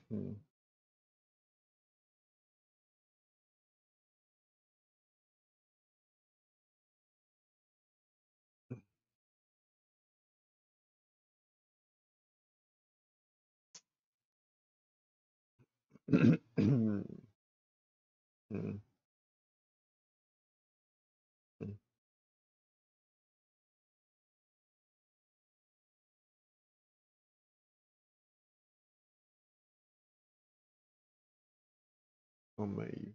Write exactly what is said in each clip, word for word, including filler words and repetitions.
Hum. Hum. Hum. Hum. Calma aí.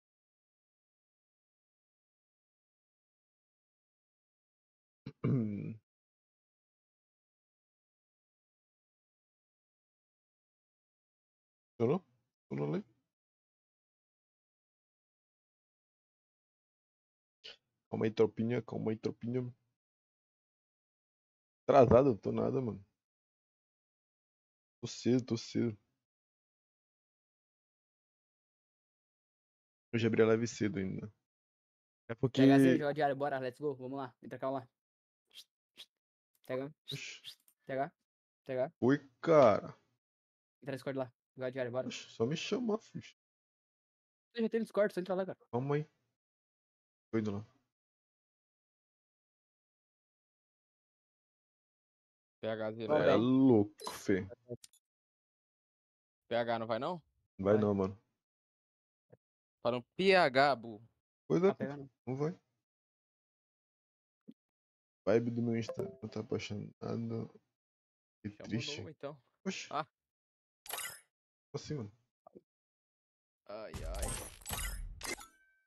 Hum. Funcionou? Funcionou ali? Calma aí, tropinha. Calma aí, tropinha. Atrasado, eu tô nada, mano. Tô cedo, tô cedo. Hoje abri a live cedo ainda. É Pega assim, porque. joga diário, bora, let's go, vamos lá, entra cá lá. Pega, Oxi. pega, pega, Oi, cara. entra no Discord lá, joga diário, bora. Oxi, só me chamar, filho. Você já tem no Discord, só entra lá, cara. Calma aí. Tô indo lá. PH zero. Ó, É bem. louco, fê. PH não vai não? Não vai Vai. não, mano. Fala um P H, bu. Pois é, Ah, pô. pega não. Não vai. Vibe do meu Insta. Não tá apaixonado. Que Chama o triste. novo, então. Oxi. Ah. Assim, mano. Ai, ai.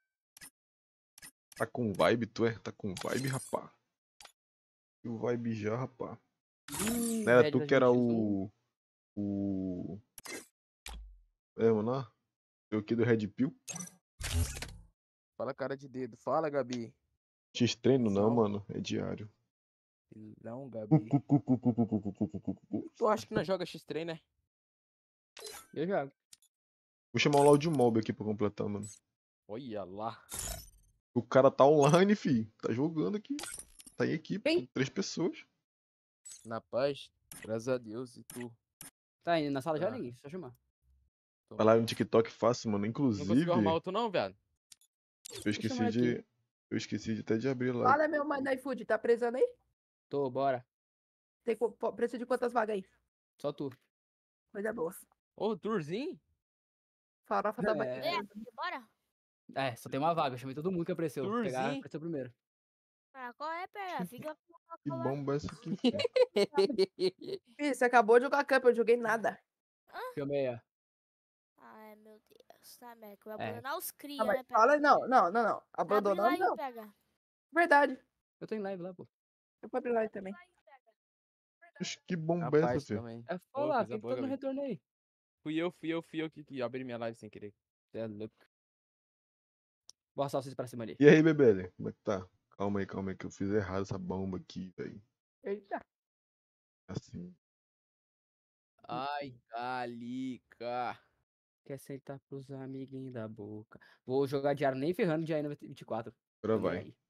Tá com vibe, tu é? Tá com vibe, rapá. E o vibe já, rapá. Ih, Não era bad tu das que era bichas, um. o. O. É, mano, lá? Eu aqui do Red Pill? Fala cara de dedo. Fala, Gabi. X-treino não, Não. mano. É diário. Não, Gabi. Tu acha que não joga X-Train, né? Eu jogo. Vou chamar o Loud Mob aqui pra completar, mano. Olha lá. O cara tá online, fi. Tá jogando aqui. Tá em equipe, Quem? com três pessoas. Na paz. Graças a Deus. E tu? Tá indo na sala já, Ah. ninguém, só chamar. Vai lá no TikTok fácil, mano. Não conseguiu arrumar Inclusive, outro não, viado? eu Vou esqueci chamar aqui. de. Eu esqueci de até de abrir lá. Fala, meu mano iFood, tá precisando aí? Tô, bora. Tem, co- po- precisa de quantas vagas aí? Só tu. Coisa boa. Ô, Tourzinho? Farofa da É. Bahia. É, bora? É, só tem uma vaga, eu chamei todo mundo que apareceu. Vou pegar, Turzinho? apareceu primeiro. Ah, qual é, pega? Fica com a Que cola. bomba é essa aqui, filho? Ih, você acabou de jogar Cup, eu joguei nada. Filmei, ó. Ai, meu Deus. Tá, Meco. Vai É. abandonar os Ah, cria, mas né, pega? fala, não, não, não, não. Abre Abandonando, live, não. pega. Verdade. Eu tô em live lá, pô. Eu vou abrir lá também. Oxe, que bomba é essa, Rapaz, filho? também. É Ô, falar, coisa quem que boa, tá no Gabi. retorno aí? Fui eu, fui eu, fui eu que, que abri minha live sem querer. Você é louco. Vou arrastar vocês pra cima ali. E aí, Bebele? Como é que tá? Calma aí, calma aí, que eu fiz errado essa bomba aqui, velho. Eita. Assim. Ai, Calica. Quer sentar pros amiguinhos da boca. Vou jogar diário nem ferrando dia aí no vinte e quatro. Agora Tô nem vai. aí.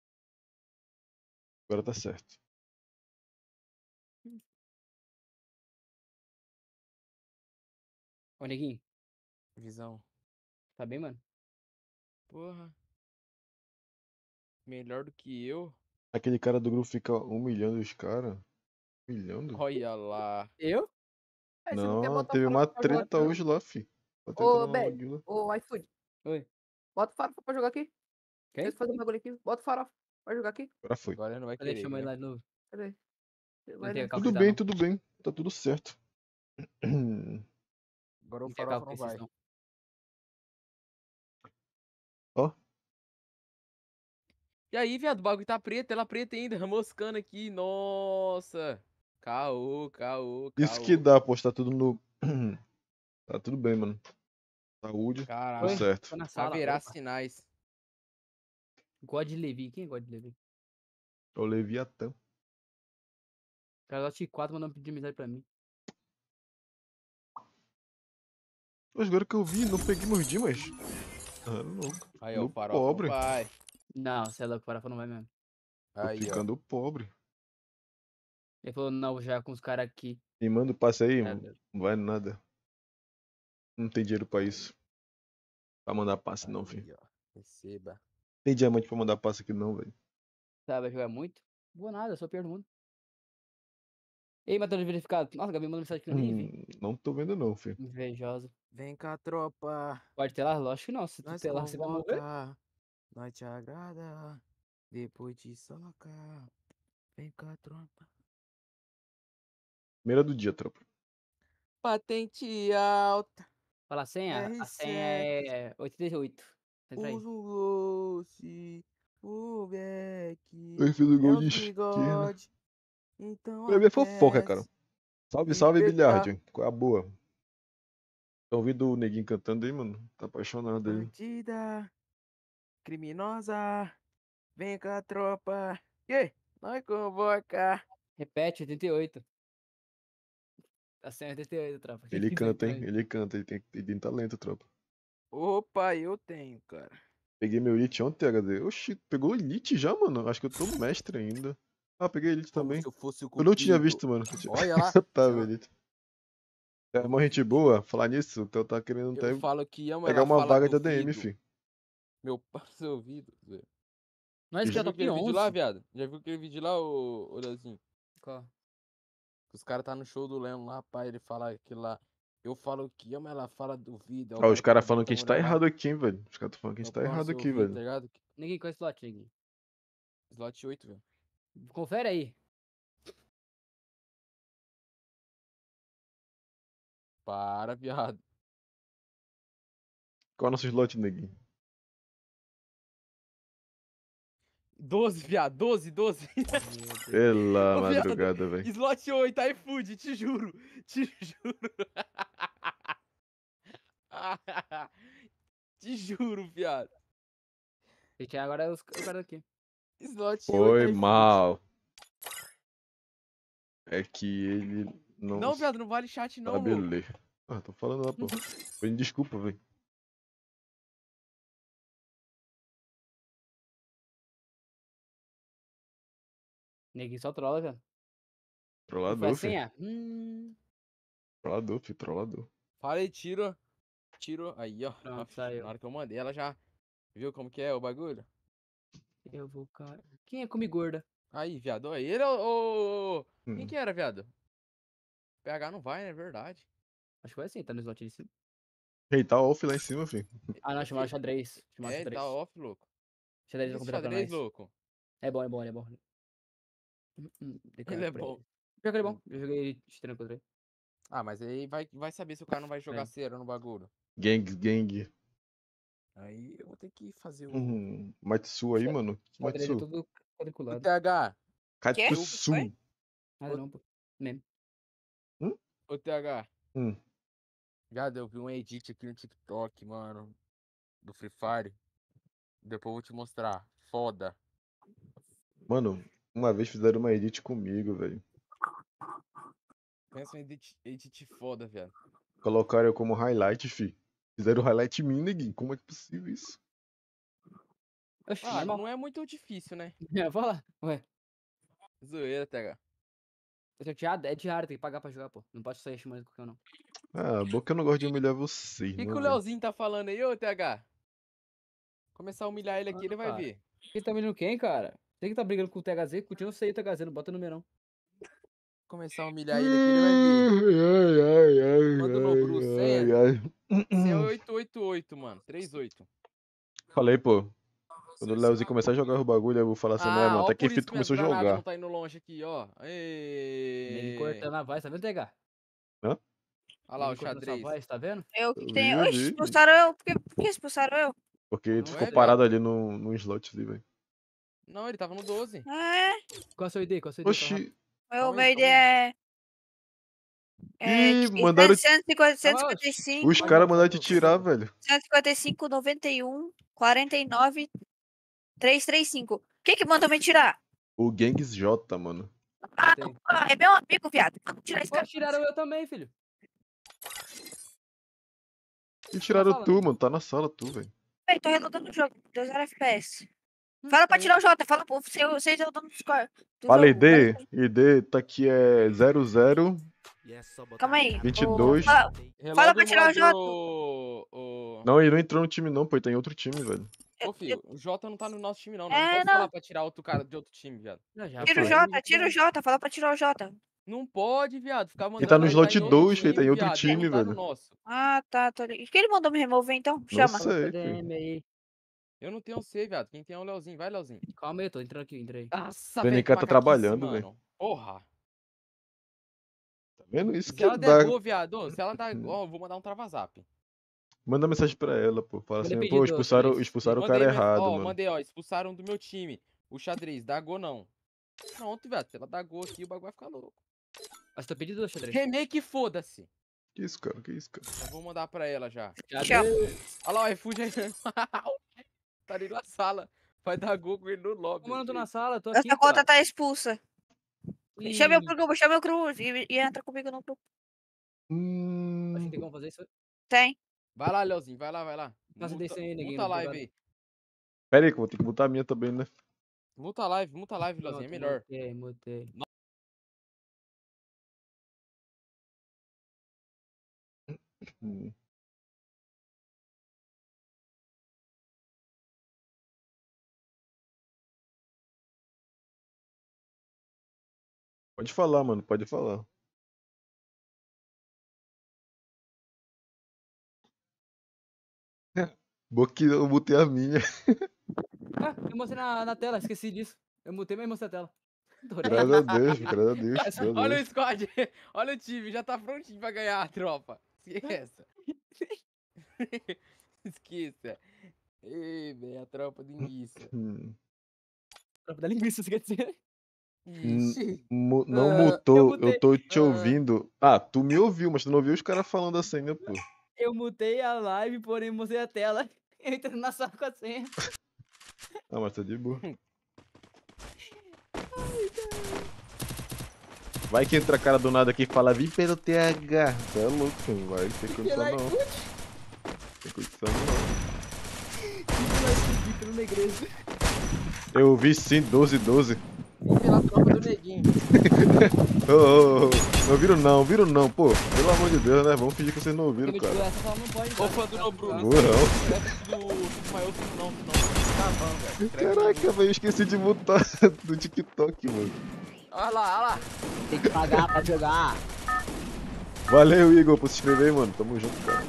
Agora tá certo. Ô, neguinho, Visão. tá bem, mano? Porra. Melhor do que eu? Aquele cara do grupo fica humilhando os caras. Humilhando? Olha lá. Eu? É, você não quer Não, botar teve o uma Farofa pra jogar treta aqui, não? hoje lá, fi. Uma treta Ô, na Ben, Maguila. ô, iFood, Oi. bota o Farofa pra jogar aqui. Quem? Deixa eu fazer um bagulho aqui. Bota o Farofa pra jogar aqui. Agora foi. Agora não vai Cadê que querer, chamou ele né? lá de novo? Cadê? Não Vai, tem né? a Tudo calcular, bem, não. tudo bem. Tá tudo certo. Agora o Não tem a farofa não calcular, vai. não. Ó, E aí, viado, o bagulho tá preto, ela preta ainda, moscando aqui. Nossa. Caô, caô, isso que caô. dá, pô. Tá tudo no. Tá tudo bem, mano. Saúde, tudo Caralho. Oi, certo. tô na sala. Haverá Opa. sinais. God Levi. Quem é God Levi? É o Leviatã. O cara do quatro mandou pedir amizade pra mim. Mas agora que eu vi, não peguei meus dimas. Ah, louco. Aí, ó, o No farofa pobre. não vai. Não, você é louco, o Farofa não vai mesmo. Tô Aí, ó. ficando pobre. Ele falou, não, já com os caras aqui. Me manda o passe aí, É, não vai nada. Não tem dinheiro pra isso. Pra mandar passe não, Aí, filho. ó. Receba. Tem diamante pra mandar passe aqui não, velho. Tá, vai jogar muito? Vou nada, só pergunto. Ei, matando verificado. Nossa, Gabi mandou mensagem que eu nem vi. Hum, não tô vendo não, filho. Invejosa. Vem cá, tropa. Pode ter lá? Lógico que não. Se tu Nós ter lá, você vai morrer. convoca. Nós te agrada. Depois te soca. Vem cá, tropa. Primeira do dia, tropa. Patente alta. Fala a senha? A senha é oitenta e oito. Entra aí. Uso doce. O Beck. Eu fiz o É gol os de esquerda. bigode. Então Pra mim é fofoca, cara. aquece. Salve, salve, Respeita. Bilhard. Qual é a boa? Tá ouvindo o neguinho cantando aí, mano? Tá apaixonado aí. Bandida. Criminosa. Vem cá, tropa. Que? Nós convoca. Repete, oitenta e oito. A senha é oitenta e oito, tropa. Ele Quem canta, quiser hein? entrar aí. Ele canta, ele tem, ele tem talento, tropa. Opa, eu tenho, cara. Peguei meu Elite ontem, H D. Oxi, pegou Elite já, mano? Acho que eu tô mestre ainda. Ah, peguei Elite Como também. se eu fosse o Eu não tinha cupido. visto, mano. que eu tinha- Olha lá. tá, Chama- Elite. É uma gente boa. Falar nisso, o Theo tá querendo Eu até falo que amo, pegar ela uma fala vaga de A D M, duvido. fi. Meu pai, seu ouvido. Zé. Nós que Já é viu top aquele vídeo lá, onze. viado? Já viu aquele vídeo lá, ô, ô Leozinho? Qual? Que os caras tá no show do Leandro lá, pai, ele fala aquilo lá. Eu falo que ama, ela fala duvido. Aí o Ah, os cara caras pega, falando bota que a gente tá mulher lá, errado aqui, hein, velho. Os caras tão falando que a no gente tá pau no errado seu aqui, ouvido, tá velho. ligado? Ninguém conhece slot, ninguém. Slot oito, velho. Confere aí. Para, viado. Qual é o nosso slot, neguinho? doze, viado, doze, doze. Pela Ô, viado, madrugada, velho. Slot oito, iFood, te juro. Te juro. Te juro, viado. Gente, agora é os, o cara aqui. Slot Foi oito, iFood. mal. É que ele não, Não, viado, não vale chat não, sabe louco. ler. Ah, tô falando lá, pô. Pedindo desculpa, velho. Neguinho só trola, velho. Não foi Trollador, assim, filho. é? Hum. Trollador, filho. Trollador. Falei, tiro. Tiro. Aí, ó. Pronto, Nossa, saiu. na hora que eu mandei, ela já viu como que é o bagulho? Eu vou, cara. Quem é come gorda? Aí, viado. Aí, ele ou. ou- ou- Quem Hum. que era, viado? P H não vai, né? É verdade. Acho que foi assim, tá no slot de cima. Ei, tá off lá em cima, filho. Ah, não, chamaram xadrez. Chamaram É, ele xadrez. tá off, louco. Xadrez vai Esse comprar pra xadrez, nós. louco. É bom, é bom, ele é bom. Hum, hum, dei Ele cara é pra bom. Pior que ele é bom. Eu joguei ele estranho contra ele. Ah, mas aí vai, vai saber se o cara não vai jogar É. cera no bagulho. Gang, gang. Aí eu vou ter que fazer o. Uhum. Matsu aí, Xa- mano. Xadrez é Matsu. tudo O quadriculado. T H. Katsu. Foi? Nada não, pô. Mesmo. O T H. Hum. Viado, eu vi um edit aqui no TikTok, mano. Do Free Fire. Depois eu vou te mostrar. Foda. Mano, uma vez fizeram uma edit comigo, velho. Pensa um edit, edit foda, viado. Colocaram eu como highlight, fi. Fizeram highlight em mim, neguinho. Como é que é possível isso? Oxi, Ah, normal. não é muito difícil, né? Eu vou lá. Ué. Zoeira, T H. Eu tenho diário, é diário, tem que pagar pra jogar, pô. Não pode sair chamando qualquer um, não. Ah, boca eu não gosto de humilhar vocês, O que, não, que o velho. Leozinho tá falando aí, ô T H? Começar a humilhar ele aqui, ele vai cara. ver. Quem tá menino quem, cara? Tem que tá brigando com o T H Z, continua sem o T H Z, não bota número não. Começar a humilhar ele aqui, ele vai ver. Ai, ai, ai, Manda no Bru, ai, senha. ai, ai. Senha é oito oito oito, mano. trinta e oito. Falei, pô. Quando o Leozinho começar a jogar o bagulho, eu vou falar assim, né, Ah, mano? ó Até que por isso Fito que minhas começou a granadas jogar. não tá indo longe aqui, ó. Neguinho Ê... cortando a voz, tá vendo, T H? Hã? Olha lá o Neguinho cortando sua xadrez. voz, tá vendo? Eu Eu que tenho. vi, eu Oxi, vi. expulsaram eu. Por que, por que expulsaram eu? Porque Não tu é, ficou viado. parado ali no, no slot ali, velho. Não, ele tava no doze. É, Qual é o seu I D? Qual é o seu I D? Fala rápido. Oxi. meu, Calma meu aí, I D calma é. É. Ih, de mandaram. cento e cinquenta, cento e Ah, cinquenta e oxi. cinco, Os Pode caras não, mandaram pode te não, tirar, pode não. velho. cento e cinquenta e cinco, noventa e um, quarenta e nove, trezentos e trinta e cinco. Quem que mandou me tirar? O Gangs J, mano. Ah, Tem. ah, é meu amigo, viado. Vamos tirar esse Pô, cara. tiraram eu também, filho. E tiraram fala. tu, mano. Tá na sala, tu, velho. Ei, tô relutando o jogo. dois zero F P S. Hum, Fala pra tá tirar o Jota. Fala pra vocês relutando no Discord. do Fala, jogo. I D. I D tá aqui é zero zero Calma aí. vinte e Ô, dois. Fala, Reloga pra o tirar o Jota. modo, o... Não, ele não entrou no time não, pô. Ele tá em outro time, velho. Ô, eu- filho, o Jota não tá no nosso time, não. Não É, pode não. falar pra tirar outro cara de outro time, viado. Não, já Tira o foi. Jota, tira o Jota. Fala pra tirar o Jota. Não pode, viado. Ficar mandando. Ele tá no nós slot em outro dois, ele tá em outro viado, time, não tá no velho. nosso. Ah, tá. Tô ligado. Por que ele mandou me remover, então? Não Chama. sei, D filho. M aí. Eu não tenho C, viado. Quem tem é o Leozinho. Vai, Leozinho. Calma aí, eu tô entrando aqui, entrei. Nossa, O N velho. K que tá macaquice, trabalhando, velho. mano. Porra. Tá vendo? Isso Se que ela dá. der gol, viado. ô, Se ela dar Hum. gol, eu vou mandar um travazap. Manda mensagem pra ela, pô. Fala Mandei assim, pedido, pô, expulsaram, xadrez. expulsaram o Mandei, cara men- errado, ó, mano. mandei, ó. Expulsaram do meu time. O xadrez. Dá gol, não. Pronto, viado. Se ela dar gol aqui, o bagulho vai ficar louco. Mas tô pedindo, xadrez. Remake, foda-se. Que isso, cara? Que isso, cara? Já vou mandar pra ela já. Chama. Olha lá, o iFood aí. Tá ali na sala. Vai dar gol com ele no lobby. Como eu não tô na sala, tô aqui. Essa conta tá expulsa. Ih, Chama eu pro grupo, chama eu pro grupo e, e entra comigo no grupo. Acho Hum. que tem como fazer isso. Tem. Vai lá, Leozinho. Vai lá, vai lá. Nossa, Muta, tem sem ninguém muta a no live privado. aí. Pera aí, que eu vou ter que botar a minha também, né? Muta a live, muta a live, Leozinho. É Pronto, melhor. Mutei, mutei. Hum. Pode falar, mano. Pode falar. Boque, eu botei a minha. Ah, eu mostrei na, na tela, esqueci disso. Eu mutei, mas mostrei a tela. Adorei. Graças a Deus, graças a Deus. Essa- Beleza. Olha o squad. Olha o time. Já tá prontinho pra ganhar a tropa. Esqueça. Esqueça. Ei, velho. A tropa de linguiça. Hum. Tropa da linguiça, você quer dizer? Ixi. Mu- Não Ah, mutou, eu eu mutei. tô te Ah. ouvindo. Ah, tu me ouviu, mas tu não ouviu os caras falando a senha, pô. Eu mutei a live, porém mostrei a tela. Eu entrei na sala com a senha. Ah, mas tá de boa. Vai que entra cara do nada aqui e fala, vim pelo T H. Você é louco, filho. Não vai ter condição Pela não. iFood, Tem condição não. pela iFood, pelo negreiro. Eu ouvi sim, doze, doze. Vim pela tropa do neguinho. Ô, ô, ô, não ouviram não, ouviram não, pô. Pelo amor de Deus, né? Vamos fingir que vocês não ouviram, cara. Essa sala não pode. Ô, fã do Nobruno. Burrão. Escreve tudo, tudo maior, tudo não, tudo não. Tá bom, velho. Escreve Caraca, tudo. velho, eu esqueci de mutar do TikTok, mano. Olha lá, olha lá. Tem que pagar pra jogar. Valeu, Igor, por se inscrever, mano. Tamo junto, cara.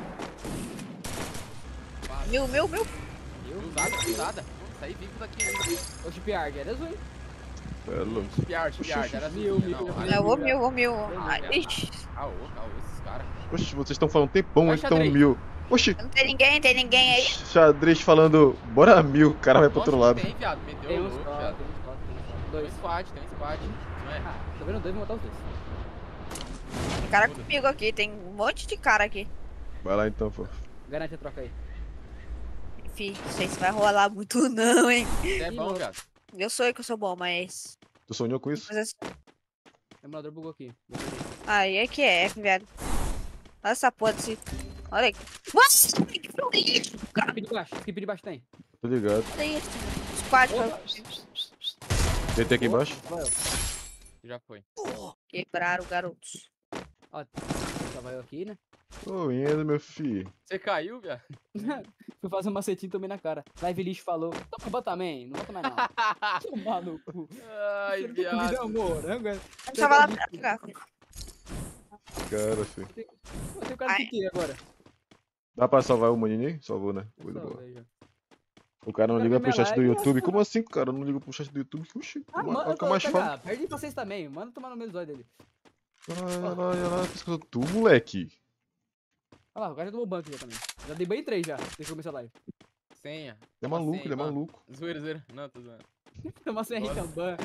Meu, meu, meu. Eu nada, eu nada. Pô, saí vivo daqui ainda. Ô, Chipiard, era azul, hein? É louco. Chipiar, chipiar, era Mil, assim, mil, não. mil. olha- É o meu, o meu. Ah, Olha, ixi, Caô, caô, esses caras. Oxe, vocês estão falando tempão, Vai, então xadrez. mil. Oxe, não tem ninguém, tem ninguém aí. xadrez falando, bora mil, o cara vai pro outro Nossa, lado. Tem, viado. Meteu Tem o uns louco, só, viado. tem uns só, tem uns só. Tem um Dois. squad, tem um squad. Não é? Ah, tá vendo dois, vou matar os dois. Tem cara comigo aqui, tem um monte de cara aqui. Vai lá então, pô. Garante a troca aí. Fih, não sei se vai rolar muito não, hein. Você é Ih, bom, louco. viado. Eu sou que eu sou bom, mas... Tu sonhou com isso? mas assim- O emulador bugou aqui. Vou perder. Aí é que é, velho. Olha essa porra desse... Olha aí. Nossa, que foi isso, cara? Skip de baixo, skip de baixo tem. Tô ligado. Olha isso. Squad pra... Tem tem aqui embaixo? Vai, ó. Já foi. Quebraram, garotos. Ó, tava eu aqui, né? Ô, indo, meu filho. Você caiu, viado? Fui fazer um macetinho também na cara. Live lixo falou, toma, bota também, não bota mais não. Tomar no cu. Ai, Você não tem comida, viado. amor. né, cara? A gente tava lá pra cá. Cara, filho. Eu tenho cara Ai. de quê agora? Dá pra salvar o maninho? Salvou, né? Coisa Só boa. veja. O cara não Cara, liga vê minha pro chat do live, YouTube. nossa. Como assim, cara? Não liga pro chat do YouTube? Oxi, Ah, olha mano, o que é mais fácil. cagar. Perde pra vocês também. Manda tomar no meio dos olhos dele. Olha lá, olha lá, pesquisou tu, moleque. Olha lá, o cara já tomou banco já também. Já dei banho em três já, desde que começar a live. Senha. Ele é Toma maluco, senha, ele é mano. maluco. Zoeira, zoeira. Não, tô zoando. Tomar sem Bora. rica ban.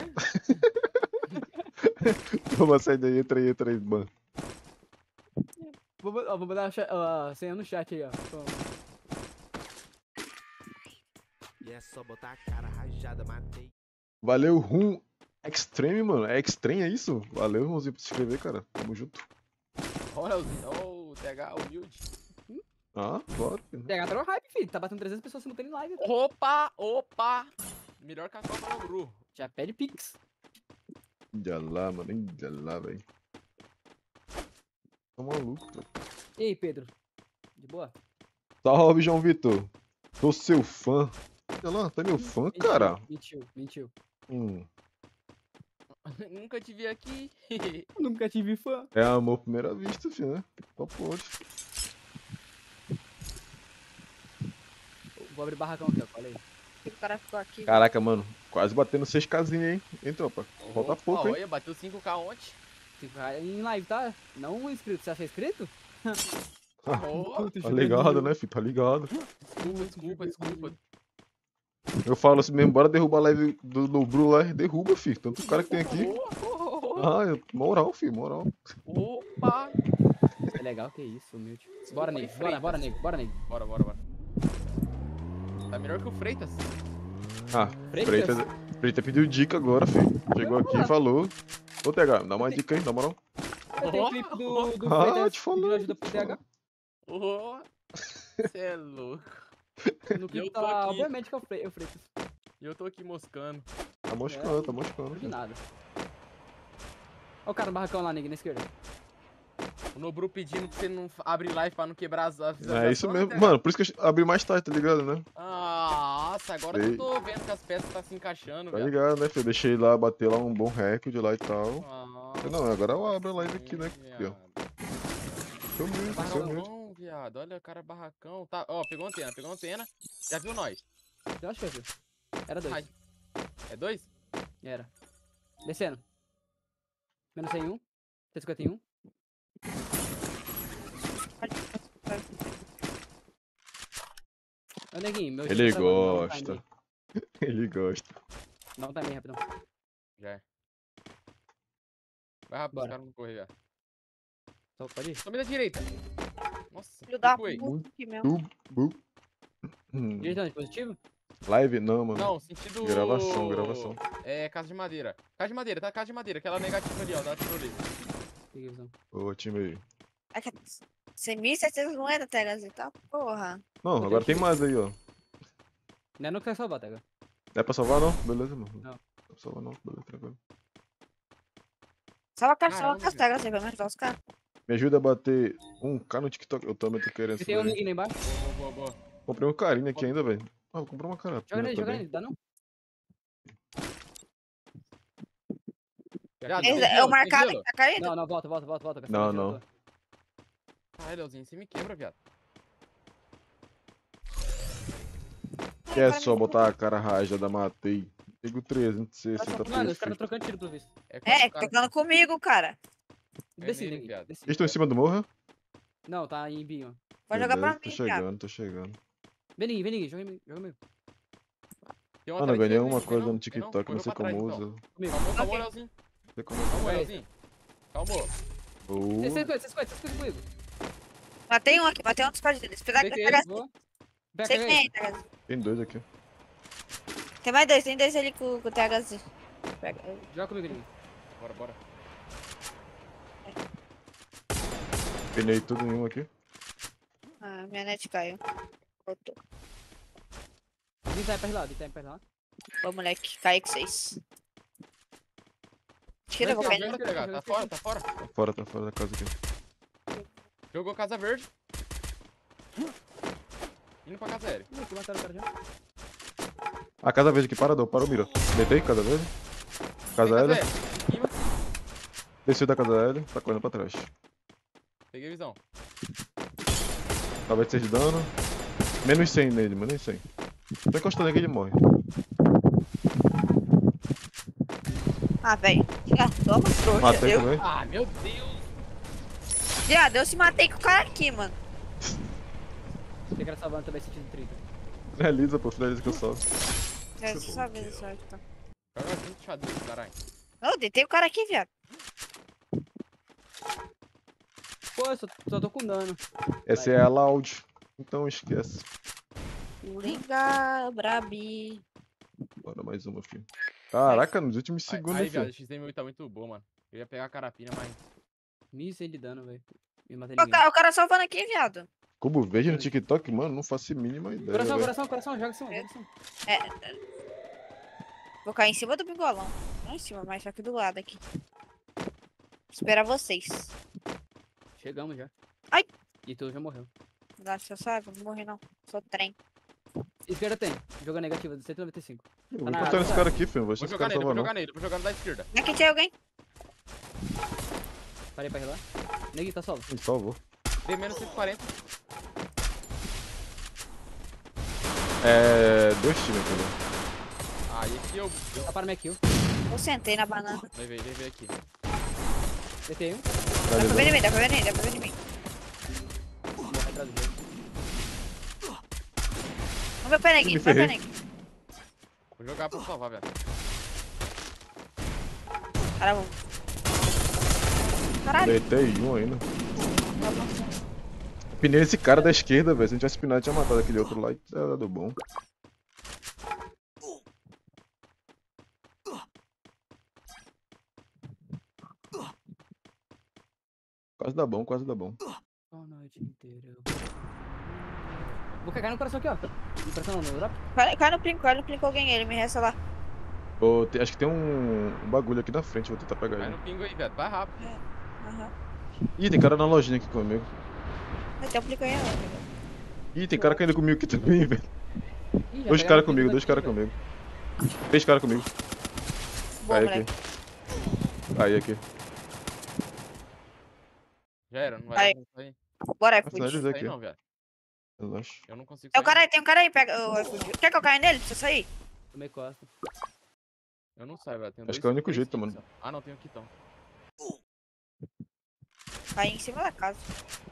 Toma, sai daí, entra aí, entra aí, mano. Vou, ó, vou mandar a, cha- ó, a senha no chat aí, ó. Toma. E é só botar a cara rajada, matei. Valeu, Rum Extreme, mano. É Extreme, é isso? Valeu, irmãozinho, por se inscrever, cara. Tamo junto. Olha o T H humilde. Ah, claro. filho. T H tá no hype, filho. Tá batendo trezentas pessoas simultâneo em live. Opa, opa. Melhor que a Copa do Bru. Já pede pix. Índia lá, mano. Índia lá, velho. Tá maluco, cara. E aí, Pedro? De boa? Salve, João Vitor. Tô seu fã. Olha lá, tá meu fã, Mentiu, cara. Mentiu, mentiu. Hum, Nunca te vi aqui. Nunca tive fã. é amor à primeira vista, filho, né? Só pode. Vou abrir barracão aqui, ó. Olha aí. O cara ficou aqui. Caraca, mano. Quase batendo seis casinhas, hein? Hein, tropa? Falta Opa, pouco, hein? olha, bateu cinco K ontem. Fica em live, tá? Não inscrito. Você acha inscrito? Oh, Tá ligado, né, filho? Tá ligado. desculpa, desculpa, desculpa. Eu falo assim mesmo, bora derrubar a live do Nobru lá. Derruba, filho. Tanto cara que tem aqui. Oh, Ah, eu- moral, filho, moral. oh, opa. É legal, que isso, humilde. Bora, nego. Bora, bora, nego. Bora, nego. Bora, bora, bora. Tá melhor que o Freitas. Ah, Freitas? Freitas, Freitas pediu dica agora, filho. Chegou aqui e falou. Ô, T H, dá uma dica aí, na moral. Eu tenho clipe do, do Ah, Freitas te falando, pedindo ajuda pro te T H. Oh, cê é louco. No Eu clipe tô tá lá, aqui. obviamente que é o Fre- é o Freitas. E eu tô aqui moscando. Tá moscando, tá moscando. Não de filho. nada. Olha o cara no barracão lá, nego, na esquerda. O Nobru pedindo pra você não f- abrir live pra não quebrar as as É visualizações, isso mesmo. né? Mano, por isso que eu abri mais tarde, tá ligado, né? Nossa, agora Sei. eu tô vendo que as peças tá se encaixando, Tá velho. ligado, né, filho? Deixei lá, bater lá um bom recorde lá e tal. Nossa, Não, agora eu abro a live aqui, né? Aqui, ó. viado. Seu humilde, seu humilde. Barracão, viado. Olha o cara barracão. Tá, ó, pegou antena, pegou antena. Já viu nós? Eu acho que eu vi. Era dois. Ai. É dois? Era. Descendo. Menos cento e um. cento e cinquenta e um. Ô, neguinho, meu Ele jogo tá travando, dá um time gosta. aí. Ele gosta. Dá um time aí, rapidão. Já é. Vai rápido, os Bora. caras não correr, viado. Só pode ir? Tome da direita. Nossa, Filho da recuei. puta aqui mesmo. Bu, bu. Hum. Direitão de positivo? Live? Não, mano. Não, sentido... Gravação, gravação. É, casa de madeira. Casa de madeira, tá? Casa de madeira, aquela negativa ali, ó. Dá tiro ali. Peguei visão. Ô, time aí. É que cem mil e setecentas moedas, Tegazinho, tá? Porra. Não, Vou agora ter tem que- mais aí, ó. Não é não que quer salvar, Tega. É pra salvar, não? Beleza, mano. Não. Não é pra salvar, não. Beleza, tranquilo. Salva a cara, salva Caramba, as Tegazinho, pra me ajudar os caras. Me ajuda a bater um K no TikTok. Eu também tô querendo Você tem um isso. daí. link lá embaixo? Boa, boa, boa. Comprei um carinho aqui ainda, velho. Ah, vou comprar uma carapinha Joga nele, joga também. nele. Dá não? Viado, Esse tem é gelo, o marcado tem que tá caído? Não, não, volta, volta, volta, volta. Não, Gastando não. gelo. Ai, Leozinho, você me quebra, viado. Que é só botar a cara rajada, matei. Pego trezentos e sessenta Mano, os caras perfeito. estão trocando tiro pelo visto. É, É, quatro tocando comigo, cara. Desce, nele, neguinho. viado. Desce. Eles estão em cima do morro? Não, tá em B, ó. Pode jogar pra Beleza, mim, Tô cara. chegando, tô chegando. Vem, Neguinho, vem, Neguinho. Joga comigo. Joga comigo. Tem uma Mano, eu atrás de ganhei você, uma vem, coisa vem, no vem, vem, TikTok, não sei correu pra como trás, usa. então. Comigo. Calmou, calmou, Ok. Leozinho. Não sei como Calmou, Vai. Leozinho. Calmou. usa. Você cinquenta, você cinquenta, você cinquenta comigo. Matei um aqui, matei um dos caras deles. Pega Deitei, Tegazinho. vou. Pega, Você pega tem aí. aí, Tegazinho. Tem dois aqui. Tem mais dois, tem dois ali com, com o Tegazinho. Pega. Joga comigo, Neguinho. Bora, bora. Penei tudo em um aqui. Ah, minha net caiu. Voltou. Vem tá em perto lá, vem tá em perto lá. Ô, moleque, caí com seis. Tira, eu vou Vai, cair. vai, vai, pegar. Tá fora, tá fora. Tá fora, tá fora da casa aqui. Jogou casa verde. Indo pra casa aérea. Ih, que mataram o cara já. A casa verde aqui, parador, parou, mira. Deitei, casa verde. Casa Tem L. aérea. Em cima. Desceu da casa L, tá correndo pra trás. Peguei visão. Talvez seja de dano. Menos cem nele, menos cem. Tô encostando aqui, ele morre. Ah, velho. Ah, toma, trouxa. Matei Eu... também. Ah, meu Deus. Viado, eu se matei com o cara aqui, mano. Tem cara salvando também sentido trinta. Finaliza, pô, finaliza que eu salvo. É, só ver isso aí, então. Joga muito xadrez, caralho. Não, deitei o cara aqui, viado. Pô, eu só, só tô com dano. Essa é a Loud. Então esquece. Coringa, Brabi. Bora mais uma, filho. Caraca, nos últimos Aí, segundos, aí, hein, viado, filho. a X D M tá muito boa, mano. Eu ia pegar a carapina, mas... mil e cem de dano, velho. Me matei O ninguém. cara, o cara salvando aqui, viado. Cubo verde no TikTok, mano, não faço a mínima ideia. Coração, velho. coração, coração, joga assim, joga assim. Vou cair em cima do bigolão. Não em cima, mas só aqui do lado aqui. Esperar vocês. Chegamos já. Ai. E tu já morreu. Nossa, eu sabe, não morri não. Sou trem. Esquerda tem. Jogo negativo, cento e noventa e cinco. Eu vou na cortar área, nesse tá? cara aqui, filho. Não vou deixar Vou esse jogar cara nele, vou salvar, não. jogar nele, vou jogar no da esquerda. Aqui tem alguém. Parei pra relar. Neguinho, tá salvo. Ele salvou. Dei menos cento e quarenta. É. Dois times, entendeu? Aí aqui eu. eu Tá para minha kill. Eu sentei na banana. levei, levei aqui. Detei um. Tá Dá pra ver ligado? em mim, dá pra ver em mim, dá pra ver em mim. Morre atrás do jogo. No meu pé, neguinho, Me no meu pé, ferrei. neguinho. Vou jogar pra salvar, velho. Cara, vamos. Caralho. Deitei um ainda. Pinei esse cara da esquerda, velho. Se a gente tivesse pinado, tinha matado aquele outro lá e tinha dado bom. Quase dá bom, quase dá bom. A noite inteira. Vou cagar no coração aqui, ó. Me pressiona no drop. Cai, cai no plinko, cai no plinko alguém, ele me resta lá. Ô, tem- acho que tem um, um bagulho aqui na frente, vou tentar pegar Vai ele. no pingo aí, velho. Vai rápido. Aham. Ih, tem cara na lojinha aqui comigo. Vai ter um plinko aí, ó. Ih, tem cara caindo comigo aqui também, velho. Ih, já Dois pegaram caras o comigo, kill dois daqui, caras velho. comigo. Três caras comigo. Boa, Aí aqui. moleque. Aí aqui. Já era, não vai Aí. dar pra sair. Bora, Ah, finaliza iFood. Não aqui. sai não, velho. Relaxa. Eu não consigo Tem um sair. cara aí, tem um cara aí, pega o iFood. Quer que eu caia nele pra você sair? Tomei costa. Eu não saio, velho. Tenho Acho dois- que é o único três jeito, kills mano. só. Ah, não, tenho aqui então. Cai em cima da casa.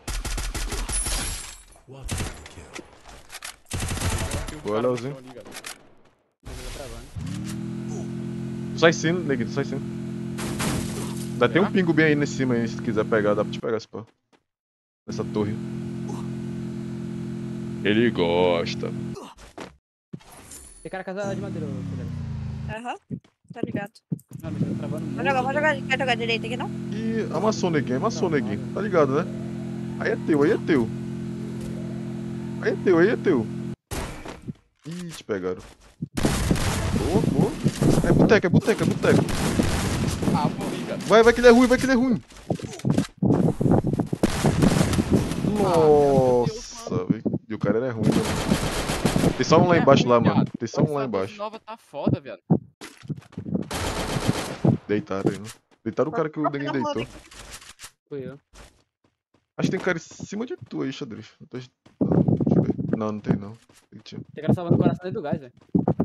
Boa, Leozinho. Ali, velho. Mas eu tô travando. Sai sim, neguito, sai sim. Ainda tem um pingo bem aí em cima aí, se tu quiser pegar, dá pra te pegar esse pô. Nessa torre. Ele gosta. Tem cara casa de madeira, ô, Fidel. Aham. Tá ligado. Não, mas eu tô travando muito. Vamos jogar, vamos jogar. Quer jogar direito aqui, não? Ih, amassou o neguinho, amassou o neguinho. Tá ligado, né? Aí é teu, aí é teu. Aí é teu, aí é teu. Ih, te pegaram. Boa, boa. É boteca, é boteca, é boteca. Ah, morri, velho. Vai, vai que ele é ruim, vai que ele é ruim. Nossa, velho. E o cara era ruim, mano. Tem só um lá É embaixo ruim, lá, mano. viado. Tem só um lá Essa embaixo. nova tá foda, velho. Deitaram aí, né? Deitaram o cara que o neguinho deitou. Fui eu. Acho que tem cara em cima de tu aí, Xadrez. Eu tô- Não, deixa eu ver. Não, não tem não. Tem tinha. Tem cara salvando o coração dentro do gás, velho.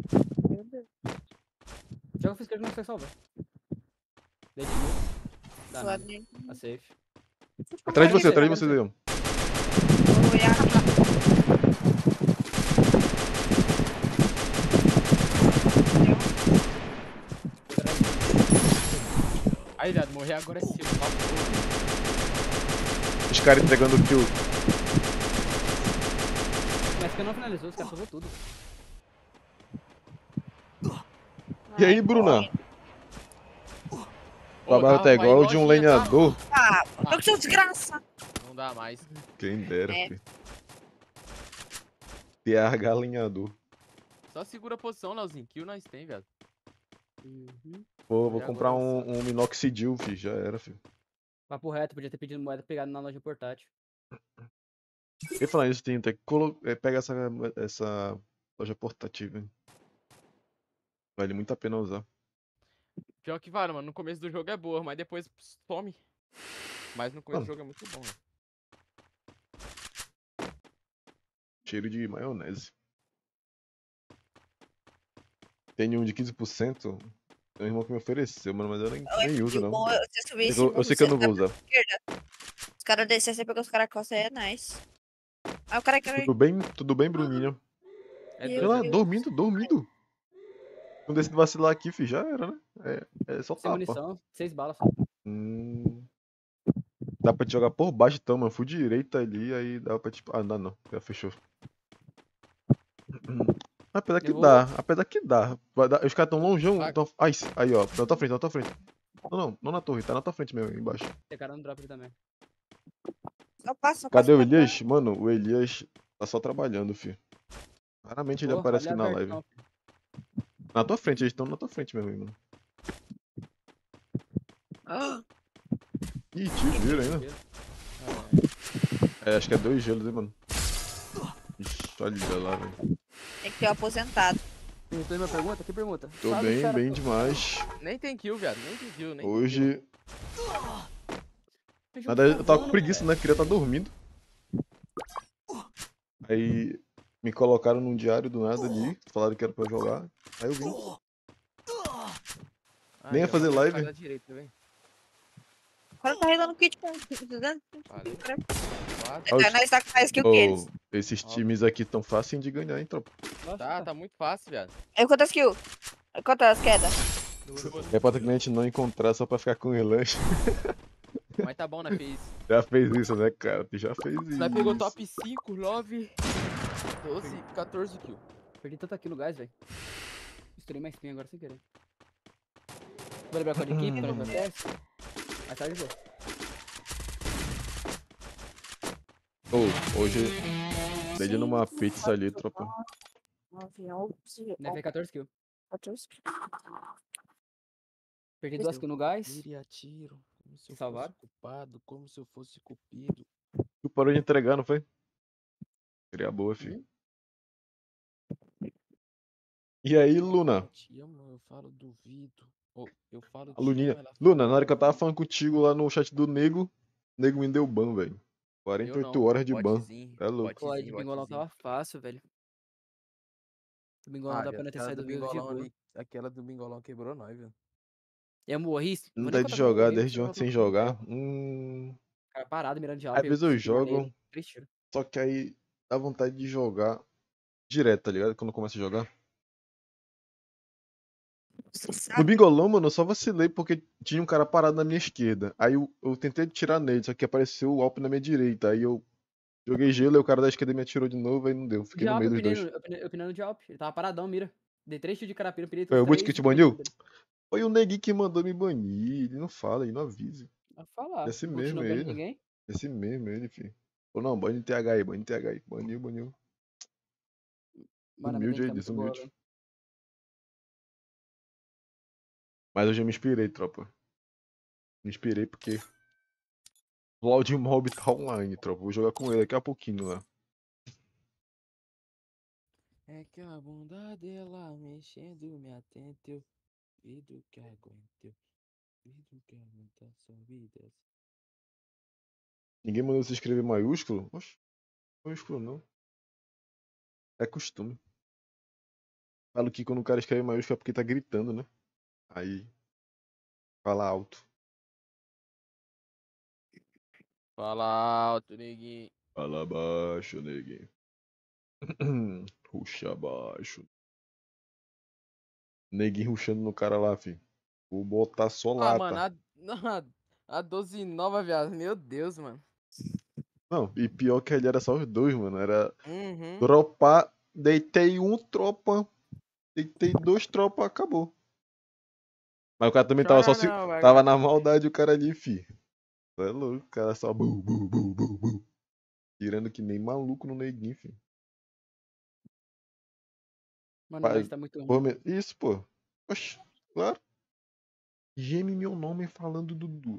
Joga o fiscal que não consegue salvar. Dei de novo. Dá nada. Suado nele. Tá safe. Atrás de você, Aqui, atrás de velho. você, Leão. Vou olhar. Aí, viado, morrer agora é cedo. Tá porra. Os caras entregando kill. Mas que não finalizou, os caras salvou tudo. E aí, Ai, Bruna? corre. O trabalho tá igual o de um lenhador. Ah, tô com seu desgraça. Não dá mais. Quem dera, É. filho. T H alinhador. Só segura a posição, Leozinho. Kill nós tem, velho. Uhum. Pô, vou Já comprar agora um, um minoxidil, filho. Já era, filho. Papo reto, podia ter pedido moeda pegada na loja portátil. E falar isso, tem que colo... é, pegar essa, essa loja portátil, hein? Vale muito a pena usar. Pior que vale, mano. No começo do jogo é boa, mas depois some. Mas no começo do jogo é muito bom, velho. Cheiro de maionese. Tem um de quinze por cento. Tem um irmão que me ofereceu, mano, mas eu nem, nem uso, não. Bom, você subir Eu, esse eu sei que eu não vou usar. Os caras descer, você pegou os caras costas, é nice. Aí o cara que Tudo bem? Tudo bem, Bruninha? É Meu Sei lá, doido. Deus. dormindo, dormindo. Não desse vacilar aqui, fi, já era, né? É, é só Sem tapa. munição, seis balas só. Hum... Dá pra te jogar por baixo então, mano. Fui direita ali, aí dá pra te... Ah, não, não. Já fechou. Apesar que Eu vou- dá, apesar que dá. Vai dar- Os caras tão longeão. Vai. Tão... Ai, aí, ó. Na tua frente, na tua frente. Não, não, não na torre, tá na tua frente mesmo, aí embaixo. Tem cara no drop ali também. Só passa, só Cadê o passa, Elias? Mano, o Elias tá só trabalhando, fi. Raramente ele Porra, aparece aqui olha na a live. versão. Na tua frente, eles estão na tua frente mesmo, mano. Ah, Ih, te viram ainda. É, acho que é dois gelos, hein, mano. Ixi, olha lá, velho. Tem que ter o aposentado. Perguntou minha pergunta? Que pergunta? Tô Sabe, bem, cara, bem tô- demais. Nem tem kill, viado. Nem tem kill, nem tem kill. Hoje. Gente, Na verdade, eu tava com falando, preguiça, né? Queria estar dormindo. Aí me colocaram num diário do nada ali. Falaram que era pra jogar. Aí eu vim. Nem ia Aí, ó, fazer valeu, live. cara da direita, velho. Agora tá arregando o kit com estudante. Valeu. Ó, os- Nós tá com mais que o Ô, Keles. esses Ó. times aqui tão fáceis de ganhar, hein, tropa? Nossa, Tá, tá muito fácil, viado. Aí quantas kills? Quantas quedas? É pra cliente não encontrar só pra ficar com o lanche. Mas tá bom, né? Fez. Já fez isso, né, cara? Tu já fez isso. Nós pegou top cinco, nove, doze, quatorze kills. Perdi tanto aqui no gás, velho. Estourei mais spin agora sem querer. Vou lembrar qual de equipe quando eu teste? Mais tarde eu vou. Ô, hoje dei ele numa pizza ali, tropa. Né, fez quatorze kills. quatorze. Perdi duas kills no gás. Tire a tiro, como se eu Salvaram? fosse culpado, como se eu fosse cupido. Tu parou de entregar, não foi? Seria boa, filho. Uhum. E aí, Luna? Eu te amo, eu falo duvido. Ô, eu falo A te Luninha. amo, ela fala Luna, na hora que eu tava duvido. falando contigo lá no chat do Nego, o Nego me deu ban, velho. Eu quarenta e oito não, horas de ban. botzinho, É louco. Pô, a de botzinho, bingolão botzinho. tava fácil, velho. O bingolão Ah, dá viado, pra não ter aquela saído do vivo de bingolão boa. ali, aquela do bingolão quebrou nós, velho. E eu morri. Não Vou dá nem de contar como eu jogar morri, desde você ontem sem voltou pro jogar. Hum. cara parado, mirando de Às alto. vezes eu consegui dar jogo, nele. Três tiros. só que aí dá vontade de jogar direto, tá ligado? Quando eu começo a jogar. Você No sabe? bingolão, mano, eu só vacilei porque tinha um cara parado na minha esquerda. Aí eu, eu tentei tirar nele, só que apareceu o Alp na minha direita. Aí eu joguei gelo e o cara da esquerda me atirou de novo, aí não deu. Fiquei De no alp, meio eu dos pinei, dois. no, eu pinei, eu pinei no de alp. Ele tava paradão, mira. Dei três tiros de carapira, pinei Foi todos o os Boot três. que te e pinei no baniu? dele. Foi o Negui que mandou me banir. Ele não fala, ele não avisa. Vai falar. Esse Boot mesmo não é bane ele. ninguém. Esse mesmo é ele, filho. Ou não, bane T H aí, bane T H aí. Baniu, baniu. Mano, a minha Humilde tank aí, tá muito boa, desumilde. velho. Mas hoje eu me inspirei, tropa. Me inspirei porque o Loud Mob tá online, tropa. Vou jogar com ele daqui a pouquinho lá. É que a bunda dela mexendo me atenta, eu duvido que aguento, eu duvido que aguenta sua vida. Ninguém mandou se escrever maiúsculo? Oxe, maiúsculo não. É costume. Falo que quando o cara escreve maiúsculo é porque tá gritando, né? Aí. Fala alto. Fala alto, neguinho. Fala baixo, neguinho. Ruxa baixo. Neguinho ruxando no cara lá, fi. Vou botar só Ah, lata. mano, a, a, a doze nova, viado. Meu Deus, mano. Não, e pior que ele era só os dois, mano. Era Uhum. dropar. Deitei um tropa. Deitei dois tropa, acabou. Mas o cara também tava só Chora se. não, vai, Tava vai. na maldade o cara ali, fi. É louco, o cara só. Bu, bu, bu, bu, bu. Tirando que nem maluco no neguinho, fi. Mano, o Pai, gás tá muito pô, ruim. me- Isso, pô. Oxe, claro. Geme meu nome falando Dudu.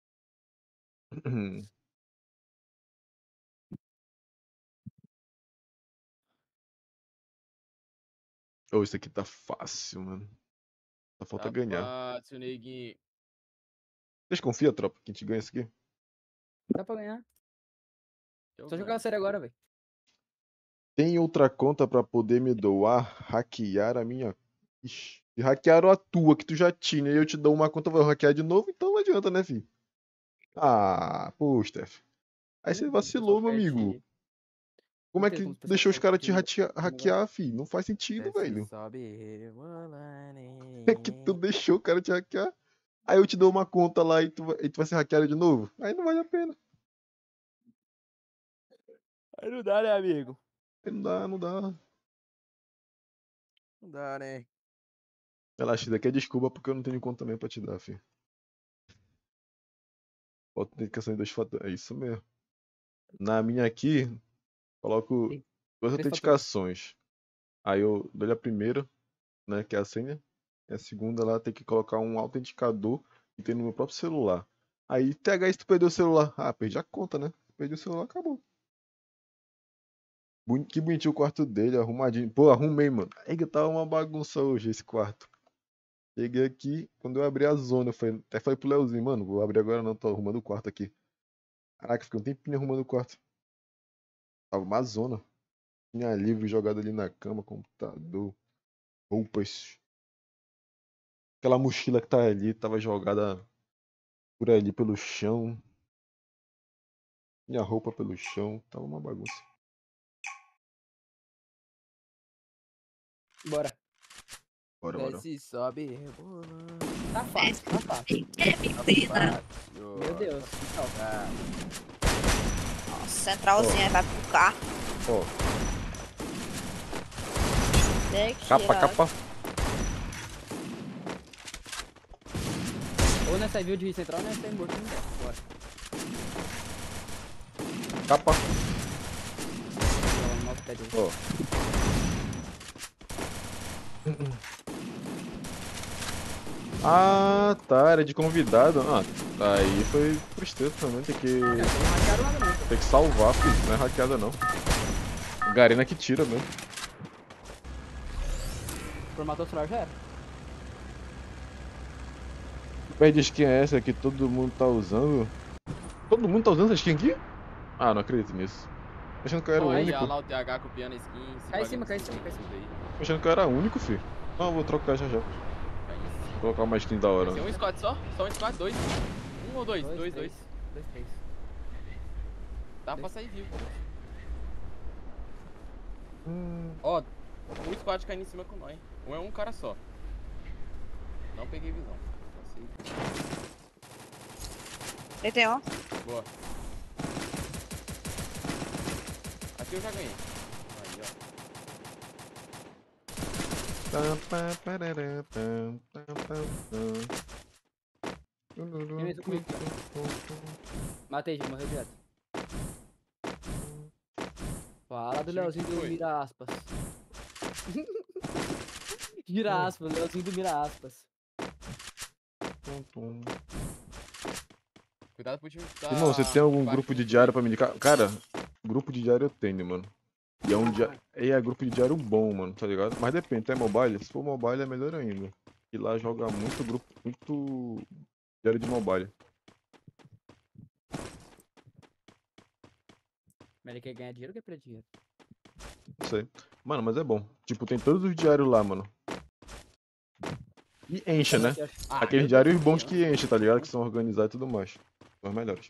Oh, isso aqui tá fácil, mano. Só falta Tá ganhar. fácil, neguinho. Vocês confiam, tropa, que a gente ganha isso aqui? Dá pra ganhar. Eu Só jogar ganho. a série agora, velho. Tem outra conta pra poder me doar? Hackear a minha. Ixi. E hackearam a tua, que tu já tinha. E eu te dou uma conta, vou hackear de novo, então não adianta, né, filho? Ah, pô, Steph. Aí você Hum, vacilou, meu pessoal amigo. perde- Como é Não sei que como o pessoal deixou os perde caras te time- hackear, time hackear, filho? Não faz sentido, Desce, velho. sobe, rebola, É que tu deixou o cara te hackear. Aí eu te dou uma conta lá e tu, vai- e tu vai ser hackeado de novo. Aí não vale a pena. Aí não dá, né, amigo? Aí não dá, não dá. Não dá, né? Relaxa, isso daqui é desculpa porque eu não tenho conta também pra te dar, filho. Autenticação em dois fatores. É isso mesmo. Na minha aqui, coloco Tem duas três fatores. autenticações. Aí eu dou a primeira, né, que é a senha. E a segunda lá tem que colocar um autenticador que tem no meu próprio celular. Aí, T H, se tu perdeu o celular. Ah, perdi a conta, né? Perdi o celular, acabou. Boni- Que bonitinho o quarto dele, arrumadinho. Pô, arrumei, mano. É que tava uma bagunça hoje esse quarto. Cheguei aqui, quando eu abri a zona, eu falei, até falei pro Leozinho, mano, vou abrir agora não, tô arrumando o quarto aqui. Caraca, fiquei um tempinho arrumando o quarto. Tava uma zona. Tinha livro jogado ali na cama, computador, roupas. Aquela mochila que tá ali, tava jogada por ali pelo chão. Minha roupa pelo chão, tava uma bagunça. Bora. Bora, bora. Desce e sobe, rebolando. Tá fácil, tá fácil. É menina. Meu Deus. Então, Nossa, centralzinha vai pro carro. Ó, Deixa capa, tirar. capa. ou nessa view de central, ou nessa morto. Bora. Capa. Vamos, nossa, pede aí. Ó. Ah, tá, era de convidado. Ah, aí foi tristeza também, tem que, Não hackearam nada não. tem que salvar, filho. Não é hackeada não. Garena que tira mesmo. Formatou o celular já era. Pede skin é essa que todo mundo tá usando? Todo mundo tá usando essa skin aqui? Ah, não acredito nisso. Achando que eu era o Olha único. lá o T H copiando a skin. esse Cai em cima, bagulho cai em de cima, cai em skin aí. Achando que eu era o único, filho. Não, eu vou trocar já já. Cai em cima. Vou colocar uma skin da hora. Vai ser um squad só? Só um squad? Dois? Um ou dois? Dois, dois. três. Dois, três. Dá pra sair vivo. Hum, Ó, um squad caindo em cima com nós. Um é um cara só. Não peguei visão. Só sei. Ele tem um. Boa. Aqui eu já ganhei. Aí, ó. tam, pá, parará, tam, tam, tam, tam. Tem mesmo comigo, Matei, já morreu direto. Fala do Time Leozinho que do foi? Mira aspas. Mira aspas, Leozinho do Mira aspas. Tum, tum. Cuidado pro time que tá. Irmão, você tem algum embaixo grupo do de play. diário pra me indicar? Cara, grupo de diário eu tenho, mano. E é um dia... e é grupo de diário bom, mano, tá ligado? Mas depende, é mobile? Se for mobile é melhor ainda. E lá joga muito grupo, muito diário de mobile. Mas ele quer ganhar dinheiro ou quer perder dinheiro? Não sei. Mano, mas é bom. Tipo, tem todos os diários lá, mano. E enche, né? Ah, Aqueles meu diários Deus, bons criança. que enchem, tá ligado? Que são organizados e tudo mais. São os melhores.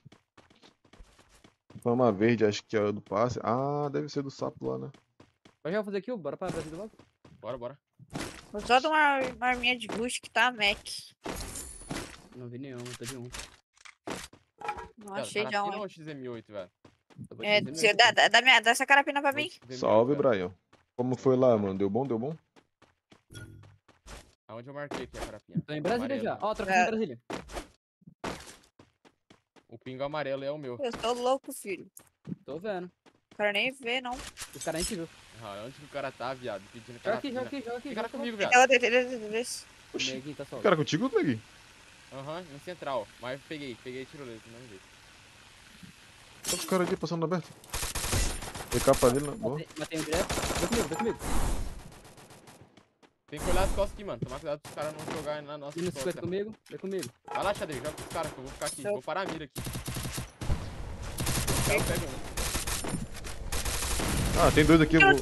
Fama verde, acho que é o do passe. Ah, deve ser do sapo lá, né? Mas já vou fazer kill, bora pra Brasil logo. Bora, bora. Vou só de uma, uma arminha de boost que tá Mac. Não vi nenhum, tô de um. Não achei de onde. Ou X M oito, velho? Eu vou É, te dizer se- mesmo. dá, dá, dá, minha, dá essa carapina pra mim. X M oito, Salve, velho. Brian. Como foi lá, mano? Deu bom, deu bom? Aonde eu marquei aqui a carapinha? Tô em Brasília já. Amarelo. Ó, trocando É. em Brasília. O pingo amarelo é o meu. Eu tô louco, filho. Tô vendo. Não quero nem ver, não. Os caras nem te viu. Ah, onde que o cara tá, viado? Pedindo Joga aqui, carapina. joga aqui, joga aqui. Tem cara joga comigo, Tem viado. outro, tem outro, tem outro desse. aqui. Neguinho tá solto. Cara, contigo, Neguinho? Aham, no central. Mas peguei, peguei tirolesa, não me Olha os caras aqui passando aberto. Tem capa dele, né? Boa. Matei, matei um direto. Vem comigo, vem comigo. Tem que olhar as costas aqui, mano. Tomar cuidado pros caras não jogarem na nossa Menos cinquenta costa. comigo, vem comigo. Vai lá, Xadrez, joga pros caras que eu vou ficar aqui. Eu- Vou parar a mira aqui. Eu pego um. Ah, tem dois aqui, eu vou...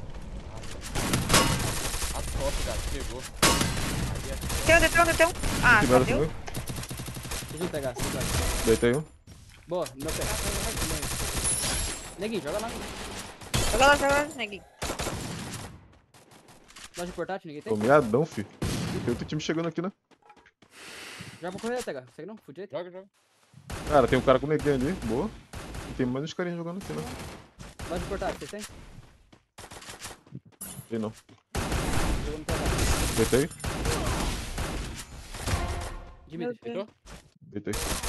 As costas, cara. Pegou. Ali é... Tem um, tem um, tem um. Ah, Tem nada cadê? comigo. Deixa eu pegar, deixa eu pegar. Deitei um. Boa, meu pé. Neguinho, joga lá. Joga lá, joga lá, neguinho. Loja de portátil, ninguém tem? Tô meadão, fi. Tem outro time chegando aqui, né? Já vou correr, Tega. Segue não? Fudido. Joga, joga. Cara, tem um cara com neguinho ali, boa. E tem mais uns carinhas jogando aqui, né? Loja de portátil, vocês têm? Tem não. Jogou no portátil. Deitei, Dimitri. Feitou? deitei.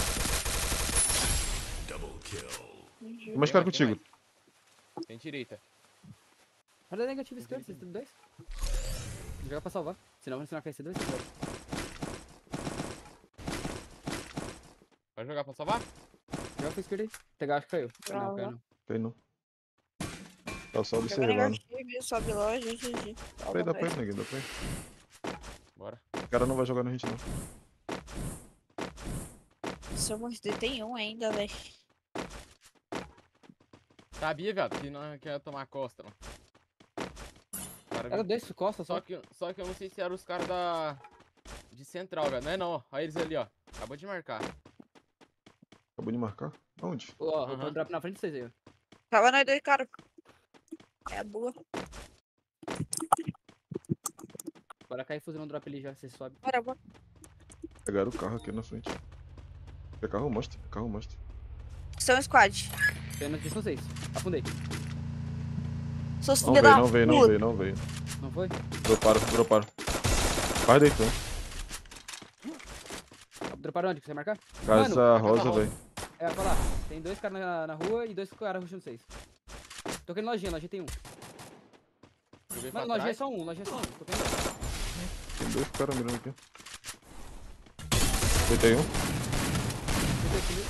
Tem mais cara Tem mais, contigo. tem mais. Tem direita. Olha a negativa esquerda, vocês têm dois. Joga pra salvar. Senão, se não aquecer dois, você pode. Pode Vai jogar pra salvar? Joga pra esquerda aí. Pegar, acho que caiu. Não, Brava. caiu não. Tem não. Tá só Joga observando. negativo, sobe loja, G G. Dá pra ir, dá pra ir, neguinho, dá pra ir. Bora. O cara não vai jogar no hit, não. Somos D tem um ainda, velho. Sabia, viado, que não que ia tomar a costa, mano. Cara, Era dois costas só, só. que, só que eu não sei se eram os caras da... De central, velho. Não é não, ó. Olha eles ali, ó. Acabou de marcar. Acabou de marcar? Aonde? Ó, Aham. vou drop na frente de vocês aí, ó. Tava nós dois, cara. É a boa. Bora cair fuzilando um drop ali já, você sobe. Bora, bora. Pegaram o carro aqui na frente. É carro monstro, é carro monstro. São squad. Pena que são vocês. Afundei. Seus Não filhos veio, da não veio, não puta. veio, não veio. Não foi? Droparam, droparam. Quase deitou. Droparam onde que você vai marcar? Casa Mano, rosa, rosa. velho. É, vai falar. Tem dois caras na, na rua e dois caras rushando vocês. Tô querendo lojinha, lojinha tem um. Joguei pra Mano, lojinha é trás. só um, lojinha é só um. Tô querendo dois. Tem dois caras mirando aqui. Deitei um. Tem dois comigo.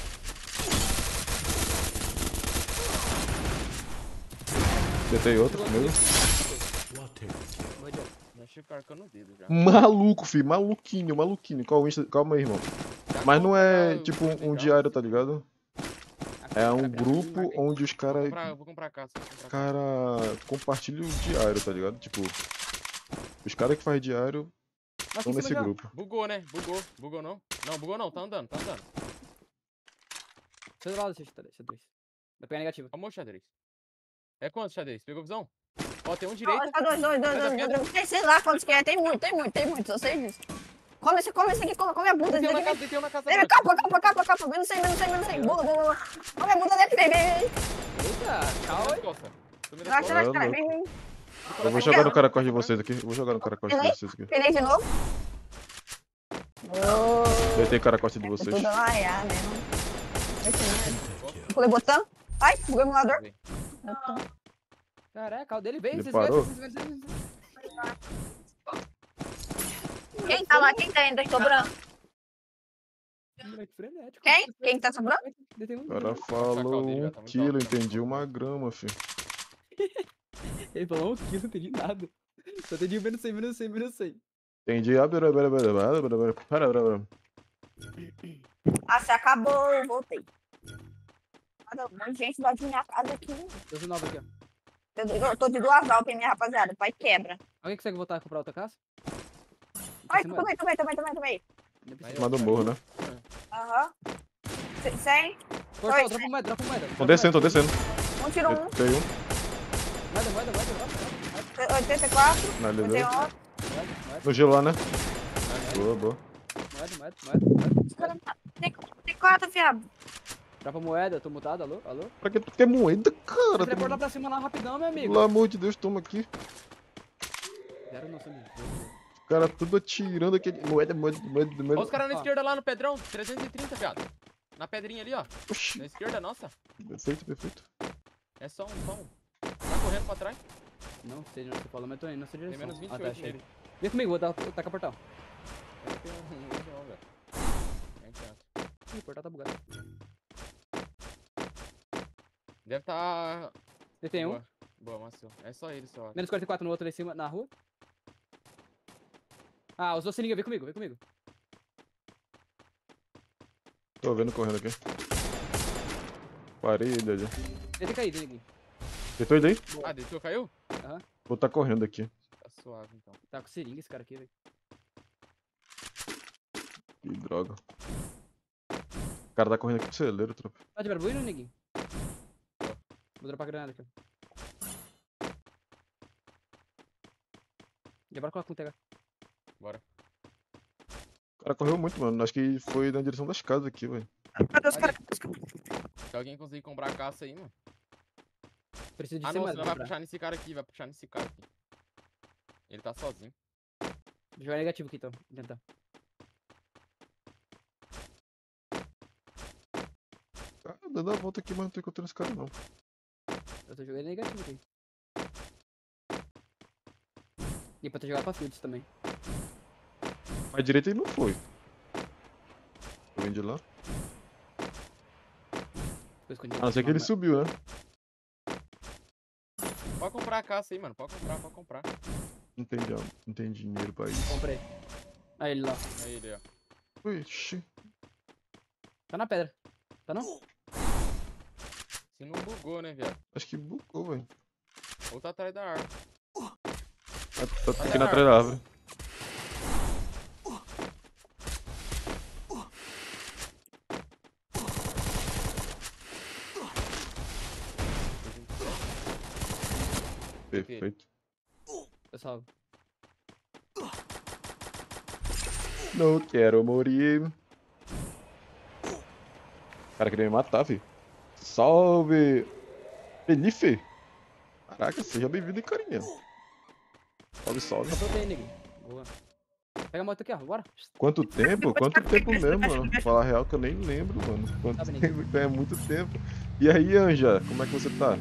Deitei outro comigo. Morri de outro. Já chego carcando o dedo já. Maluco, fi. Maluquinho, maluquinho. Calma, calma aí, irmão. Já Mas não é compra tipo o um, um legal, diário, assim. tá ligado? Aqui, É um cara, grupo marca aí. onde os Vou caras comprar, vou comprar caça, vou comprar caça. cara compartilham o diário, tá ligado? Tipo, os caras que fazem diário Mas aqui estão em nesse cima já. grupo. Bugou, né? Bugou. Bugou não? Não, bugou não. Tá andando, tá andando. Deixa eu lá, xadrez. xadrez. Vai pegar negativa. Amor, xadrez. É quanto, xadrez? Pegou visão? Ó, tem um direita. Ó, dois, dois, dois, Pedra, dois, pedra. dois. Sei- Sei lá quantos que é. Tem muito, tem muito, tem muito. Eu sei disso. Come esse, come esse aqui, come, come a bunda. Tem um na Vem, casa, tem um na casa. vem, branca. capa, capa, capa, capa. Menos cem, menos cem, menos cem. Bunda, bunda, bunda. Come a bunda dele, vem, vem, vem. Eita, Tomei calma. nas costas. Tomei nas Vai, costas. vai, É vai. louco. Vem, vem. Eu vou jogar no cara corte de vocês aqui. Eu vou jogar no cara corte de vocês aqui. Pelei de novo. Oh, Deitei cara corte de tô vocês. dando aiá mesmo. Esse mesmo. Pulei botão. Ai, buguei o emulador. Vem. Botão. Caraca, o dele veio. Ele vocês parou? viram, vocês viram, vocês viram. Quem tá lá? Quem tá ainda sobrando? Moleque frenético. Quem? Quem tá sobrando? Detém um- O cara Sacar o falou dele, um já tá muito quilo, alto, né? entendi uma grama, fi. Ele falou um quilo, não entendi nada. Só entendi menos cem, menos cem, menos cem. Entendi. Ah, pera, pera, pera, pera, pera, pera, pera, pera, pera. Ah, se acabou, eu voltei. Nada, um monte de gente invadiu minha casa aqui. doze nove aqui, ó. Eu, eu tô de duas altas, hein, minha rapaziada. Pai quebra. Alguém consegue voltar a comprar outra caça? Ai, Cima- tomei, tomei, tomei, tomei, tomei. Não Aí, Em precisa. cima do morro, né? Aham. C- cem. Portal, dois, dropa moeda, dropa moeda. Tô descendo, tô descendo. Um tiro um. Deitei um. Moeda, moeda, moeda, dropa, dropa. oitenta e quatro. Finalizou. oitenta e um. Moeda, moeda, No gelo lá, né? Boa, boa. moeda, moeda, moeda, moeda. Caramba, Tem tem quatro, viado. Dropa moeda, eu tô mutado, alô, alô. Pra que tu quer moeda, cara? Você teleportar pra cima lá rapidão, meu amigo. Pelo amor de Deus, toma aqui. Zero noção de O cara tudo atirando aqui. Moeda, moeda, moeda, Ó moeda. os caras na Ó. esquerda lá no Pedrão. trezentos e trinta, viado. Na pedrinha ali, ó. Oxi. Na esquerda, nossa. Perfeito, perfeito. É só um, só um. Tá correndo pra trás. Não sei de onde você falou, mas tô indo nessa direção. menos vinte e Ah, tá, oito achei. nele. Vem comigo, vou dar, tacar portal. Eu tenho um legião, velho. É canto. Ih, o portal tá bugado. Deve tá... Você tem um. Boa, boa, Macio. É só ele, só. Menos quarenta e quatro no outro ali em cima, na rua. Ah, usou seringa, vem comigo, vem comigo. Tô vendo correndo aqui. Parei ele ali. Ele tem caído, ninguém. Deitou ele aí? Ah, deitou, caiu? Vou tá correndo aqui. Tá suave, então. Tá com seringa esse cara aqui, velho. Que droga. O cara tá correndo aqui pro celeiro, tropa. Tá de barbuíno, ninguém? Vou dropar a granada aqui, ó. Já bora colocar com o T H. Bora. O cara correu muito, mano. Acho que foi na direção das casas aqui, velho. Cadê os caras? Se alguém conseguir comprar a caça aí, mano. Preciso de Ah, ser não, mais. senão vai puxar nesse cara aqui, vai puxar nesse cara aqui. Ele tá sozinho. Vou jogar negativo aqui, então. Vou tentar. Cara, dando a volta aqui, mas não tô encontrando esse cara, não. Eu tô jogando negativo aqui. E pra ter jogado pra fields também. Mas direita ele não foi. Eu vim de lá. Ficou escondido A não ser que ele numa- subiu, né? Pode comprar a caça aí, mano. Pode comprar, pode comprar. Não tem, dia- não tem dinheiro pra isso. Comprei. Aí ele lá. Aí ele, ó. Ixi. Tá na pedra. Tá não? Se não bugou, né, viado? Acho que bugou, velho. Ou tá atrás da árvore. Tá, tá, tá Olha aqui a na atrás da árvore. Perfeito. Pessoal. Não quero morrer. O cara queria me matar, fi. Salve! Felipe! Caraca, seja bem-vindo, carinha. Salve, salve. Só proteína, neguinho. Boa. Pega a moto aqui, ó. Bora. Quanto tempo? Quanto tempo mesmo, mano? Pra falar a real que eu nem lembro, mano. Quanto Sabe, tempo? É muito tempo. E aí, Anja, como é que você tá?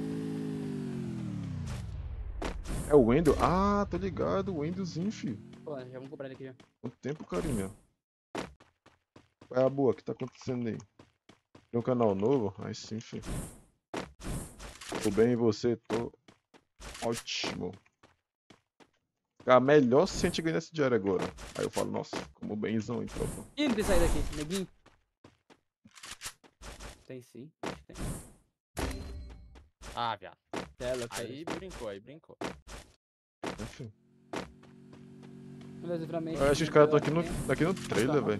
É o Wendel? Ah, tô ligado, o Wendelzinho, filho. Pô, já vamos comprar ele aqui já. Quanto tempo, carinha? Qual é a boa? O que tá acontecendo aí? Tem um canal novo? Aí sim, filho. Tô bem, e você? Tô ótimo. Cara, melhor se a gente ganhar esse diário agora. Aí eu falo, nossa, como benzão, hein, tropa. Ih, não tem saída daqui, neguinho. Tem sim. Acho que tem. Ah, viado. É, louco, Aí brincou, aí brincou. Enfim. Beleza, livramento. Eu acho que os caras estão aqui no, aqui no trailer, Tá. velho.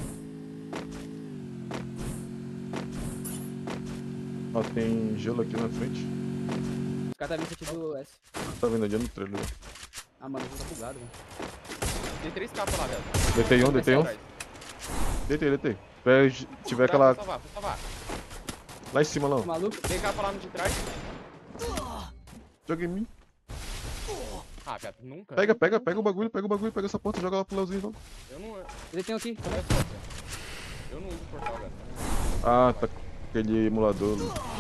Ó, tem gelo aqui na frente. Os caras tá vindo aqui do S. Tá vendo ali no trailer. Ah, mano, o jogo tá bugado, velho. Tem três capas lá, velho. Deitei um, deitei um. Atrás. Deitei, deitei. Se tiver aquela. Vou salvar, vou salvar. Lá em cima, lá. ó. Maluco? Tem capa lá no de trás. Joga em mim. Ah, viado, nunca. Pega, pega, pega o bagulho, pega o bagulho, pega essa porta, joga lá pro Leozinho, então. Eu não... Eu Ele tem um aqui. Tá não, vendo? eu não uso portal, velho. Ah, tá. Aquele emulador. Né?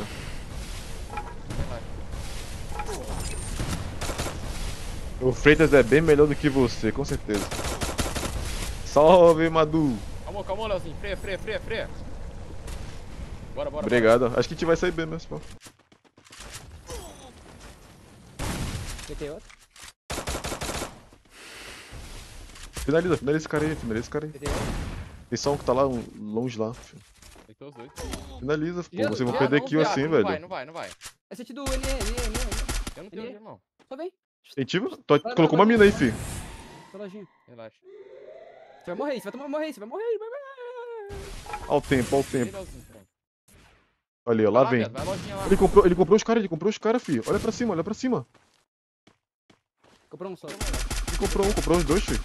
O Freitas é bem melhor do que você, com certeza. Salve, Madu! Calma, calma, Leozinho. Freia, freia, freia, freia. Bora, bora, Obrigado. Acho que a gente vai sair bem mesmo, pô. Tem outro. Finaliza, finaliza esse cara aí, finaliza esse cara aí. Tem outro. Tem só um que tá lá, um, longe lá. Filho. bora. Deitou os dois. Finaliza, pô. Gelo, Vocês vão gelo, perder não, kill viado, assim, não velho. vai, não vai, não vai. É sete do N, N, N, N. Eu não tenho Ele- gelo, não. Só vem. Incentivo? Tô- Vai, Colocou vai, uma vai, mina aí, vai. fi. Só lojinha. Relaxa. Você vai morrer, você vai tomar morrer, você vai morrer, vai morrer. Ó o tempo, ó o Ei, tempo. Leozinho, pronto. Olha, ó, Vai lá vem. viado, vai lojinha lá. Ele comprou, ele comprou os caras, ele comprou os caras, fi. Olha pra cima, olha pra cima. Comprou um só. Ele comprou um, comprou os dois, fi.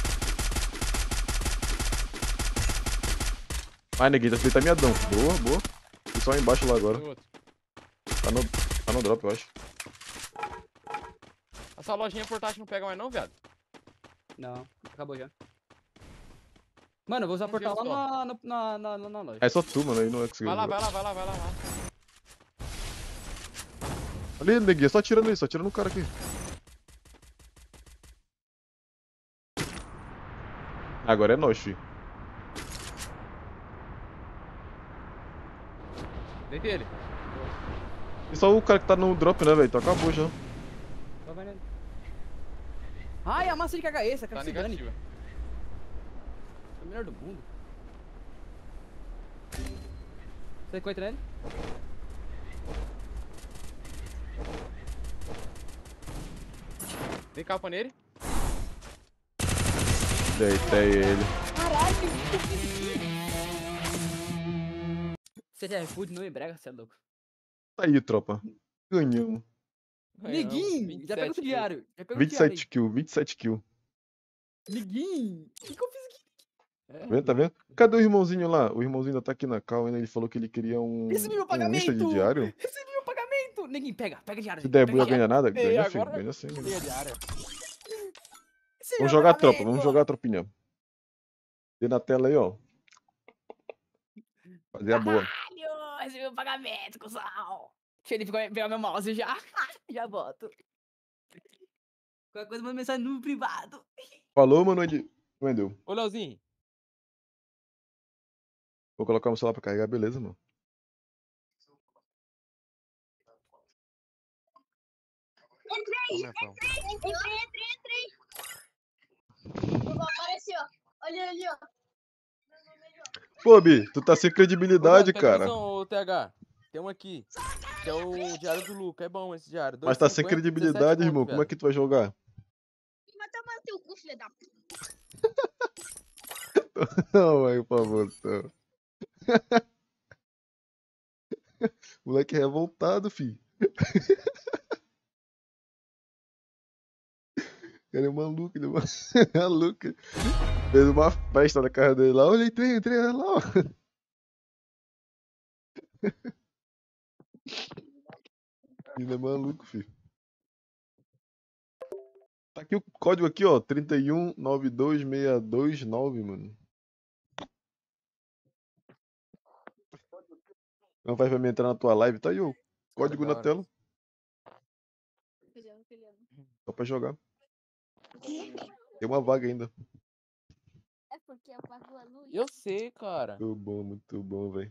Ai, neguinho, ele tá miadão. Boa, boa. E só embaixo lá agora. Tem outro. Tá no, tá no drop, eu acho. Essa lojinha portátil não pega mais não, viado. Não, acabou já. Mano, eu vou usar Um portal gelo lá na, na, na, na, na loja. É só tu, mano, aí no X. Vai lá, vai lá, vai lá, vai lá. vai lá. Ali, neguinho, só atirando aí, só atirando o cara aqui. Agora é nós, fi. Deitei ele. E só o cara que tá no drop, né, velho? Então acabou já. Só vai nele. Ai, a massa de cagar esse, quero Tá que se dane. negativa. É o melhor do mundo. Você encontra ele? Dei capa nele. Deitei ele. Caralho, que eu fiz aqui? Você já é food, não embrega, você é louco. Tá aí, tropa. Ganhamos. Ganhamos. Neguinho, já pega o vinte e sete diário. Já pega o vinte e diário sete kills, vinte e sete kills. aí. Neguinho, o que, que eu fiz aqui? É, Vendo, tá vendo? Cadê o irmãozinho lá? O irmãozinho ainda tá aqui na cal, ainda ele falou que ele queria um, Recebi meu um Insta de pagamento! diário. Recebi meu pagamento! Neguinho, pega, pega diário. Se der pega buia, diário. ganha nada? Ei, Ganha sim, agora- ganha sim. ganha. Ganhei a diária. Recebi Vamos meu jogar a tropa, pagamento. vamos jogar a tropinha. Vê na tela aí, ó. Fazer a boa. Caralho, recebi meu pagamento, cuzão. Deixa ele pegar pegar meu mouse já. Já boto. Qualquer coisa, manda mensagem no privado. Falou, mano. Ele... Wendel, Ô, Leozinho. vou colocar o celular pra carregar, beleza, mano. Ô, Mefão. Entrei, entrei, entrei. O Val apareceu. Olha ali, ó. Pô, Bi, tu tá sem Ô, credibilidade, Gato, pega a cara. visão, ô, T H. Tem um aqui. Que é o diário do Luca. É bom esse diário. Mas tá sem dois e cinquenta, dezessete credibilidade, conto, irmão. Como é velho. que tu vai jogar? Mas toma no teu cu, filha da puta. Não, aí, por favor. Não. Moleque revoltado, fi. Ele é maluco, ele é ma- maluco. Fez uma festa na casa dele lá. Olha, entrei, entrei olha lá, ó. Ele é maluco, filho. Tá aqui o código aqui, ó. trinta e um nove dois seis dois nove, mano. Não vai pra mim entrar na tua live, tá aí o código da na hora. tela. Só pra jogar. Tem uma vaga ainda. É porque apagou a luz. Eu sei, cara. Muito bom, muito bom, velho.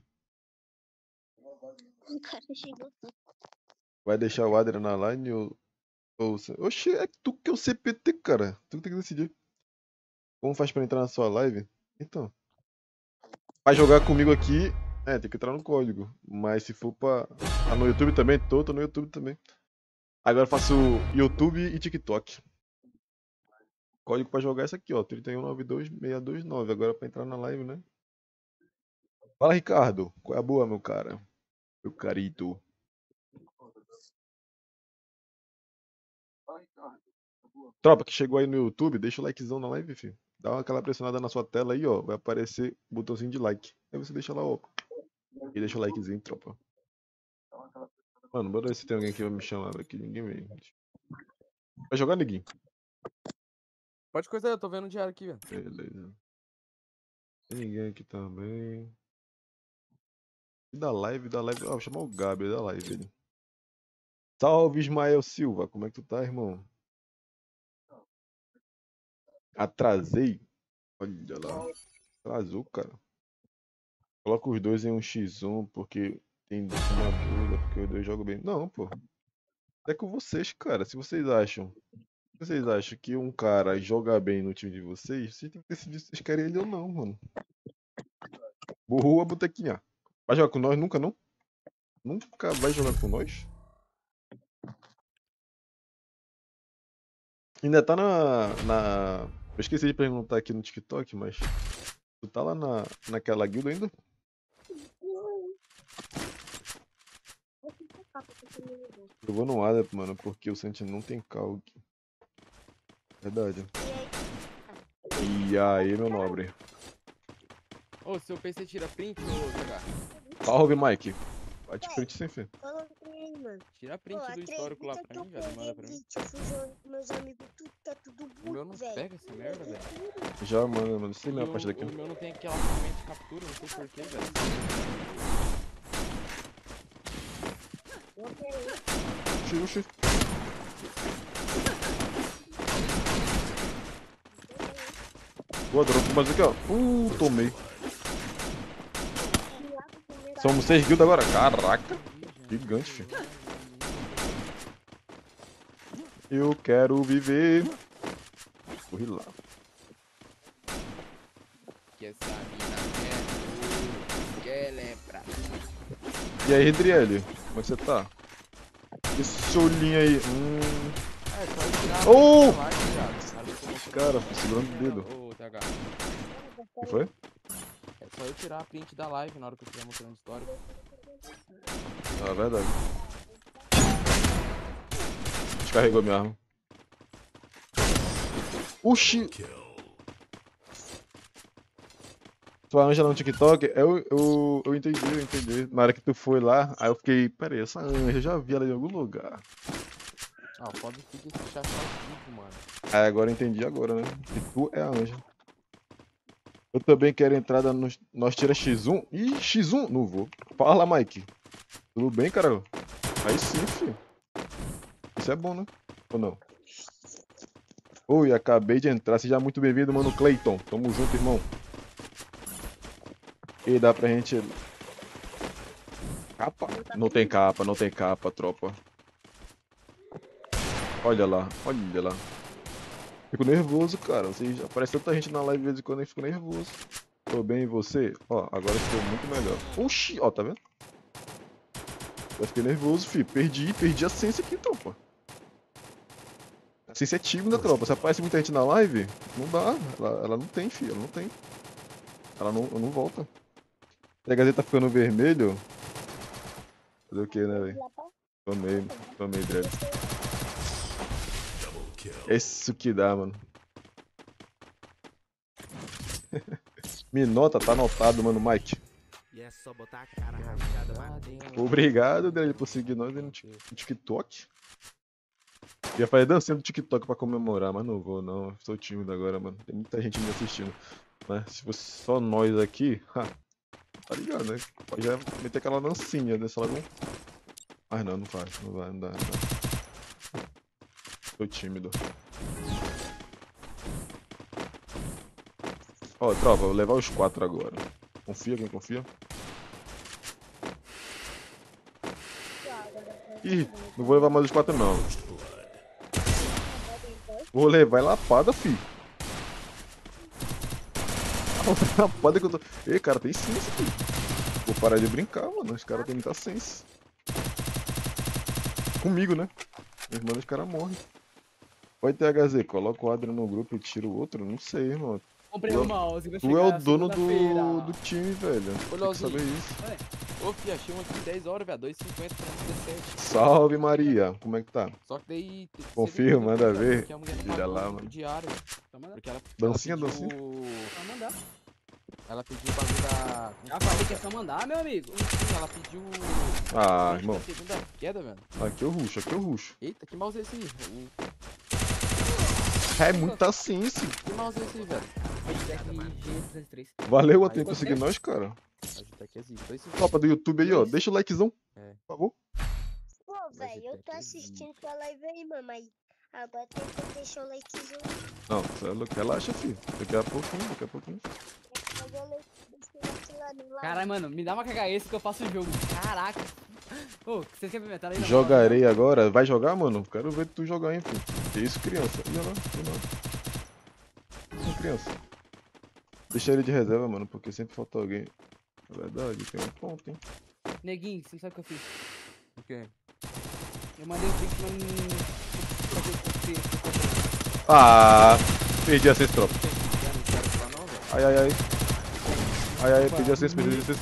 O cara chegou. Vai deixar o Adrian na line ou... ou... Oxi, é tu que é o C P T, cara. Tu que tem que decidir. Como faz pra entrar na sua live? Então. Vai jogar comigo aqui, é, tem que entrar no código. Mas se for pra... Tá no YouTube também? Tô, tô no YouTube também. Agora eu faço YouTube e TikTok. Código pra jogar é esse aqui, ó. trinta e um nove dois seis dois nove. Agora pra entrar na live, né? Fala, Ricardo. Qual é a boa, meu cara? Meu carito. Tropa que chegou aí no YouTube, deixa o likezão na live, filho. Dá aquela pressionada na sua tela aí, ó. Vai aparecer o botãozinho de like. Aí você deixa lá, ó. E deixa o likezinho, tropa. Mano, bora ver se tem alguém que vai me chamar aqui. Ninguém vem. Vai jogar, neguinho? Pode coisar, eu tô vendo o diário aqui, velho. Beleza. Tem ninguém aqui também. E da live, da live. Ó, vou chamar o Gabi da live. Ele. Salve, Ismael Silva. Como é que tu tá, irmão? Atrasei? Olha lá. Atrasou, cara. Coloca os dois em um xis um, porque tem uma dúvida, porque os dois jogam bem. Não, pô. É com vocês, cara. Se vocês acham. Se vocês acham que um cara joga bem no time de vocês, vocês têm que decidir se vocês querem ele ou não, mano. Boa, botequinha. Vai jogar com nós? Nunca, não? Nunca vai jogar com nós? Ainda tá na, na... Eu esqueci de perguntar aqui no TikTok, mas... Tu tá lá na, naquela guilda ainda? Eu vou no Adep, mano, porque o Santi não tem calc. Verdade. E aí, meu nobre? Ô, seu P C tira print, ô, T H? Salve, Mike. Bate print sem fim. Fala pra ele, mano. Tira print Pô, do histórico lá pra mim, velho. Manda pra mim. aqui, eu fui jogando com meus amigos, tudo tá tudo O meu burro, não velho. pega essa merda, velho. Já, mano, mano. Sei O minha meu, parte daqui. o meu não tem aquela ferramenta de captura, não sei porquê, velho. Oxi, oxi. Boa, dropou mais aqui, ó. Uh, tomei. Somos seis guildas agora. Caraca. Gigante, filho. Eu quero viver. Corri lá. Que essa mina quer, quer lembrar. E aí, Redriele? Como é que você tá? Esse olhinho aí. Hum. É, só eu tirar Oh! a live, viado. Na hora que eu vou Cara, colocar tô segurando o na dedo. câmera, ô, T H. O que foi? É só eu tirar a print da live na hora que eu estiver mostrando história. Ah, verdade. Descarregou minha arma. Oxi! Tua anja no TikTok? Eu, eu, eu entendi, eu entendi. Na hora que tu foi lá, aí eu fiquei, pera aí, essa anja, eu já vi ela em algum lugar. Ah, o pobre fica esse chachativo, mano. Aí agora eu entendi agora, né? Que tu é a anja. Eu também quero entrada no... Nós tira xis um? Ih, xis um? Não vou. Fala, Mike. Tudo bem, cara? Aí sim, filho. Isso é bom, né? Ou não? Oi, acabei de entrar. Seja muito bem-vindo, mano Clayton. Tamo junto, irmão. E dá pra gente... Capa? Não tem capa, não tem capa, tropa. Olha lá, olha lá. Fico nervoso, cara. Vocês aparece tanta gente na live de vez em quando eu fico nervoso. Tô bem e você? Ó, agora estou muito melhor. Oxi, ó, tá vendo? Eu fiquei nervoso, filho. Perdi, perdi a sense aqui, tropa. A sense é tímida, tropa. Se aparece muita gente na live, não dá. Ela, ela não tem, filho. Ela não tem. Ela não, ela não volta. Se a Gazeta tá ficando vermelho. Fazer o que, né, velho? Tomei, tomei, dread. É isso que dá, mano. Minota, tá anotado, mano, Mike. E é só botar a cara rachada, mano. Obrigado, Dredd, por seguir nós aí no Tik- no TikTok. Ia fazer dancinha do TikTok pra comemorar, mas não vou, não. Sou tímido agora, mano. Tem muita gente me assistindo. Mas se fosse só nós aqui, ha, tá ligado, né? Pode já meter aquela dancinha, né? Só não. Mas não, não faz. Não vai, não dá, não dá. Sou tímido. Ó, tropa, vou levar os quatro agora. Confia, quem confia? Ih, não vou levar mais os quatro não. Vou levar em lapada, fi. A lapada que eu tô... Ei, cara, tem sense, fi. Vou parar de brincar, mano. Os caras têm muita sense. Comigo, né? Minha irmã, os caras morrem. Oi, T H Z, coloca o Adrian no grupo e tira o outro? Não sei, irmão. Comprei Tu é- o mouse. vai Tu é chegar o dono segunda-feira. do, do time, velho. Tem que Leozinho. saber isso. Ô, fi, achei um aqui dez horas, velho. dois e cinquenta pra dezessete. Salve, Maria. Como é que tá? Só que daí. tem que Confia, ser vindo, manda né, ver. porque a mulher não Filha pagou lá, o mano. diário. Só mandar. Porque ela, Dancinha, ela dancinha? pediu... Só mandar. Ela pediu o bagulho da. Já falei que é só mandar, meu amigo. Sim, ela pediu. Ah, acho que irmão. da segunda queda, velho. Aqui eu ruxo, aqui eu ruxo. Eita, que mouse é esse aí? O... É muita sense. Que mouse é esse aí, velho? Logitech G duzentos e três. Valeu, Aí Atento, por você- seguir nós, cara. Logitech é zica. dois e cinquenta. Tropa do YouTube aí, ó. Deixa o likezão. É. Por favor. Pô, velho, eu tô assistindo tua live aí, mano, mas agora tem que deixar o likezinho. Não, você é louco. Relaxa, filho. Daqui a pouquinho, daqui a pouquinho. Cadê o like? Deixa o like lá no lado. Caralho, mano, me dá uma K H S que eu faço o jogo. Caraca. Ô, vocês querem inventar aí? na moral, Jogarei agora. Vai jogar, mano? Quero ver tu jogar, hein, filho. Que isso, criança. Ih, olha lá. Ih, não. Ih, criança. Deixa ele de reserva, mano, porque sempre falta alguém. É verdade, tem um ponto, hein. né? Neguinho, você não sabe o que eu fiz. O quê? Eu mandei o print, mas não... Ah, perdi a sense, tropa. Já não quero falar não, velho. Ai, ai, ai. Ai, ai, perdi a sense, perdi a sense.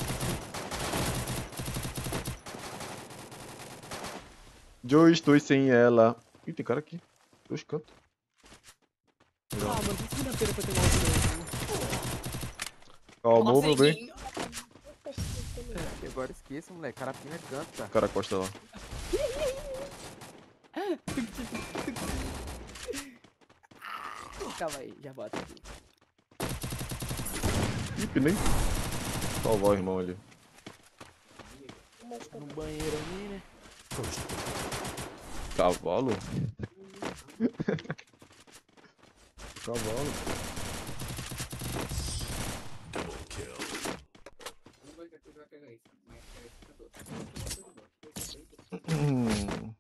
Eu estou sem ela. Ih, tem cara aqui. Dois cantos. Ah, mano, que segunda-feira que eu tenho mouse novo. Calmou, Nossa, meu bem. Neguinho. E agora esqueça, moleque. Carapina canta. O cara costa lá. Calma aí, já bota aqui. Ih, pinei. Salvar o irmão ali. No banheiro ali, né? Cavalo? Cavalo. Hum.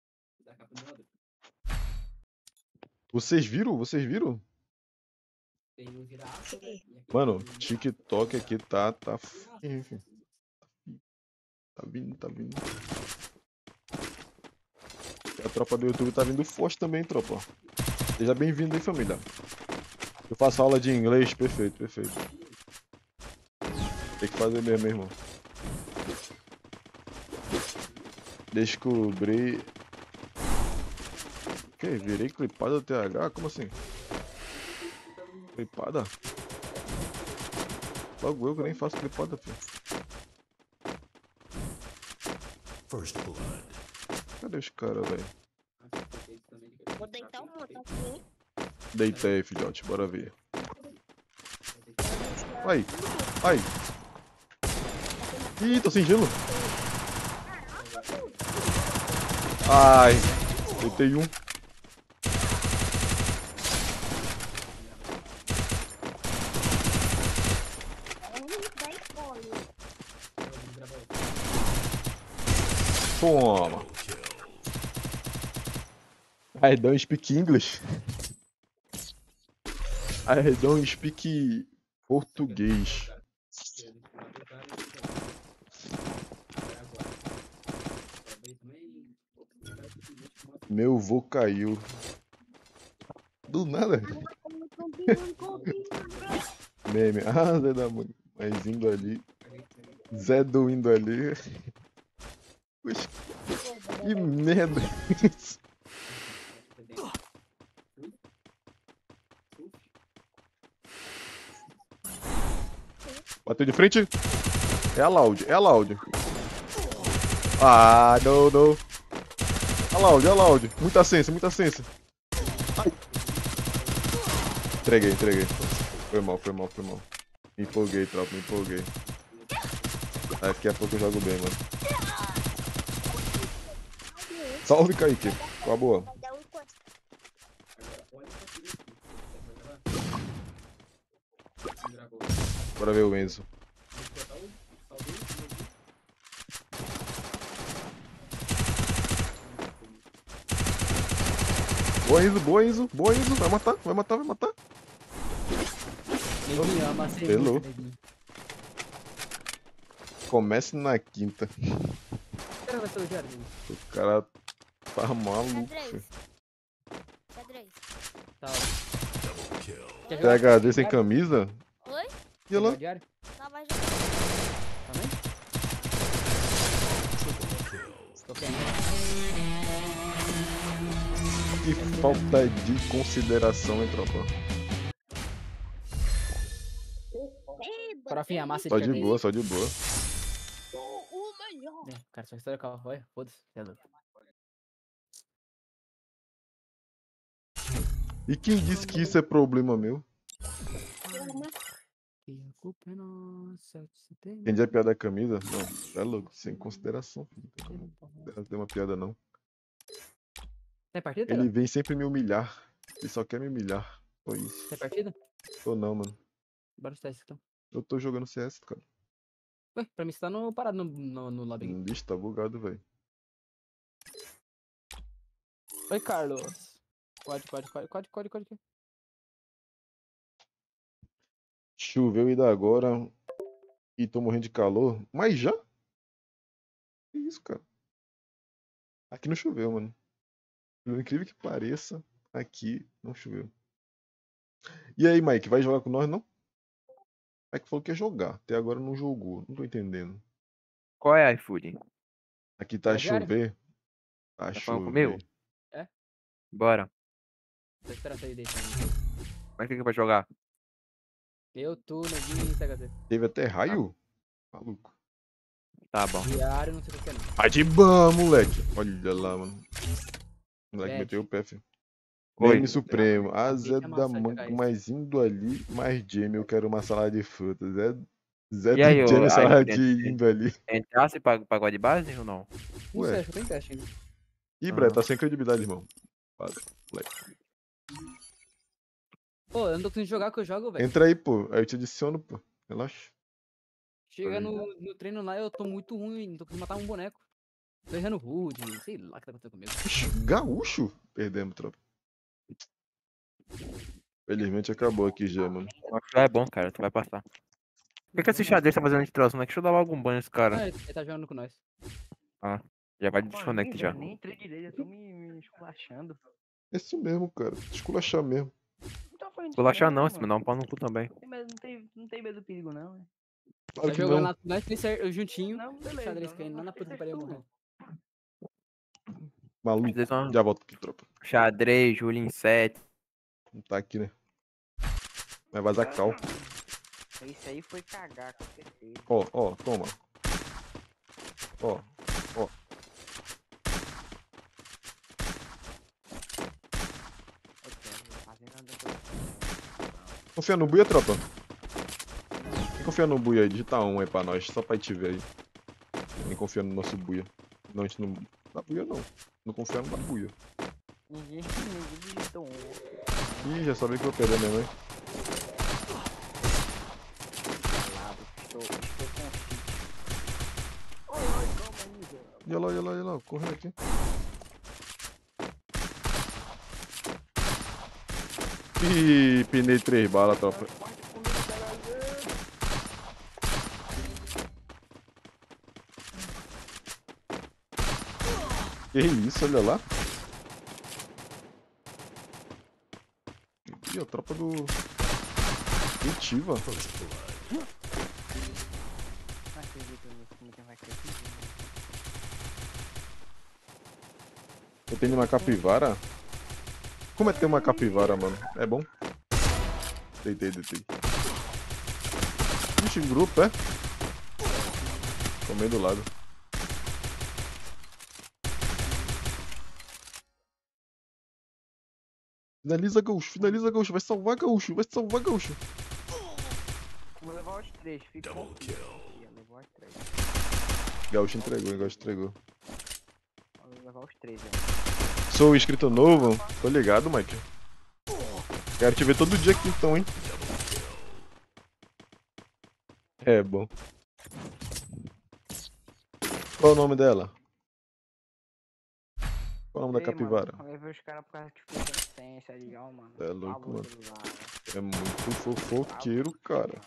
Vocês viram? Vocês viram? Mano, TikTok aqui tá. tá. firme, filho. Tá vindo, tá vindo. E a tropa do YouTube tá vindo forte também, tropa. Seja bem-vindo aí, família. Eu faço aula de inglês, perfeito, perfeito. Tem que fazer mesmo, irmão. Descobri. O que? Virei clipada do T H? Como assim? Clipada? Logo eu que nem faço clipada, filho. Cadê os caras, velho? Vou deitar um monte aqui. Deitei, filhote, bora ver. Ai, ai. Ih, tô sem gelo. Ai, deitei um. Toma. I don't speak English. I don't speak português. Meu vô caiu. Do nada. Meme. Ah, Zé da mãe. Mas indo ali. Zé do indo ali. Poxa, que merda. Bateu de frente. É a Loud, é a Loud. Ah, não, não. A Loud, a Loud. Muita sensa, muita sensa. Ai. Entreguei, entreguei. Foi mal, foi mal, foi mal. Me empolguei, tropa, me empolguei. Daqui a pouco eu jogo bem, mano. Salve, Kaique. Qual a boa? Bora ver o Enzo. Boa, Enzo, boa, Enzo, boa, Enzo. Vai matar, vai matar, vai matar. Neguinho, eu amassei Hello. muito, neguinho. Comece na quinta. Cara, vai ser o Jardim. O cara tá maluco. Xadrez. Xadrez. Tá. Quer jogar? T H D sem camisa? Oi? E Quer ela? jogar diário? Não vai jogar. Também? Estou querendo. Que falta de consideração, hein, tropa? Farofinha, massa de Só de xadrez. boa, só de boa. O melhor. É, cara, só história com a voz, foda-se, é louco. E quem disse que isso é problema meu? Que a culpa é nossa, você tem... Entendi a piada da camisa? Não, é louco, sem consideração. Não tem tem uma piada não. Tem partida, Ele Ele... vem sempre me humilhar. Ele só quer me humilhar. Foi isso. Tem partida? Tô não, mano. Bora testar isso então. Eu tô jogando C S, cara. Ué, pra mim você tá no, parado no, no, no lobby aqui. Hum, Bicho, tá bugado, velho. Oi, Carlos. Pode, pode, pode, pode, pode, pode. Choveu e da agora. E tô morrendo de calor. Mas já? Que isso, cara? Aqui não choveu, mano. Por incrível que pareça, aqui não choveu. E aí, Mike, vai jogar com nós, não? Mike falou que ia jogar. Até agora não jogou. Não tô entendendo. Qual é, iFood? Aqui tá a É diário? chover. Tá a Tá falando chover. comigo? É? Bora. Tô esperando sair desse aí. Como é que vai jogar? Eu, tu, Neguinho e T H Z. Teve até raio? Maluco. Tá bom. Diário, não sei o que é não. Vai de ban, moleque. Olha lá, mano. O moleque Bad. meteu o pé, filho. Oi. Meme Supremo. A Acabei Zé de da amassar Manco, H S. mas indo ali, mais Jamie, eu quero uma salada de frutas. Zé, Zé E aí, do ô, Jamie, salada iFood, de indo ali. entrasse pra pagode de base ou não? Não Ué. sei, acho que eu tô em teste ainda. Ih, Bré, Ah. tá sem credibilidade, irmão. Para, moleque. Pô, eu não tô conseguindo jogar que eu jogo, velho. Entra aí, pô. Aí eu te adiciono, pô. Relaxa. Chega no, no treino lá, eu tô muito ruim, não tô conseguindo matar um boneco. Tô errando rude, sei lá o que tá acontecendo comigo. Ixi, gaúcho? Perdemos, tropa. Felizmente acabou aqui já, mano. Acho é bom, cara. Tu vai passar. Por que, que esse xadrez tá fazendo introdução? Deixa eu dar logo um banho nesse cara. Ah, ele ele tá jogando com nós. Já vai de desconect já. Nem entrei direito, eu tô me, me esculachando. É isso mesmo, cara. Esculachar mesmo. Não tá falando Vou laxar não, mano. esse me dá um pau no cu também. Tem medo- Não tem, não tem medo do perigo, não, né? Claro Tá que jogando não. lá com nós, três cer- juntinho. Não, beleza. Xadrez não- caindo lá não na puta que sei pariu se morrendo. Maluco. Vocês vão- Já volto aqui, tropa. Xadrez, Julin sete. Não tá aqui, né? Vai vazar cal. Esse aí foi cagar, com certeza. Ó, ó, toma. Ó, ó. Eu quero fazer nada. Confia no buia, tropa? Quem confia no buia aí? Digita um aí pra nós, só pra gente ver aí. Quem confia no nosso buia. Não, a gente não dá buia, não. Não confia no buia. Ninguém, ninguém digitou um. Ih, já sabia que eu vou perder mesmo, hein? Lado, estou, estou confuso. Oi, oi, calma aí, velho. Olha lá, olha lá, olha lá, correndo aqui. Ih, pinei três balas, tropa. Que isso, olha lá. Ih, a tropa do... Intiva. Não acredito nisso, como que vai crescer. Eu tenho uma capivara. Como é ter uma capivara, mano? É bom? Deitei, deitei. Ixi, em grupo, é? Comendo do lado. Finaliza, Gaúcho. Finaliza, Gaúcho. Vai salvar, Gaúcho. Vai salvar, Gaúcho. Vou levar os três, fica bom. Ia levar os três. Gaúcho entregou, hein? Gaúcho entregou. Vou levar os três, ó. Sou inscrito novo? Tô ligado, Mike. Quero te ver todo dia aqui então, hein? É bom. Qual é o nome dela? Qual é o nome da Ei, capivara? mano, eu levei os caras por causa que ficou sem ciência ali, ó, mano. É louco, Falou mano. celular, É muito fofoqueiro, cara.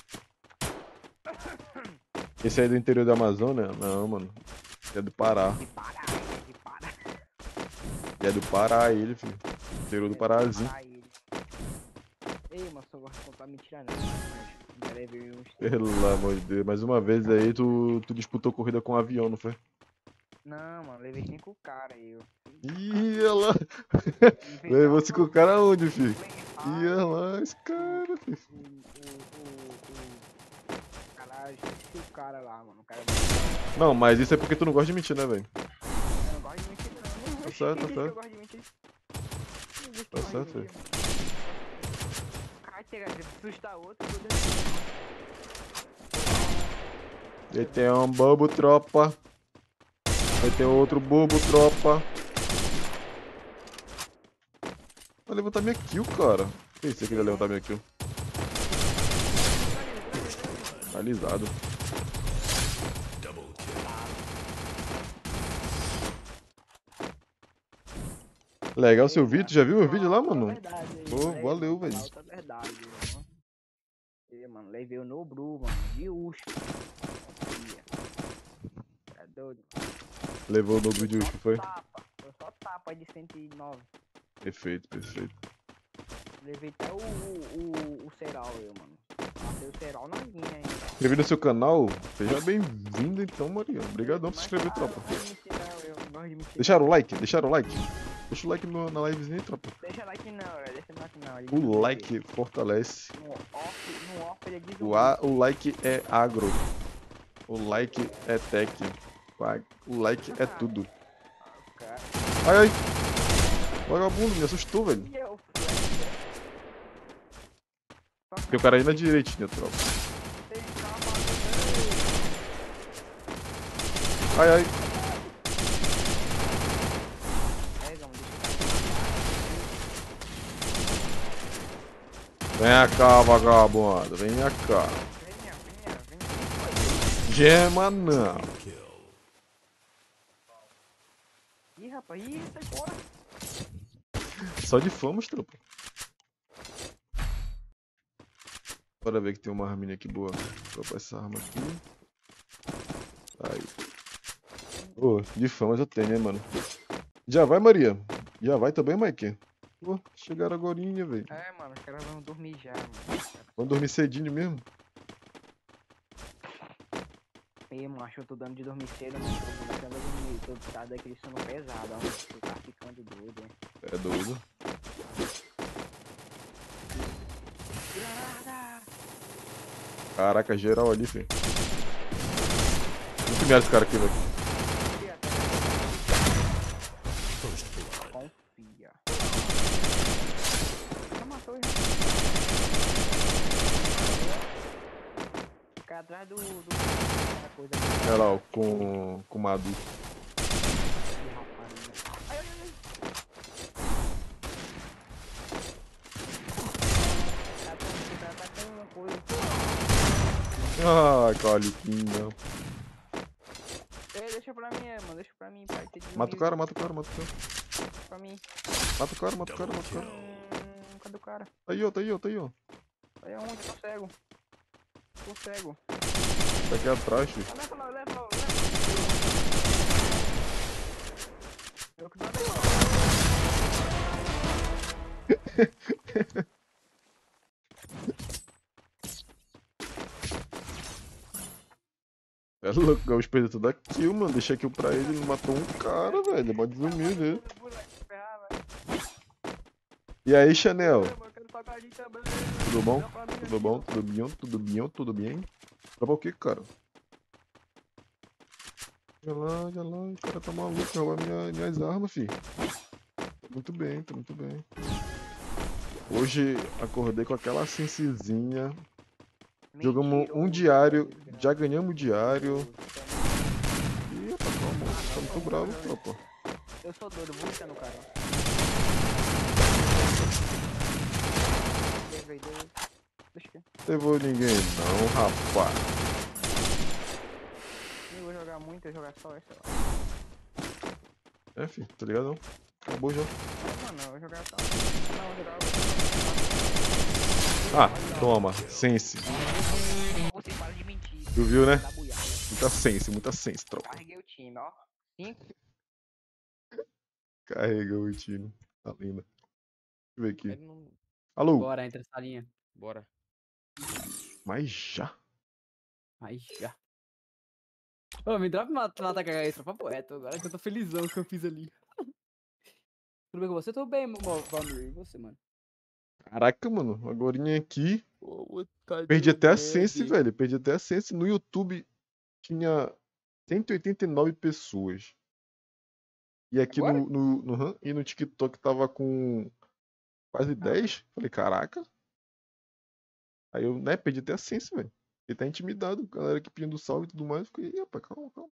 Esse aí é do interior da Amazônia? Não, mano. É do Pará. De Pará, é de Pará. É do Pará ele, filho. Interior do Parazinho. Pará, ele. Ei, mano, só gosto de contar mentira não, mas já levei uns... Pelo amor de Deus. Mais uma vez aí tu, tu disputou corrida com um avião, não foi? Não, mano, levei cinco caras aí, eu. Ih, olha lá. Levou cinco caras aonde, filho? Ih, olha lá, esse cara, filho. O, o, o, o... Caralho, esqueci o cara lá, mano. O cara... Não, mas isso é porque tu não gosta de mentir, né, velho? Eu não gosto de mentir, não. Tá certo, tá Quem disse que certo. eu gosto de mentir? Quem disse que Tá eu gosto de certo, mentir, mano? Ai, chega, se assustar outro, tudo Ele tem um bobo, tropa. Aí tem outro bobo, tropa. Vai levantar minha kill, cara. Pensei que ele ia levantar minha kill. Finalizado. Legal seu vídeo, já viu o vídeo lá, mano? Pô, valeu, velho. Outra verdade, mano. E, mano, levei o Nobru, mano, de Usp. Confia. É doido. Levou no vídeo que foi? Tapa, foi só tapa de cento e nove. Perfeito, perfeito. Levei até o, o, o, o Ceral, eu, mano. Matei o Ceral na linha ainda. Inscrevi no seu canal? Seja bem-vindo então, Maria. Obrigadão por se inscrever, tropa. Não gosto de mentir, não, eu não gosto de mentir. Deixaram o like? Deixaram o like? Deixa o like no, na livezinha, tropa. Deixa like não, velho. Deixa like não. ele O diz like fortalece. No off, no off ele diz O, a, o like é agro. O like é tech. O like é tudo. cara. Ai, ai. Vagabundo, me assustou, velho. E eu, Tem o cara aí na direitinha, tropa. tem capa, Ai, ai. pega, mano, Vem cá, vagabundo. Vem cá. venha, venha, venha. Gema não. Ih, rapaz, ih, sai fora. Só de famas, tropa. Bora ver que tem uma arminha aqui boa. Vou botar essa arma aqui. Aí. Ô, de famas eu tenho, né, mano? Já vai, Maria? Já vai também, Mike? Pô, chegaram agorinha, velho. É, mano, os caras vão dormir já, mano. Vamos dormir cedinho mesmo? Ih, macho, eu tô dando de dormir cedo, mano. Tô começando a dormir. Tô deitado daquele sono pesado, ó. Tu tá ficando doido, hein. É doido. Granada! Caraca, geral ali, filho. Muito merda esse cara aqui, velho. Confia. Já matou, já. Fica atrás do... do... da coisa ali. Olha lá, ó, com, com o Madu. Ai, ai, ai. Tá com, tá, tá com uma coisa. Ai, caliquinha. Ei, deixa pra mim, é, mano. Deixa pra mim, pai. Ter de Mata o dormir. cara, mata o cara, mata o cara. Pra mim. Mata o cara, mata o cara, mata o cara. Hum, cadê do cara. Tá aí, ó, tá aí, ó, tá aí, ó. Aí é onde? Tô cego. Tô cego. Tá aqui atrás, filho. Ah, leva lá, leva lá, leva lá. Eu que dou É louco, o espírito da kill, mano. Deixa kill pra ele, ele matou um cara, velho. Pode dormir dele. E aí, Chanel? Tudo bom? Tudo bom? Tudo bem? Tudo bem? Tudo bem? Tava o que, cara? Olha lá, olha lá, o cara tá maluco, rouba minha, minhas armas, filho. Tá muito bem, tá muito bem. Hoje acordei com aquela sensizinha. Jogamos um diário, já ganhamos o diário. Ih, rapaz, calma, tá muito bravo, tropa. Eu sou doido, vou entrar no cara. Levei dois. Deixa eu ver. Levou ninguém não, rapaz. Eu vou jogar muito, eu vou jogar só essa lá. É, filho, tá ligado não? Acabou já. Mano, eu vou jogar só. Não, eu vou jogar Ah, toma, sense. Você para de mentir. Tu viu, né? Tá buiado. Muita sense, muita sense, tropa. Carreguei o time, ó. Cinco. Carregou o time. Tá linda. Deixa eu ver aqui. Ele não... Alô? Bora, entra essa linha. Bora. Mas já? Aí já. Ô, me dropa uma, uma ataque extra, papo reto, agora que eu tô felizão que eu fiz ali. Tudo bem com você? Tô bem, mo- Valmir. E você, mano? Caraca, mano. Agorinha aqui. Ô, cadê Perdi o até a Bad? sense, velho. Perdi até a sense. No YouTube tinha cento e oitenta e nove pessoas. E aqui Agora? no, no, no, RAM e no TikTok tava com quase dez. Falei, caraca. Aí eu, né, perdi até a sense, velho. Ele tá intimidado. A galera aqui pedindo salve e tudo mais. Fiquei, ih, rapaz, calma, calma.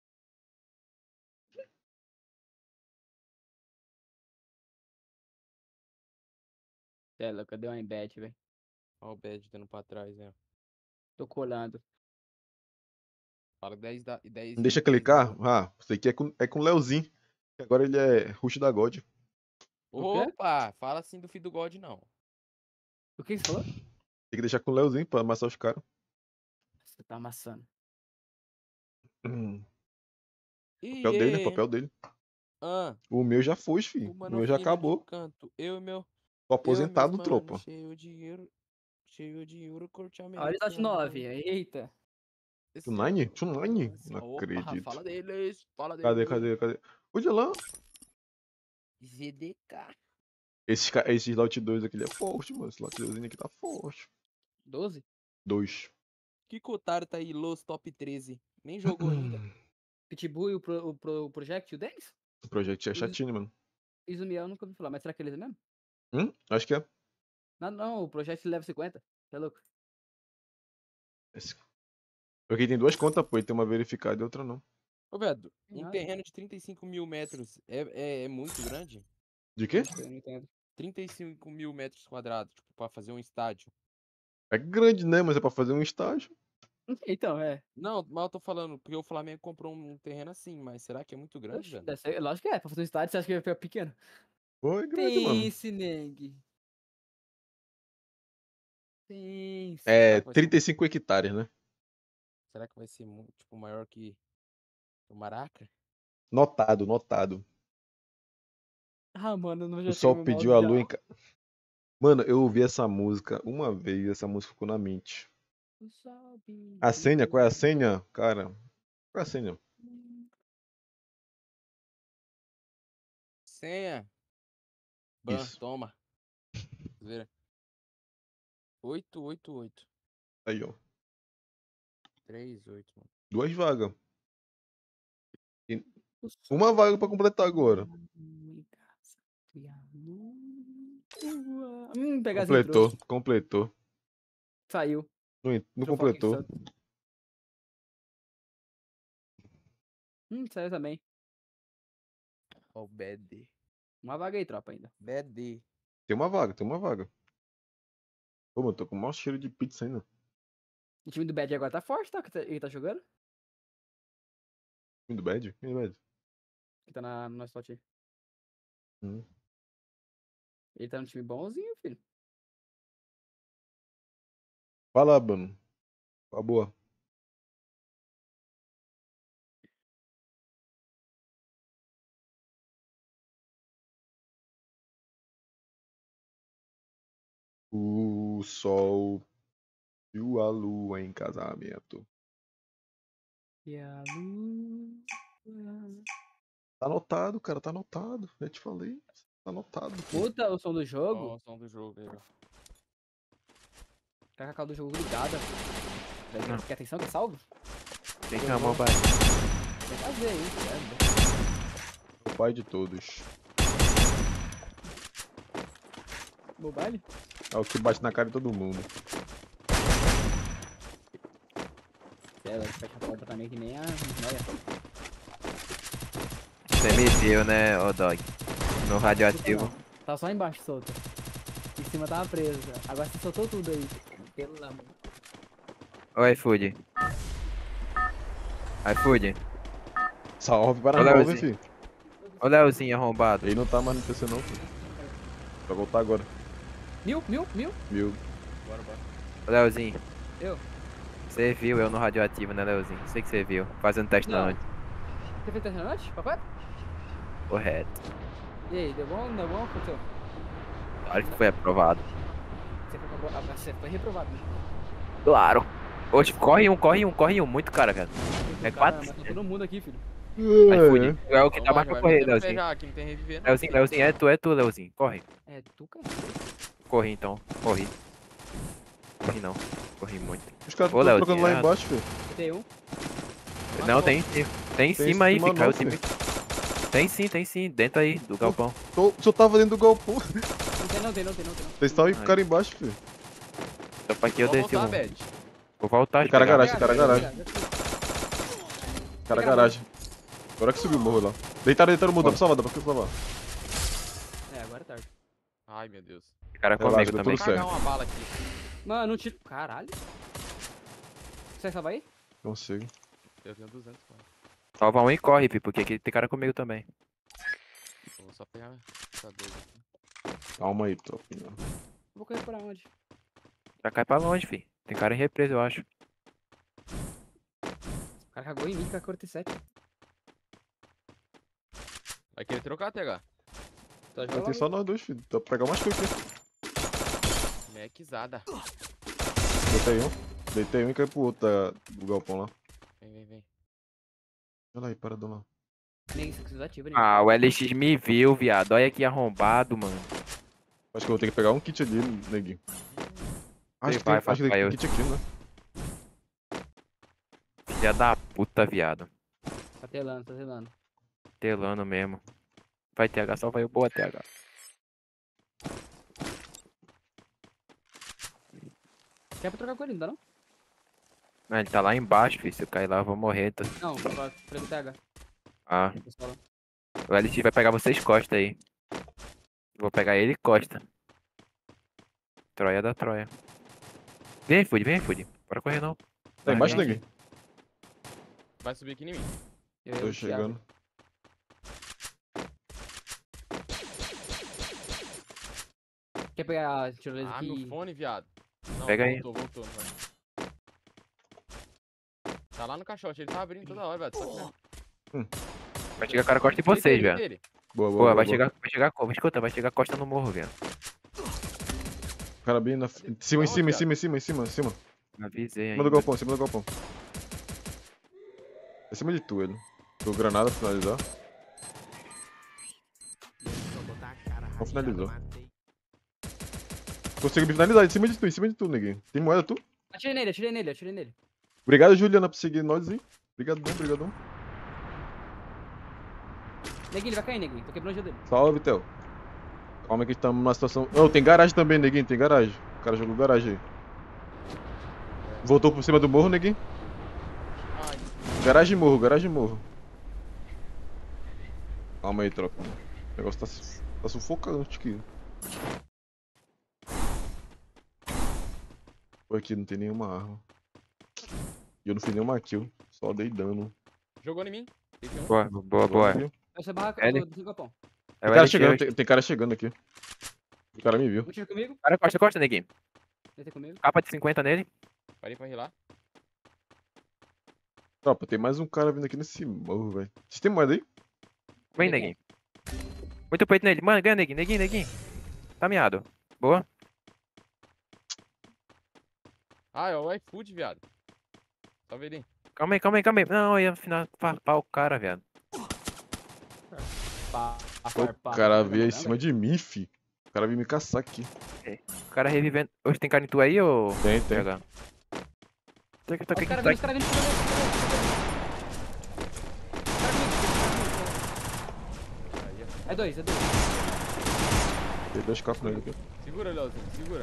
É, louco, eu dei uma embete, velho. Ó o Bad dando pra trás, né? Tô colando. Fala dez da... dez Não deixa dez clicar? minutos. Ah, isso aqui é com, é com o Leozinho. Que agora ele é rush da God. O quê? Opa, fala assim do filho do God, não. O que que você falou? Tem que deixar com o Leozinho pra amassar os caras. Você tá amassando. Hum, Ih, papel dele, né? ê, Papel dele. ah, O meu já foi, filho. o O mano meu já fino de acabou. canto. Eu e meu... Tô Eu e meus aposentado, mano, tropa. cheio de dinheiro. Cheio de euro, corte Olha o Dot americano. nove, eita. Esse Tunine? ano- Tunine? Nossa, Não opa, acredito. fala deles, fala Cadê, deles. cadê, cadê? Olha lá. Z D K. Esse, ca- esse Slot dois aqui ele é forte, mano. Esse Slot dois aqui tá forte. doze? dois. Que Kotaro tá aí, Los Top treze. Nem jogou ainda. Pitbull e o, pro, o, pro, o Project, o Dennis? O Project é Os- chatinho, mano. Izumiel eu nunca ouvi falar, mas será que eles é mesmo? Hum? Acho que é. Não, não, o Project leva cinquenta. Você é louco? Esse... Porque tem duas contas, pô. E tem uma verificada e outra não. Ô, Beto, um Nada. terreno de trinta e cinco mil metros é, é, é muito grande? De quê? Eu não entendo. trinta e cinco mil metros quadrados, tipo, pra fazer um estádio. É grande, né? Mas é pra fazer um estágio. Então, é. Não, mas eu tô falando, porque o Flamengo comprou um terreno assim, mas será que é muito grande, Oxe, velho? deve ser, lógico que é. Pra fazer um estádio, você acha que vai ficar pequeno? Pô, é grande, mano. Pense, Neng. Pense. É Será que vai ser- trinta e cinco hectares, né? Será que vai ser, mu- tipo, maior que o Maraca? Notado, notado. Ah, mano, eu não já O sol chego pediu a lua em. ca- Mano, eu ouvi essa música uma vez e essa música ficou na mente. A senha? Qual é a senha? Cara, qual é a senha? Senha. Ban, Isso. toma. Zoeira. oito oito oito. Aí, ó. três oito, mano. Duas vagas. E uma vaga pra completar agora. Hum, pegazinho Completou, trouxe. completou. Saiu. Não, en- não Deixa eu focar em completou. Santos. Hum, saiu também. Ó, o B D. Uma vaga aí, tropa, ainda. B D. Tem uma vaga, tem uma vaga. Pô, mano, tô com o maior cheiro de pizza ainda. O time do Bad agora tá forte, tá? Que tá- ele tá jogando? Time do Bad? Quem é Bad? Que tá na, no nosso slot aí. Hum. Ele tá no time bonzinho, filho. Vai lá, mano. Tá boa. O sol e a lua em casamento. E a lua. Tá anotado, cara, tá anotado. Eu te falei. Tá anotado. filho. Muda o som do Ó, jogo. o som do jogo aí, ó. Tá com a call do jogo ligada. Não. Quer atenção, quer salve? Tem que ir mobile. Quer fazer aí, O pai de todos. Mobile? É o que bate na cara de todo mundo. É, vai fecha a porta também que nem a Noia. Você me viu, né, ô dog? No radioativo. Tá só embaixo solto. Em cima tava preso. Agora você soltou tudo aí. Pelo amor. Oi, iFood. iFood. Salve para Ô, nós, Leozinho. filho. Ô, Leozinho arrombado. Ele não tá mais no P C não, filho. Vai voltar agora. Mil, mil, mil. Viu? Bora, bora. Ô, Leozinho. Eu. Você viu eu no radioativo, né, Leozinho? Sei que você viu. Fazendo teste Não. na noite. Você fez teste na noite? Papai? Correto. E aí, deu bom? Deu bom? Aconteceu? Claro que foi aprovado. Você foi, apro- ah, você foi reprovado, né? Claro. Oxe, corre um, corre um, corre um. Muito cara, cara. É Cara, quatro. matou todo mundo aqui, filho. iFood. Tu é o que Vamos tá lá, mais já pra vai correr, metendo o pé Leozinho. já, aqui não tem reviver, não. Leozinho, Leozinho, é tu, é tu, Leozinho. Corre. É, tu, cara. Corre então. Corre. Corre não. Corri muito. Os caras Ô, estão Léo, trocando lá tinha- embaixo, filho. Tem um. Não, tem sim. Tem em Tem em cima aí, cima fi. não, Caiu o filho. time. Tem sim, tem sim. Dentro aí, do galpão. Tô, só tava dentro do galpão. Não tem, não tem, não tem, não tem. Não. Vocês estavam aí com o cara embaixo, filho. Então pra que eu Vamos desci voltar, um. Bad. Vou voltar, Tem cara pegar. garagem, cara Obrigado, garagem. obrigado. Cara Pegaram garagem. Agora que subiu o morro lá. Deitaram, deitaram o mundo, dá pra salvar, dá pra salvar. É, agora é tarde. Ai, meu Deus. Cara Relaxa, comigo deu também. tudo Vou certo. cagar uma bala aqui. Mano, não tiro. Caralho. Você vai salvar aí? Consigo. Eu tenho duzentos, mano. Salva um e corre, fi, porque aqui tem cara comigo também. Eu vou só pegar essa dois aqui. Calma aí, tropinha. Vou correr pra onde? Já cai pra longe, fi. Tem cara em represa, eu acho. O cara cagou em mim com a quarenta e sete. Vai querer trocar, T H? Tá Vai ter só nós dois, filho. Dá pra pegar umas coisas aqui. Mequizada. Deitei um. Deitei um e caiu pro outro da- do galpão lá. Vem, vem, vem. Olha aí, paradão lá. Nem isso que você ativa, né? Ah, o L X me viu, viado. Olha que arrombado, mano. Acho que eu vou ter que pegar um kit ali, neguinho. Acho que tem, vai, acho que tem vai, eu- kit aqui, né? Filha da puta, viado. Tá telando, tá telando. Telando mesmo. Vai, T H, só vai o boa, T H. Quer pra trocar com ele, não dá não? Não, ele tá lá embaixo, filho. Se eu cair lá, eu vou morrer. Tá? Não, pra pra T H. Ah, Pessoal. o L X vai pegar vocês costa aí. Vou pegar ele costa. Troia da Troia. Vem, Food, vem, Food. Bora correr não. Tá embaixo, Vai, neguinho? Vai subir aqui em mim. Eu, Tô eu, Thiago. chegando. Quer pegar a tirolesa Ah, aqui? meu fone, viado. Não, Pega aí. voltou, voltou. Vai. Tá lá no caixote, ele tá abrindo toda hora, velho. Só que não. Vai chegar cara costa em Grita vocês, ele, grita velho. ele. Boa, boa, Pô, boa. vai boa. chegar, vai chegar, co- escuta, vai chegar costa no morro, velho. O cara bem na... Em cima, em Aonde, cima, em cara? cima, em cima, em cima, em cima. Avisei Em ainda. cima do galpão, em cima do galpão. Em cima de tu, ele. Tô granada pra finalizar. Vou finalizar. Consigo me finalizar em cima de tu, em cima de tu, neguinho. Tem moeda, tu? Atirei nele, atirei nele, atirei nele. Obrigado, Juliana, por seguir nós, hein? Obrigadão, obrigadão. Neguinho, ele vai cair, neguinho. Tô quebrando o gelo dele. Salve, Theo. Calma que estamos numa situação... Oh, tem garagem também, neguinho, tem garagem. O cara jogou garagem aí. Voltou por cima do morro, neguinho. Ai, Garagem e morro, garagem e morro. Calma aí, tropa. O negócio tá, su- tá sufocante aqui. Pô, aqui não tem nenhuma arma. E eu não fiz nenhuma kill, só dei dano. jogou em mim. Teve um. Boa, boa, boa. Viu? Vai ser barraca Ele? do do galpão. É Tem o cara L X, chegando, eu- tem, tem cara chegando aqui. O cara me viu. Um tiro comigo. Cara, costa, costa, neguinho. Deita comigo. Capa de cinquenta nele. Parei pra rilar. Tropa, tem mais um cara vindo aqui nesse morro, velho. Vocês tem moeda aí? Vem, neguinho. Muito peito nele. Mano, ganha, neguinho, neguinho, neguinho. Tá miado. Boa. Ah, é o iFood, viado. Só ver ele. Calma aí, calma aí, calma aí. Não, eu ia afinal farpar o cara, viado. Pá, O cara veio em cima de mim, fi. O cara veio me caçar aqui. O cara revivendo. Hoje tem cara em tu aí, ou... Tem, tem. Pegar. Tô aqui, tô aqui, Os caras tô vindo, os aqui. caras vindo, os caras vindo. É dois, é dois. Tem dois copos nele aqui. Segura, Leozinho, segura.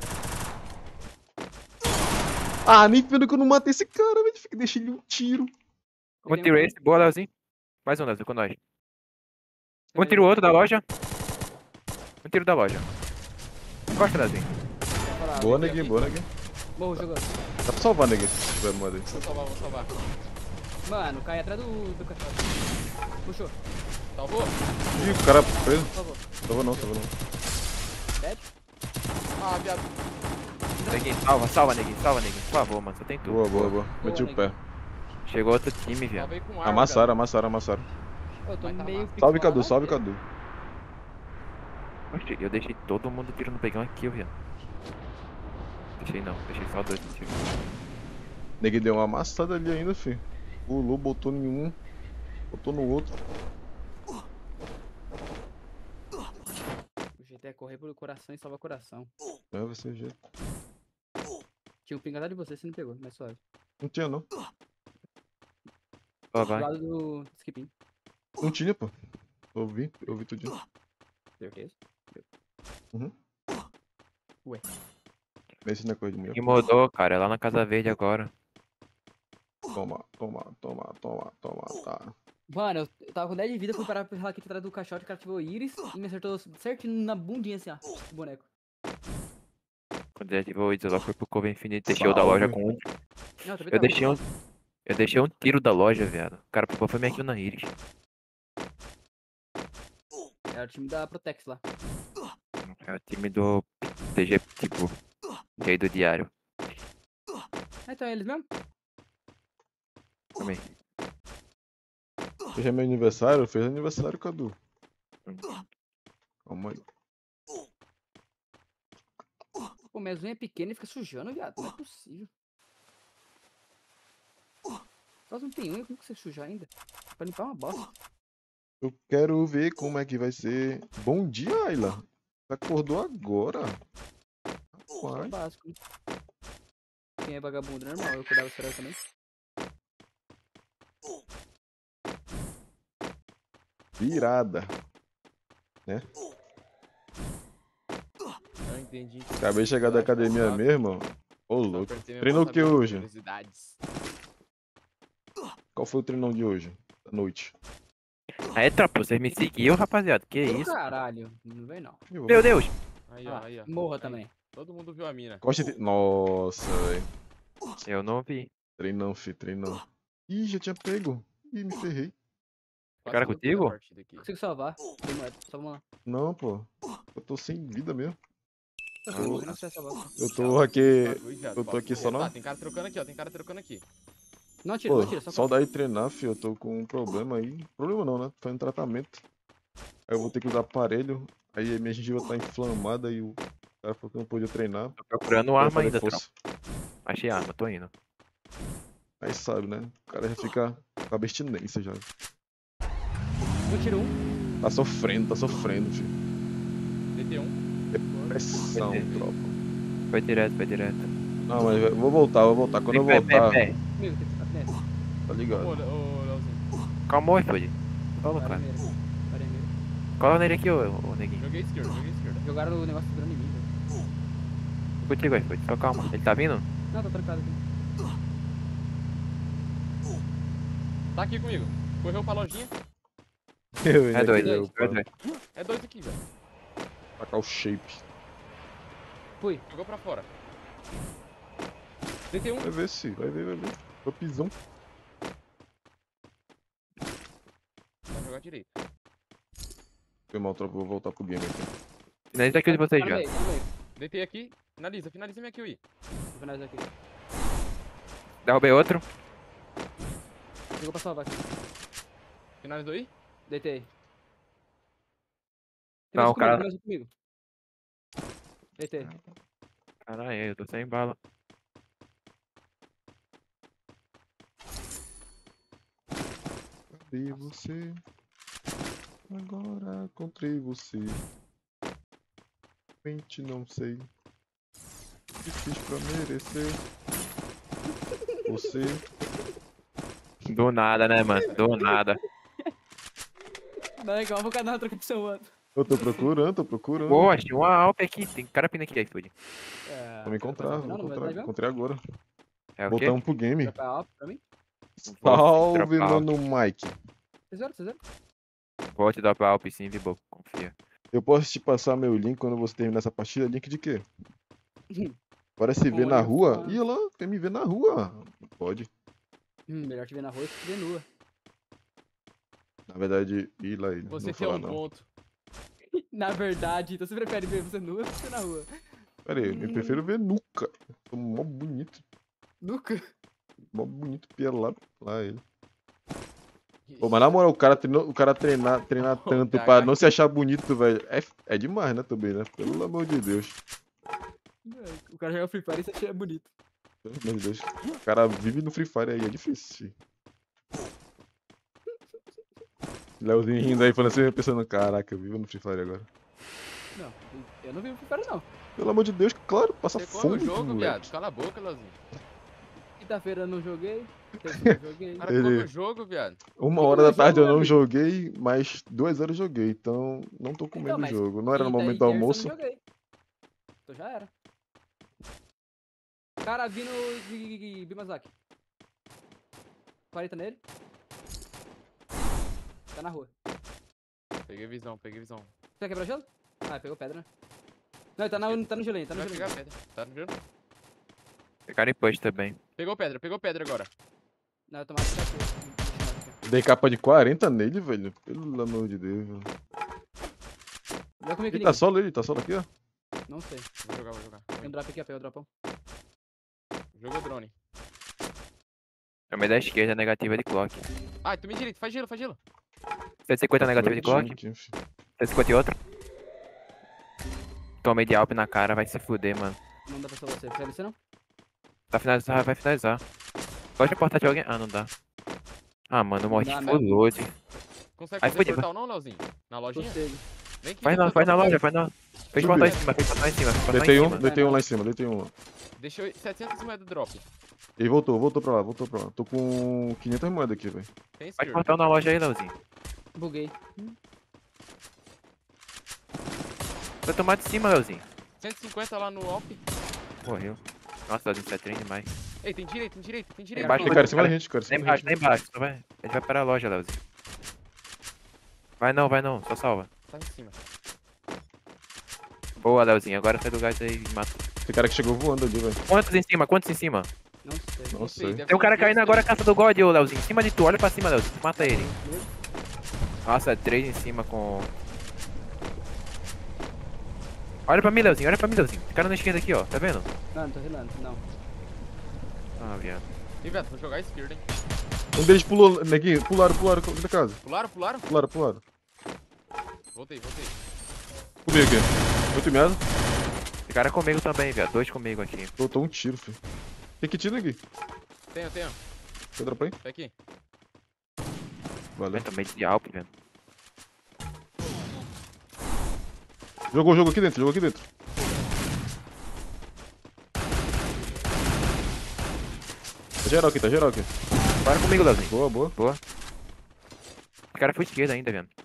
Ah, nem vendo que eu não matei esse cara, velho. Fica deixando ele um tiro. Um tiro esse. Boa, Leozinho. Mais um, Leozinho, com nós. Um tiro outro da loja. Um tiro da loja. Encosta, Leozinho. Boa, neguinho, boa, neguinho. Morro jogando. Dá pra salvar, neguinho, se tiver moeda aí. Vou salvar, vou salvar. Mano, cai atrás do, do cachorro. Puxou. Salvou? Ih, o cara preso. Salvou. Salvou não, salvou não. Dead? Ah, viado. Neguinho, salva, salva, neguinho, salva, neguinho. Por favor, mano, só tem tu. Boa, boa, boa. Meti o pé. Chegou outro time, viado. Salvei com arma, Amassaram, amassaram, amassaram. Eu tô Mas tá meio massa. Salve, picolado, Cadu, salve, né? Cadu. Oxe, eu deixei todo mundo tiro no pegão aqui, viado. Deixei não, deixei só dois no tiro. Neguinho deu uma amassada ali ainda, fi. Pulou, botou em um. Botou no outro. O jeito é correr pelo coração e salvar coração. É, vai ser jeito. Tinha um pingado de você, você não pegou, mas suave. Não tinha, não. Ó, Do vai. lado do skipinho. Não tinha, pô. Eu vi, eu vi tudinho. Certeza? Esse não é coisa de mulher. E mudou, cara, é lá na Casa Verde agora. Toma, toma, toma, toma, toma, tá. Mano, eu eu tava com dez de vida, fui parar aqui atrás do caixote, o cara ativou o Iris e me acertou certinho na bundinha assim, ó. O boneco. Quando ele ativou o Isolar, foi pro Cover Infinito, deixei o da loja com um. Não, também Eu tá deixei bom. um. Eu deixei um tiro da loja, viado. O cara pegou foi minha kill na Iris. Era o time da Protex lá. É o time do T G, tipo, rei do diário. Ah, então é eles mesmo? Também. Hoje é meu aniversário? Fez aniversário, Cadu. Calma aí. Pô, minha unha é pequena e fica sujando, viado. Não é possível. Só não tem unha, como que você suja ainda? Pra limpar uma bosta. Eu quero ver como é que vai ser. Bom dia, Ayla. Você acordou agora? É Rapaz. básico, né? Quem é vagabundo, normal. Eu cuidava do também. Virada. Né? Não entendi. Acabei de chegar da academia mesmo. Ô, Só louco. apertei minha Treinou o mão, que sabia? hoje? Curiosidades. Qual foi o treinão de hoje? Da noite. Aí, tropa, vocês me seguiram, rapaziada. Que Ô, isso? Caralho, não vem não. Eu vou- Meu Deus! Aí, ó, Ah, aí, ó. morra Aí. também. Todo mundo viu a mina. Costa de... Nossa, velho. Eu não vi. Treinão, fi, treinão. Ih, já tinha pego. Ih, me ferrei. Quase Cara, que eu contigo? fui da partida aqui. Consigo salvar. Tem moeda, só uma. Não, pô. Eu tô sem vida mesmo. Eu Ah, não sei salvar. Eu tô aqui. Bagulho, viado, Eu tô papo aqui reto. só não. Tá, tem cara trocando aqui, ó. Tem cara trocando aqui. Não atira, Pô, não atira, só, só só daí treinar, fi. Eu tô com um problema aí. Problema não, né? Tô em tratamento. Aí eu vou ter que usar aparelho. Aí a minha gengiva tá inflamada e o cara falou que eu não podia treinar. Tô procurando pra arma fazer ainda, força. tropa. Achei arma, tô indo. Aí sabe, né? O cara já fica com abstinência já. Eu tiro um. Tá sofrendo, tá sofrendo, filho. D T um. Pressão, tropa. Foi direto, foi direto. Não, mas eu vou voltar, vou voltar. Quando eu Pé, pé, voltar, pé. Comigo, tem que ficar nessa. tá Ô, ligado? ô, Leozinho. Calma aí, Fode. Cola, cara. Paremeira. Paremeira. Cola nele aqui, ô, ô neguinho. Joguei esquerda, joguei esquerda. Jogaram o negócio segurando em mim, velho. Contigo aí, Fode. Só calma. Ele tá vindo? Não, tá trancado aqui. Tá aqui comigo. Correu pra lojinha. Eu É ainda dois, queria é upar. dois. É dois aqui, velho. Tacar o shape. Fui. Jogou pra fora. D T um. Vai ver se, vai ver, vai ver. Tô pisão. Vai jogar direito. Foi mal, tropa, vou voltar pro game aqui. Finaliza aqui de vocês Tá no já. meio, tá no meio. D T aqui. Finaliza, finaliza minha kill aí. Vou finalizar aqui. Derrubei outro. Jogou pra salvar aqui. Finalizou aí? Deitei. Tem Não, mais um o cara- comigo, tem mais um comigo. Deitei. Caralho, eu tô sem bala. Cadê você? Agora encontrei você. Mente não sei. O que fiz pra merecer você? Do nada, né, mano? Do nada. Não é igual, vou canal na troca de seu mano. Eu tô procurando, tô procurando. Pô, achei uma Alp aqui. Tem carapina aqui, iFood. É, Vou me encontrar, vou não, não, encontrar. vai dar Encontrei agora. É o quê? Voltamos pro game. Dropar alto pra mim? Salve, dropar mano Mike. Vocês viram, vocês viram? Vou te dar pra Alp sim, Vibo. Confia. Eu posso te passar meu link quando você terminar essa partida? Link de quê? Para se ver Com na olho rua? fã. Ih, lá, quer me ver na rua? Não pode. Hum, melhor te ver na rua que te ver nua. Na verdade, ih lá ele. Você não tem vou um falar, não. ponto. Na verdade, então você prefere ver você nua ou você na rua? Pera aí, eu prefiro ver nuca. Tô mó bonito. Nunca. Mó bonito pelado. Lá ele. Pô, mas na moral, o cara, treinou, o cara treinar, treinar Ô, tanto K pra H. não se achar bonito, velho. É, é demais, né, também, né? Pelo amor de Deus. O cara joga Free Fire e você acha bonito. Pelo amor de Deus. O cara vive no Free Fire aí, é difícil. Leozinho rindo aí, falando assim, pensando, caraca, eu vivo no Free Fire agora. Não, eu não vi o Free Fire não. Pelo amor de Deus, claro, passa Você come fome, o jogo, moleque. viado. Cala a boca, Leozinho. Quinta-feira eu não joguei. Terça eu não joguei. O cara Ele- come o jogo, viado. Uma que hora que da eu tarde eu jogo, não meu joguei, mas duas horas eu joguei, então não tô comendo Então, o mas jogo. Não era no Quinta e momento do terça almoço. Eu não joguei. Então já era. Cara vindo de Bimazaki. quarenta nele. Tá na rua. Peguei visão, peguei visão. Você quebrou gelo? Ah, pegou pedra, né? Não, ele tá, na, tá no gelinho, tá no Vai gelinho. pegar pedra. Tá vendo? Pegaram em push também. Pegou pedra, pegou pedra agora. Não, eu tomava aqui. Dei capa de quarenta nele, velho. Pelo amor de Deus. velho. Vai comigo aqui, Ele tá Nick. solo ele, tá solo aqui, ó. Não sei. Vou jogar, vou jogar. Tem um drop aqui, ó. Pega o dropão. Jogou drone. Também da esquerda, negativa de clock. Ai, tu me direito, faz gelo, faz gelo. cento e cinquenta negativa de clock. Aqui, filho. cento e cinquenta e outro. Tomei de Alp na cara, vai se fuder, mano. Não dá pra salvar você. Quer descer, não? Tá finalizar, vai finalizar. Pode aportar de alguém? Ah, não dá. Ah, mano, eu morri Dá, de né? full load. Consegue Aí fazer foi de- portal não, Leozinho? Na lojinha? Consigo. Vem aqui. Vai na, vem vai na portal. loja, vai na. Fez Subiu. portal em cima, fez portal em cima, fez portal Deitei em um, cima. deitei um lá em cima, deitei um lá. Deixa eu... setecentas moedas drop. Ele voltou, voltou pra lá, voltou pra lá. Tô com quinhentas moedas aqui, velho. Tem Faz spear. portal na loja aí, Leozinho. Buguei. Vai tomar de cima, Leozinho. cento e cinquenta lá no Alp. Morreu. Nossa, Leozinho, você é trem demais. Ei, tem direito, tem direito, tem direito. Embaixo Tem do cara em cima da cara. gente, cara. em Lá cima da embaixo, lá gente. embaixo. Só vai. Ele vai para a loja, Leozinho. Vai não, vai não, só salva. Tá em cima. Boa, Leozinho, agora sai do gás aí e mata. Tem cara que chegou voando ali, velho. Quantos em cima? Quantos em cima? Não sei. Não Não sei. deve Tem um ser cara uns caindo dois, agora, três. caça do God, ô Leozinho. Em cima de tu, olha pra cima, Leozinho. Mata ele. Nossa, é três em cima com. Olha pra mim, Leozinho, olha pra mim, Leozinho. Esse cara na esquerda aqui, ó, tá vendo? Não, não tô relando, não. Ah, viado. Ih, velho, vou jogar esquerda, hein. Um deles pulou, neguinho. Pularam, pularam dentro da casa. Pularam, pularam? Pularam, pularam. Voltei, voltei. Comigo aqui. Muito meado. Esse cara é comigo também, viado. Dois comigo aqui. Botou um tiro, filho. Tem que tiro aqui. Tenho, tenho. Quer dropar aí? Tá aqui. Valeu. Eu tomei de Alp, velho. Jogou o jogo aqui dentro, jogou aqui dentro. Tá geral aqui, tá geral aqui. Para comigo, Leozinho. Boa, boa. Boa. Esse cara foi esquerda ainda, velho.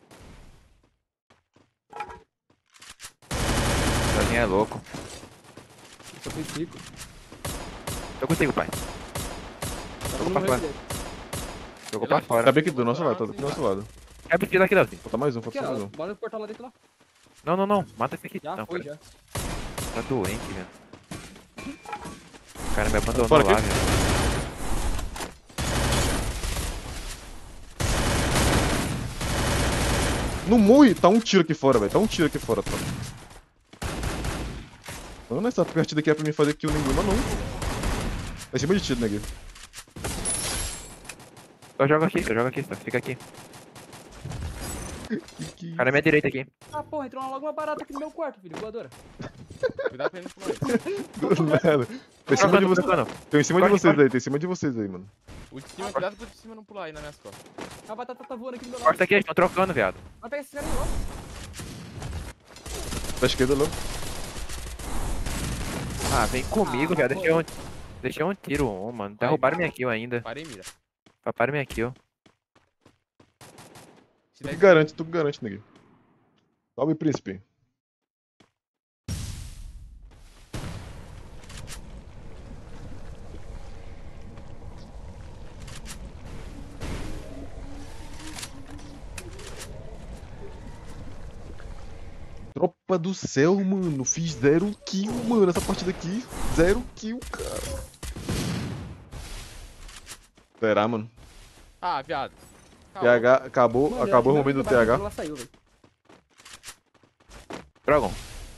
Leozinho é louco. Só fui cinco. Tô contigo, pai. Tá Jogou todo pra mundo fora. dele. Jogou pra fora. Tá bem aqui do nosso lado, tá do nosso lado. É porque daqui, Leozinho. Falta mais um, falta Aqui, só mais ó. um. Bora no portal lá dentro lá. Não, não, não. Mata esse aqui. Já não, foi, cara. já. Tá doente, velho. O cara me abandonou Fora lá, aqui. velho. No Mui, tá um tiro aqui fora, velho. Tá um tiro aqui fora, tropa. Não, nessa partida aqui é pra mim fazer kill nenhuma, não. Tá em cima de ti, neguinho. Só joga aqui, só joga aqui, só fica aqui. Que que O cara é minha direita aqui. Ah, porra, entrou logo uma barata aqui no meu quarto, filho. Voadora. Cuidado pra ele não pular aí. do nada. Tô em cima de Trocando, vocês. trocando. Tô em cima de Corre, vocês corre. aí, tô em cima de vocês aí, mano. O de cima, cuidado pro de cima não pular aí nas minhas costas. A batata tá voando aqui do meu lado. Corta aqui, eles estão trocando, viado. Vai pegar esse cara aí logo. Da esquerda, logo. Ah, vem comigo, Ah, viado. mas Deixei um, deixei um tiro, um, mano. Derrubaram minha kill ainda. Parei, mira. Paparam minha kill. Se Tu der que de- garante, tu que garante, neguinho. Salve, príncipe. Tropa do céu, mano. Fiz zero kill, mano. Nessa partida aqui. Zero kill, cara. Será, mano? Ah, viado. T H acabou, Mano, acabou o eu- momento do eu- eu- T H. Ela saiu, velho. Dragon.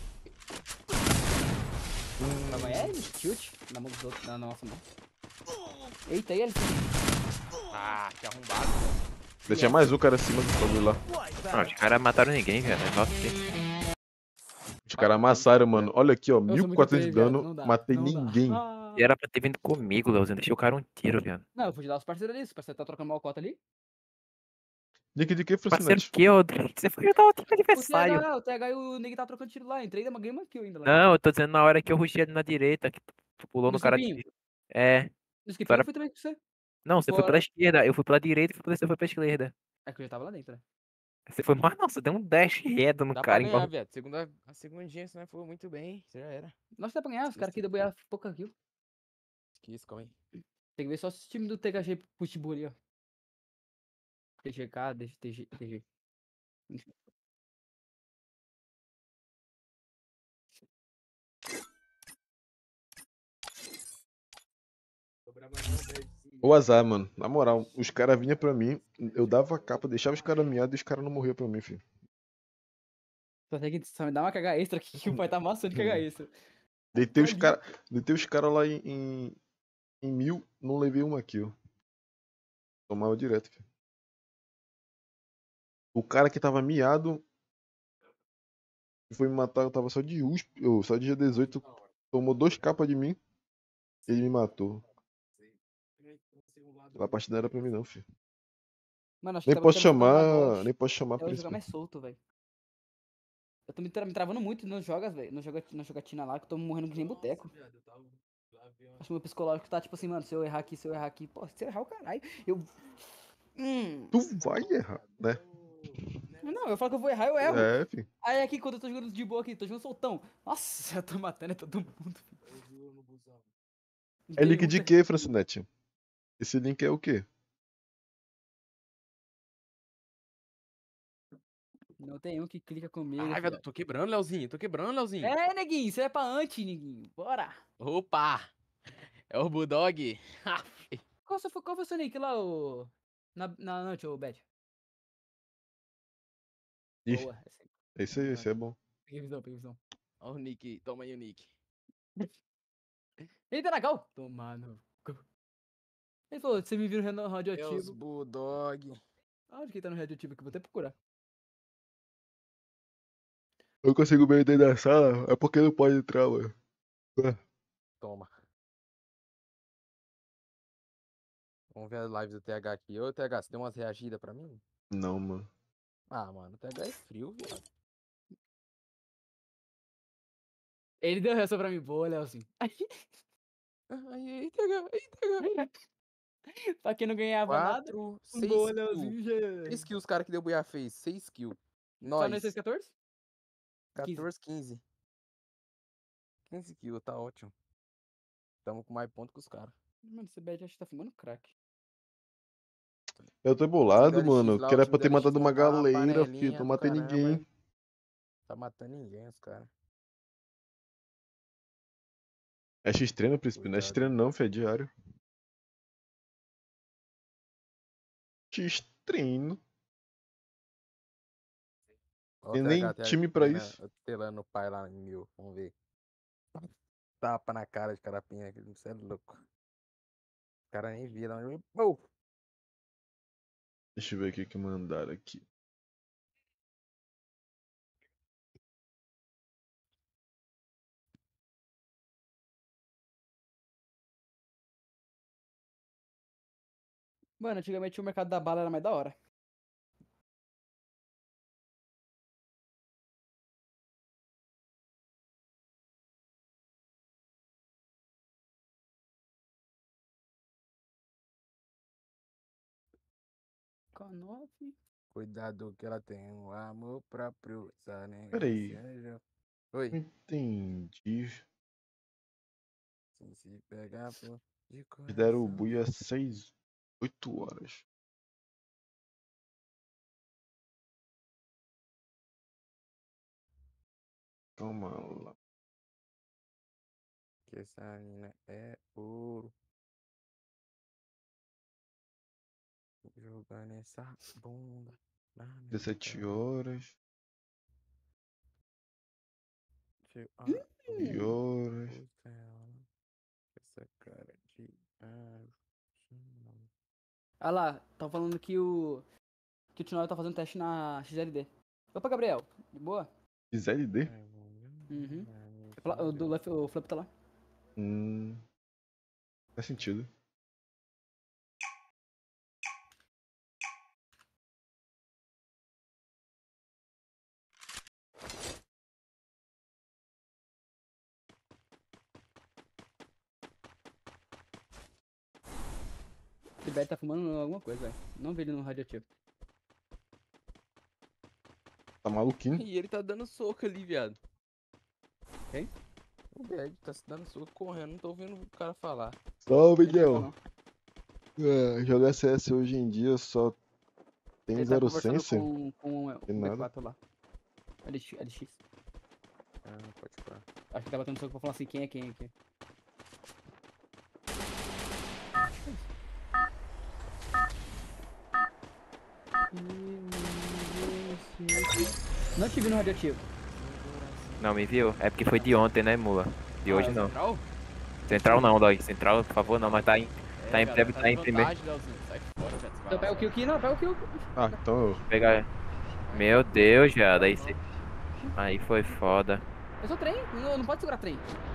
Calma, é tilt na mão dos outros, na nossa mão. Eita, e ele? Ah, que arrombado. Deixa mais um cara acima do bagulho lá. Não, os caras mataram ninguém, viado. Nossa, que... Os caras amassaram, mano. Olha aqui, ó. Eu sou muito mil e quatrocentos de feio, viado, dano. não dá, Matei não dá. ninguém. Ah. E era pra ter vindo comigo, Leozinho. Deixei o cara um tiro, viado. Não, eu fui dar os parceiros ali. Os parceiros tá trocando mal cota ali. De que, de que, Parceiro Francinete? que eu... Você foi ajudar o time O adversário. TH, o TH e o Neg tá trocando tiro lá. Entrei, mas ganhei uma kill ainda lá. Não, eu tô dizendo na hora que eu rushei ali na direita, que tu tu pulou No no cara skipinho? de... É. No skip Agora- eu fui também com você. Não, você foi Bora. pela esquerda, eu fui pela direita e você foi pra esquerda. É que eu já tava lá dentro, né? Você foi, mas nossa, deu um dash reto no Dá cara. pra ganhar, igual- viado. Segunda, a segundinha, se não for muito bem, já era. Nossa, dá pra ganhar. Os caras aqui deboiaram pouca kill. Esquece, calma aí. Tem que ver só se o time do T K G Pitbull ali, ó. T G K, D G, T G, T G. O azar, mano. Na moral, os caras vinham pra mim, eu dava a capa, deixava os caras miados e os caras não morriam pra mim, filho. Só tem que só me dar uma caga extra aqui que o pai tá amassando de caga extra. Deitei os Ali. caras deitei os cara lá em, em, em mil, não levei uma kill. Tomava direto, filho. O cara que tava miado que foi me matar, eu tava só de U S P, eu, só de G dezoito, tomou dois capas de mim, ele me matou. A partida não era pra mim não, filho. Mano, acho que Nem tava posso tentando jogar uma chamar, Golf. nem posso chamar Eu vou príncipe. jogar mais solto, velho. Eu tô me, tra me travando muito nos jogas, velho. No joga na jogatina lá, que eu tô morrendo que nem boteco. Acho que meu psicológico tá tipo assim, mano, se eu errar aqui, se eu errar aqui, pô, se eu errar o caralho, eu. Hum. Tu vai errar, né? Não, eu falo que eu vou errar, eu erro. É, filho. Aí aqui, quando eu tô jogando de boa aqui, tô jogando soltão. Nossa, eu tô matando é todo mundo. Não É tem link um de te- quê, Francinete? Esse link é o quê? Não tem um que clica comigo. Ai, filho. velho, tô quebrando, Leozinho. Tô quebrando, Leozinho. É, neguinho, isso é pra anti, neguinho. Bora. Opa! É o Bulldog. Qual, você foi, qual foi o seu nick lá, o. Na, na noite, ô Bet? Ih, Boa. Esse, esse aí, esse é bom. peguei visão, peguei visão. Ó o Nick. Toma aí o Nick. Eita, Nagal! Toma no cu. Ele falou, você me viu no reno- É os radioativo. Bulldog. Onde que tá no radioativo aqui? Vou até procurar. Eu consigo ver dentro da sala, é porque não pode entrar, mano. Toma. Vamos ver as lives do T H aqui. Ô, T H, você deu umas reagidas pra mim? Não, mano. Ah, mano, o T H é frio, viado. Ele deu essa pra mim, boa, Leozinho. Aí, aí, T H, aí, T H. Pra quem não ganhava nada, quatro, um seis boa, kills. Leozinho já. seis kills os cara que deu buia fez. seis kills. Só no Nós. seis quatorze? quatorze, quinze. quinze kills, tá ótimo. Tamo com mais ponto que os caras. Mano, esse Bet acho que tá filmando crack. Eu tô bolado, time do L X mano. lá, Que o era time pra do ter L X matado uma montar uma galera, filho. panelinha Não do matei caramba, ninguém. hein? Tá matando ninguém, os caras. É X-treino, príncipe? Não é Cuidado. X-treino não, filho. É diário. X-treino. Ó, Tem T H, nem T H, time pra telando- isso. Telando o pai lá em mil. Vamos ver. Tapa na cara de carapinha. Você é louco. cara nem via lá. Oh! Deixa eu ver o que que mandaram aqui. Mano, antigamente o mercado da bala era mais da hora. Com nove. Cuidado que ela tem um amor próprio. Essa Pera aí. negação. Não Oi. entendi. Se se pegar pô, de Eles deram o coração. bui às seis, oito horas. Calma lá. Que essa mina é ouro. Jogando essa bunda na minha dezessete cara. horas. Chegou a nove horas. costela. Essa cara de anjo. Ah lá, tão falando que o. Que o Tinoio tá fazendo teste na X L D. Opa, Gabriel, de boa? X L D? Uhum. O, do, Luffy- o Flip tá lá. Hum. Faz sentido. O Tibete tá fumando alguma coisa, velho. Não vi ele no radioativo. Tá maluquinho? E ele tá dando soco ali, viado. Quem? O Bad tá se dando soco correndo, não tô ouvindo o cara falar. Salve, Ele não tá, Miguel. É, jogar C S hoje em dia só tem Ele tá zero conversando sense? com, com o Tem B nada. quatro lá. L X. L X. Ah, pode parar. Acho que tá batendo soco pra falar assim, quem é quem aqui. Não te vi no radioativo. Não me viu? É porque foi de ontem, né, mula? De hoje Ah, não. Central? Central não, Dói. Central, por favor, não, mas tá em. É, Tá em- viado, deve tá tá em em primeiro. vantagem, Leozinho. Sai fora, viado. Você vai Então lá, pega o kill aqui, não, pega o kill. Ah, então eu. Pegar. Meu Deus, já. Daí cê... Aí foi foda. Eu sou trem, não, não pode segurar trem.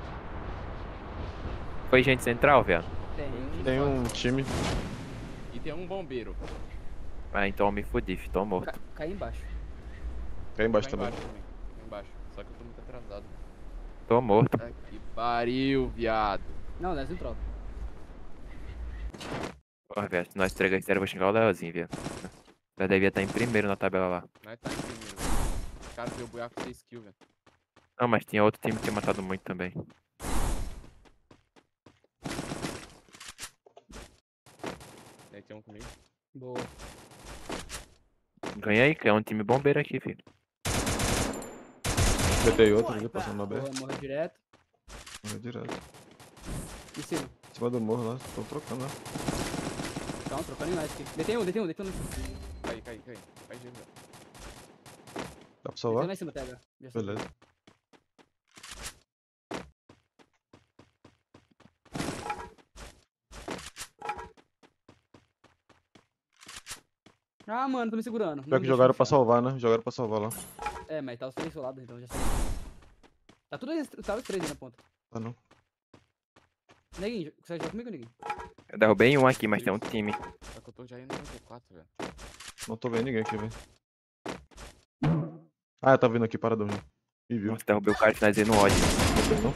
Foi gente central, viado? Tem. Tem um time. E tem um bombeiro. Ah, então eu me fudi, fi, tô morto. Ca cai embaixo. Cai embaixo Tá também. embaixo também. Tá embaixo. Só que eu tô muito atrasado. Tô morto. Tá que pariu, viado. Não, nós não troca. Porra, velho, se nós entregar esse eu vou xingar o Leozinho, viado. Nós devia estar em primeiro na tabela lá. Nós tá em primeiro, velho. Os caras deu buiar com seis kills, velho. Não, mas tinha outro time que tinha matado muito também. Aí tem um comigo. Boa. Ganha aí, que é um time bombeiro aqui, filho. Petei outro ali, passando na B. Boa, morreu direto. Morreu direto. Em cima. Em cima do morro lá, tô trocando lá. Calma, trocando em mais aqui. Detém um, detém um, detém um. Cai, cai, cai. Vai, gente, velho. Dá pra Detém salvar? lá em cima, pega. Já sei. Beleza. Ah, mano, tô me segurando. Não Pior me que deixa jogaram pra puxar. salvar, né? Jogaram pra salvar lá. É, mas tá os três isolados, então já sei. Tá tudo aí, tá os três aí na ponta. Ah, não. Neguinho, você joga comigo, Neguinho? Eu derrubei um aqui, mas tem um time. Só que eu tô já indo no noventa e quatro, velho. Não tô vendo ninguém aqui, velho. Ah, tá vindo aqui, paradão. já. Me viu. Nossa, derrubei o cara e finalizei no ódio. Não.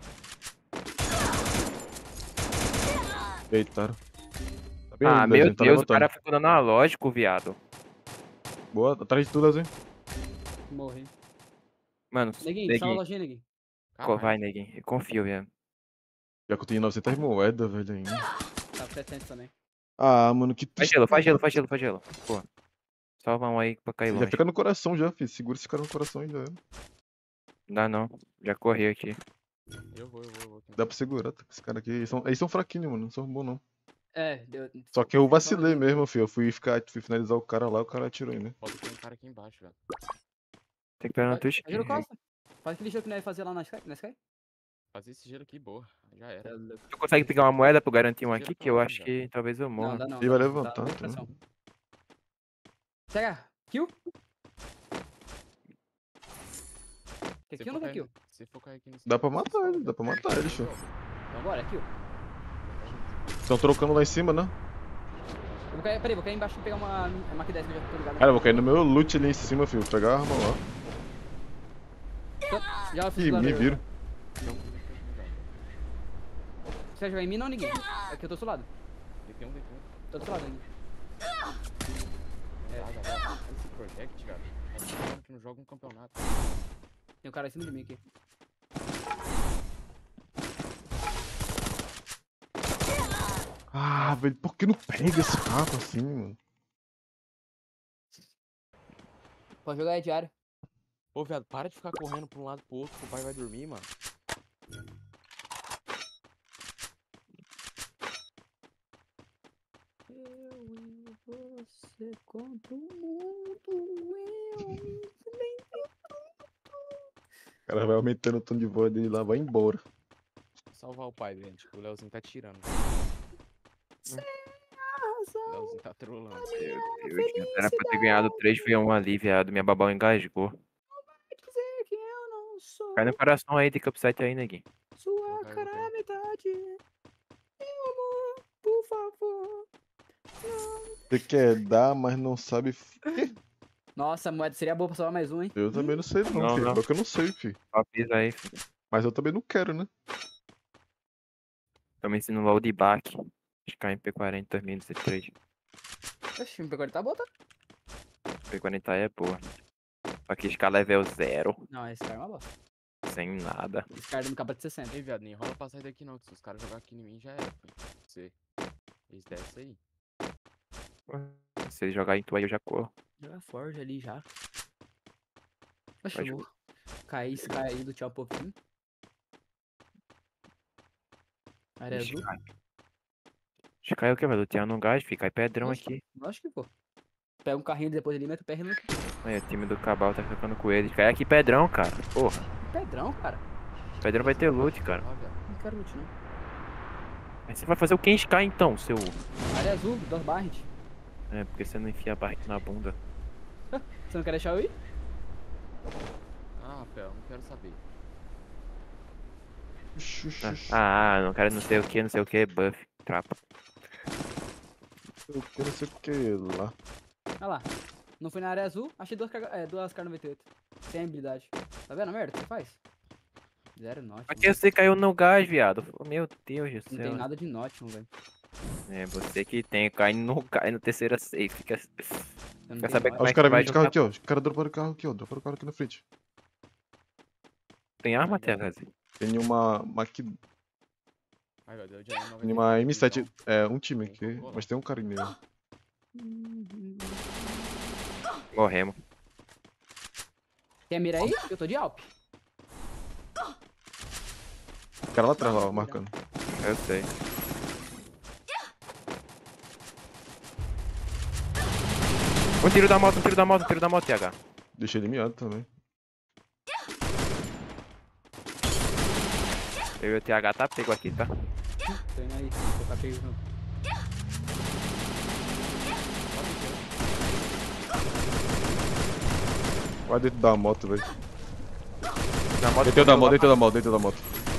Deitaram. Tá bem Ah, aí, meu Leozinho, tá Deus, o levantando. cara ficou dando analógico, viado. Boa, atrás de tudo, Leozinho. Morri. Mano, Neguinho, salva a neguinho, lojinha, Neguinho. co- vai, neguinho. Eu confio, viado. Já que eu tenho novecentas moedas, velho, ainda. Tá com setecentos também. Ah, mano, que Faz triste. gelo, faz gelo, faz gelo, faz gelo. Pô. Salva um aí pra cair Já longe. fica no coração já, filho. Segura esse cara no coração ainda. Não dá não. Já corri aqui. Eu vou, eu vou, eu vou. Dá pra segurar, tá? Esse cara aqui, eles são, eles são fraquinhos, mano. Não são bons, não. É, deu. Só que eu Só vacilei ali. mesmo, filho. Eu fui, ficar, fui finalizar o cara lá, o cara atirou em mim. Pode ter um cara aqui embaixo, velho. Tem que pegar na tua Faz gelo esquerda. Costa. Faz aquele jogo que nós ia fazer lá na Sky. Na Sky? Fazer esse gelo aqui, boa. Já era. Tu consegue pegar uma moeda pra eu garantir um Esse aqui? gelo Que eu tá acho bom, que talvez eu Não, morra. dá não. Ele dá vai não, dá- levantar, dá tá? pressão. Pega, kill. Quer Se kill ou não for quer kill? cair- Se for cair aqui nesse Dá pra negócio, matar você ele, sobe, dá pra velho. matar ele, tio. Então bora, é kill. Estão trocando lá em cima, né? Eu vou cair, peraí, vou cair embaixo e pegar uma uma Mac dez que eu já tô ligado. Cara, eu vou cair no meu loot ali em cima, filho. Vou pegar a arma lá. Já fiz Ih, do lado me eu. viram. Você vai jogar em mim não, ninguém? Aqui eu tô do seu lado. D T um, D T um. Tô do seu lado ainda. É, já, já. Esse project, cara. É um cara que não joga um campeonato. Tem um cara em cima de mim aqui. Ah, velho, por que não pega esse capa assim, mano? Pode jogar aí diário. Ô, viado, para de ficar correndo pra um lado pro outro, que o pai vai dormir, mano. Eu e você contra o mundo, eu e O cara vai aumentando o tom de voz dele lá, vai embora. Salvar o pai, velho. Tipo, o Leozinho tá tirando. sem O razão. Leozinho tá trolando. Meu Deus, era pra ter ganhado três v um ali, viado. Minha babau engasgou. Dizer que eu não sou Cai no coração aí de Cup sete aí, neguinho. sua Vou cair, vou cara cair. metade. Meu amor, por favor. Não. Você quer dar, mas não sabe. f- Nossa, a moeda seria boa pra salvar mais um, hein? Eu também não sei, não, Não, filho. não. Pior que eu não sei, filho. Só fiz aí, filho. Mas eu também não quero, né? Tô me ensinando logo de back. K M P quarenta dois mil e dezesseis. Oxi, o P quarenta tá bom, tá? P quarenta é boa. Só que escala level zero. Não, esse cara é uma bosta. Sem nada. Esse cara no capa de sessenta. Ei, viado, nem rola pra sair daqui não, que se os caras jogarem aqui em mim já era, filho. Você. Eles descem aí. Se ele jogar em tu aí, eu já corro. Joga Forge ali já. Oxi, Pode eu vou cair, esse cara aí do tchau um pouquinho. Área azul. Acho que caiu o que, velho? Lutear no gás, fica aí pedrão Oxe. aqui. Acho que for. Pega um carrinho depois ali, mete o pé no Aí, o time do Cabal tá ficando com ele. Cai aqui pedrão, cara. Porra. pedrão, cara. Pedrão vai ter loot, cara. Ó, viado. Não quero loot, não. Aí você vai fazer o Ken Sky então, seu. Área azul, dois barret. É, porque você não enfia a barra na bunda. Você não quer deixar eu ir? Ah, Rafael, não quero saber. Ux, ux, Ah, ux. ah, não quero não sei o que, não sei o que, buff, trapa. Eu quero sei o que lá. Olha lá. Não fui na área azul, achei duas, carga... é, duas K noventa e oito. Sem habilidade. Tá vendo a merda que você faz? Zero Notch. Aqui você caiu no gás, viado. Meu Deus do Não céu. tem nada de Notch, velho. É, você que tem, cai no, cai no terceira safe. Fica... Eu não Quer tenho saber Notch. Ó, como os é que caras vai vindo de carro juntar? aqui, ó. Os caras droparam o carro aqui, ó. Droparam o carro aqui na frente. Tem arma, Terrazi? Tem uma. uma, aqui, Ai, meu Deus, já não tem uma M sete. É, um time aqui. Mas tem um cara nele. Morremos. Quer mira aí? Eu tô de Alp. O cara lá atrás, lá, ó, marcando. Eu sei. Um tiro da moto, um tiro da moto, um tiro da moto, T H. Deixei ele miado também. Eu e o T H tá pego aqui, tá? Tô indo aí. Vou ficar pego junto. Vai dentro da moto, velho. Na moto, Dentro da moto, dentro da moto, dentro da moto.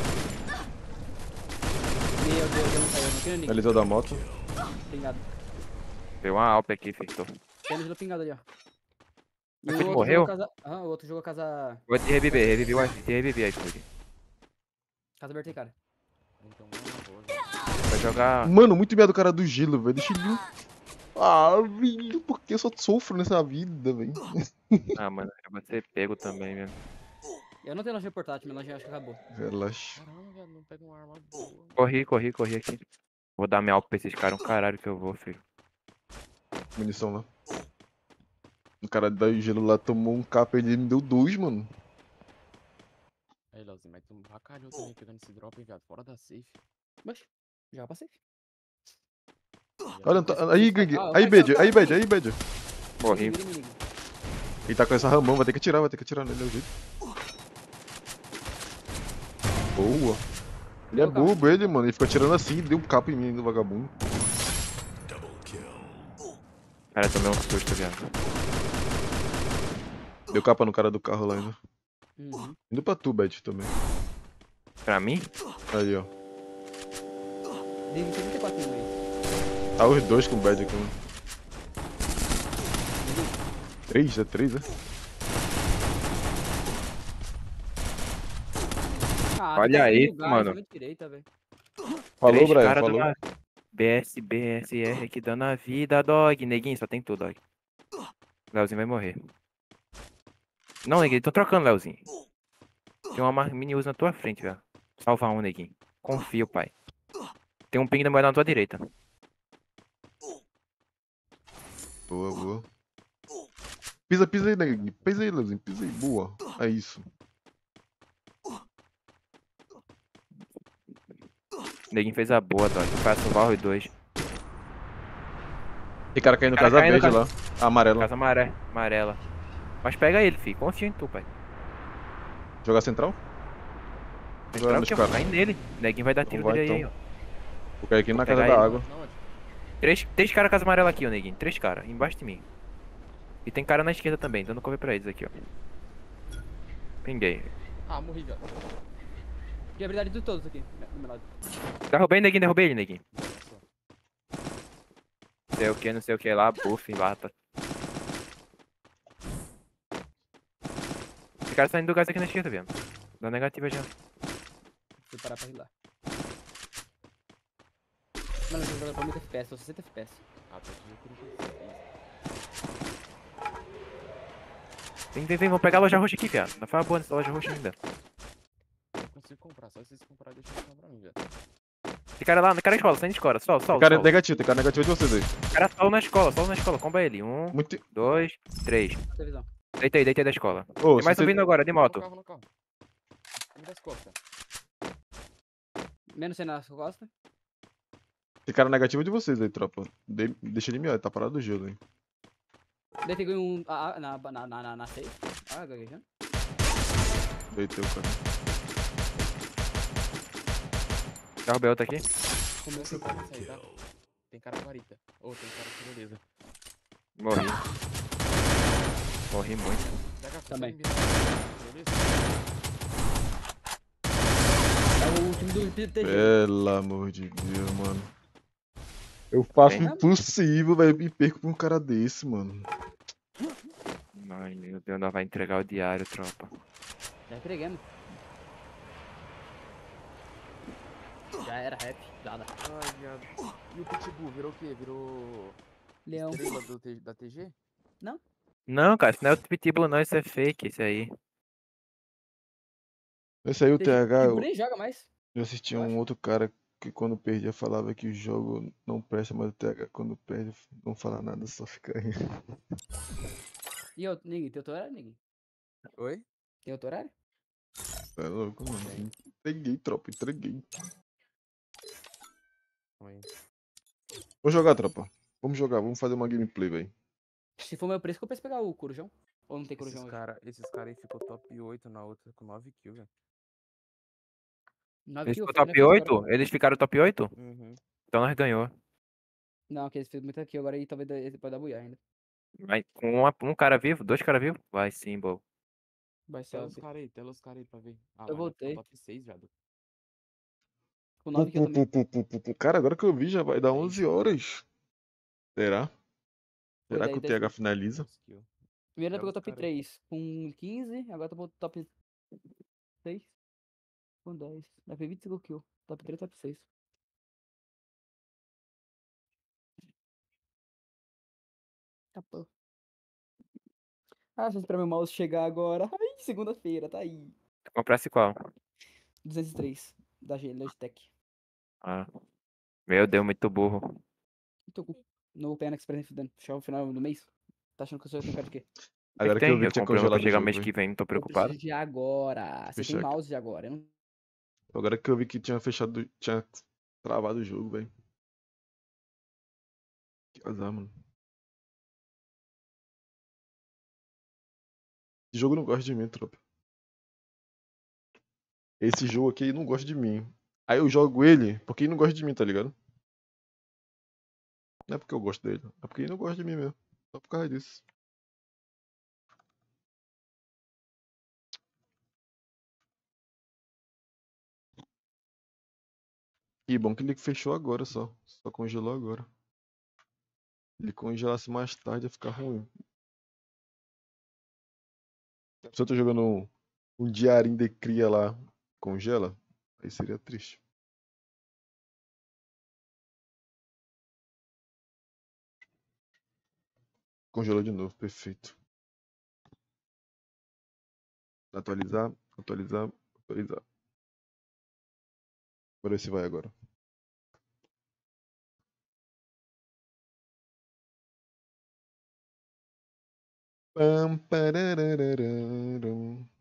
Meu Deus, eu não caiu. Não quero ninguém. Dentro da moto. Pingado. Veio uma Alp aqui, Victor. Tem no pingado ali, ó. E Mas o ele outro morreu? jogou Casa... Ah, o outro jogou casa... Vou te reviver, reviver o te reviver aí, Fury. Casa vertical. Então, não, não, vou, Vai jogar. Mano, muito medo do cara do gelo, velho. Deixa ele. Ah, velho, por que eu só sofro nessa vida, velho? Ah, mano, eu vou ser pego também, velho. Eu não tenho loja portátil, minha loja acho que acabou. Relaxa. Caramba, velho, não pega uma arma boa. Corri, corri, corri aqui. Vou dar minha Alp pra esses caras, um caralho que eu vou, filho. Munição lá. O cara do gelo lá tomou um capa e ele me deu dois, mano. Aí, Leozinho, mas tu bacalhou também pegando esse drop, hein, viado. Fora da safe. Mas, já passei. Olha, tá- aí, Gang. Ah, Aí, vai, Bad, vai, aí, Bad, aí, Bad. Morri. Mira, mira, mira. Ele tá com essa ramão, vai ter que atirar, vai ter que atirar nele, é o jeito. Boa. Ele é Pegou o carro. bobo, ele, mano. Ele fica atirando assim, deu um capa em mim do vagabundo. Cara, tomei um susto, viado. Deu capa no cara do carro lá ainda. Uhum. Indo pra tu, Bet, também. Pra mim? Aí, ó. Dei setenta e quatro mil aí. Tá os dois com o Bad aqui, mano. Três? É três, é? Ah, Olha tá aí, no lugar, mano. joga de direita, velho. Falou, Três Brian, cara falou. dando a- B S, B S R aqui dando a vida, dog. Neguinho, só tem tu, dog. Leozinho vai morrer. Não, neguinho, tô trocando, Leozinho. Tem uma mar- mini usa na tua frente, velho. Salva um, neguinho. Confio, pai. Tem um ping da moeda na tua direita. Boa, boa. Pisa, pisa aí, neguinho. Pisa aí, Leozinho. Pisa aí. Boa. É isso. Neguinho fez a boa, dog. O cara salvar os dois. Tem cara caindo no Cara casa caindo, verde cara. lá. A amarela. Casa amare- amarela. Mas pega ele, filho. Confio em tu, pai. Jogar central? Central nos que eu cara. vou cair nele. Neguinho vai dar Então tiro vai, dele aí, então. ó. Vou cair aqui Vou na pegar casa da ele. água. Não, onde? Três, três caras casa amarela aqui, ó, neguinho. Três caras, embaixo de mim. E tem cara na esquerda também, dando cover pra eles aqui, ó. Pinguei. Ah, morri, velho. De habilidade de todos aqui, do meu lado. Derrubei, neguinho, derrubei ele, neguinho. Sei o que, não sei o que lá, buff, lata. Esse cara saindo do gás aqui na esquerda, viado. Dá negativa já. Vou parar pra rilar. Mano, eu tô jogando pra muito F P S, tô sessenta F P S. Ah, tô aqui, Vem, vem, vem, vamos pegar a loja roxa aqui, viado. Não faz boa nessa loja roxa ainda. eu não consigo comprar, só se vocês comprarem, deixa eu comprar pra mim, velho. Esse cara lá, no cara escola, sai de escola, sol, sol, Tem cara sol. negativo, tem cara negativo de vocês aí. O cara solo na escola, solo na escola, comba ele. Um, Muito. dois, três. Tem visão. Deitei, deitei da escola. Ô, Tem mais se um você- vindo agora, de moto. No carro, no carro. Me dá as costas. Menos cem nas costas. Tem cara negativo de vocês aí, tropa. De- Deixa ele me olhar, tá parado do gelo aí. Daí tem um. Ah, ah, na, na, na, na, na safe. Ah, gaguejando. Deitei o cara. Derrubei outro aqui. Como tem cara nessa aí, tá? Tem cara varita. Ô, tem cara aqui, beleza. Morri. Morri muito. Pega a Também. beleza? É o time do T G. Pelo amor de Deus, mano. Eu faço o Bem, impossível, velho, e perco pra um cara desse, mano. Ai, meu Deus, não vai entregar o diário, tropa. Já entregamos. Já era rap, nada. Ai, viado. E o Pitbull virou o quê? Virou Leão. estrela do T- da T G? Não, cara, isso não é o Pitbull não, isso é fake, isso aí. Esse aí, o T H, Tipo, eu, nem joga mais. eu assistia eu um acho. outro cara que quando perdia falava que o jogo não presta, mas o T H quando perde não fala nada, só fica aí. E eu, Nigga, tem outro horário, Nigga? Oi? Tem outro horário? É louco, mano. Entreguei, tropa, entreguei. Oi. Vamos jogar, tropa. Vamos jogar, vamos fazer uma gameplay, velho. Se for meu preço, que eu penso pegar o Corujão. Ou não tem Corujão Esses hoje? caras esses cara aí ficou top oito na outra com nove kills, velho. nove Eles kills, ficou foi, né? top Foi oito? agora. Eles ficaram top oito? Uhum. Então nós ganhou. Não, que eles fez muito aqui agora e talvez ele pode dar buiar ainda. Vai, com uma- um cara vivo, dois caras vivos? Vai sim, bol. Vai ser Tela os óbvio. caras aí, tela os caras aí pra ver. Ah, Eu lá, vai ficar voltei. top seis, viado. Com Pu, nove kills pu, também. pu, pu, pu, pu. Cara, agora que eu vi já vai dar Aí. onze horas. Será? Foi Será daí, que o daí- T H finaliza? doze kills. Primeiro ele Tela pegou os top cara aí. três com quinze, agora tá pro top seis com dez. Vai ter vinte e cinco kills. Top três, top seis. Tá pô. Ah, deixa eu esperar meu mouse chegar agora. Ai, segunda-feira, tá aí. Comprasse qual? duzentos e três da G- Logitech. Ah. Meu Deus, muito burro. Tô com novo P N Express fudendo. Fechar o final do mês. Tá achando que eu sou tem cara de quê? Agora que eu tem, vi eu que tinha comprei uma pra congelado o chegar jogo, mês velho. que vem, não tô Eu preocupado. preciso de agora. Você tem Fechar aqui. mouse de agora. Eu não... Agora que eu vi que tinha fechado, tinha travado o jogo, velho. Que azar, mano. Esse jogo não gosta de mim, tropa. Esse jogo aqui ele não gosta de mim. Aí eu jogo ele porque ele não gosta de mim, tá ligado? Não é porque eu gosto dele, é porque ele não gosta de mim mesmo. Só por causa disso. E bom que ele fechou agora só. Só congelou agora. Se ele congelasse mais tarde ia ficar ruim. Se eu tô jogando um, um diarinho de cria lá, congela, aí seria triste. Congelou de novo, perfeito. Atualizar, atualizar, atualizar. Bora ver se vai agora. Pam, pararararam.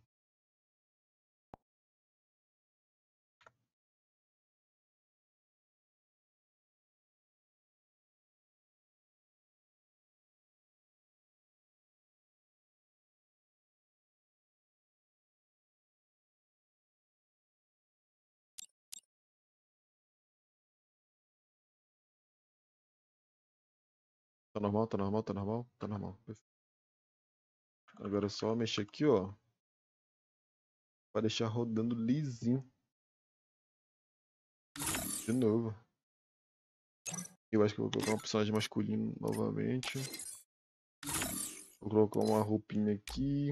Tá normal, tá normal, tá normal, tá normal. Perfeito. Agora é só mexer aqui, ó. Pra deixar rodando lisinho. De novo. Eu acho que eu vou colocar um personagem masculino novamente. Vou colocar uma roupinha aqui.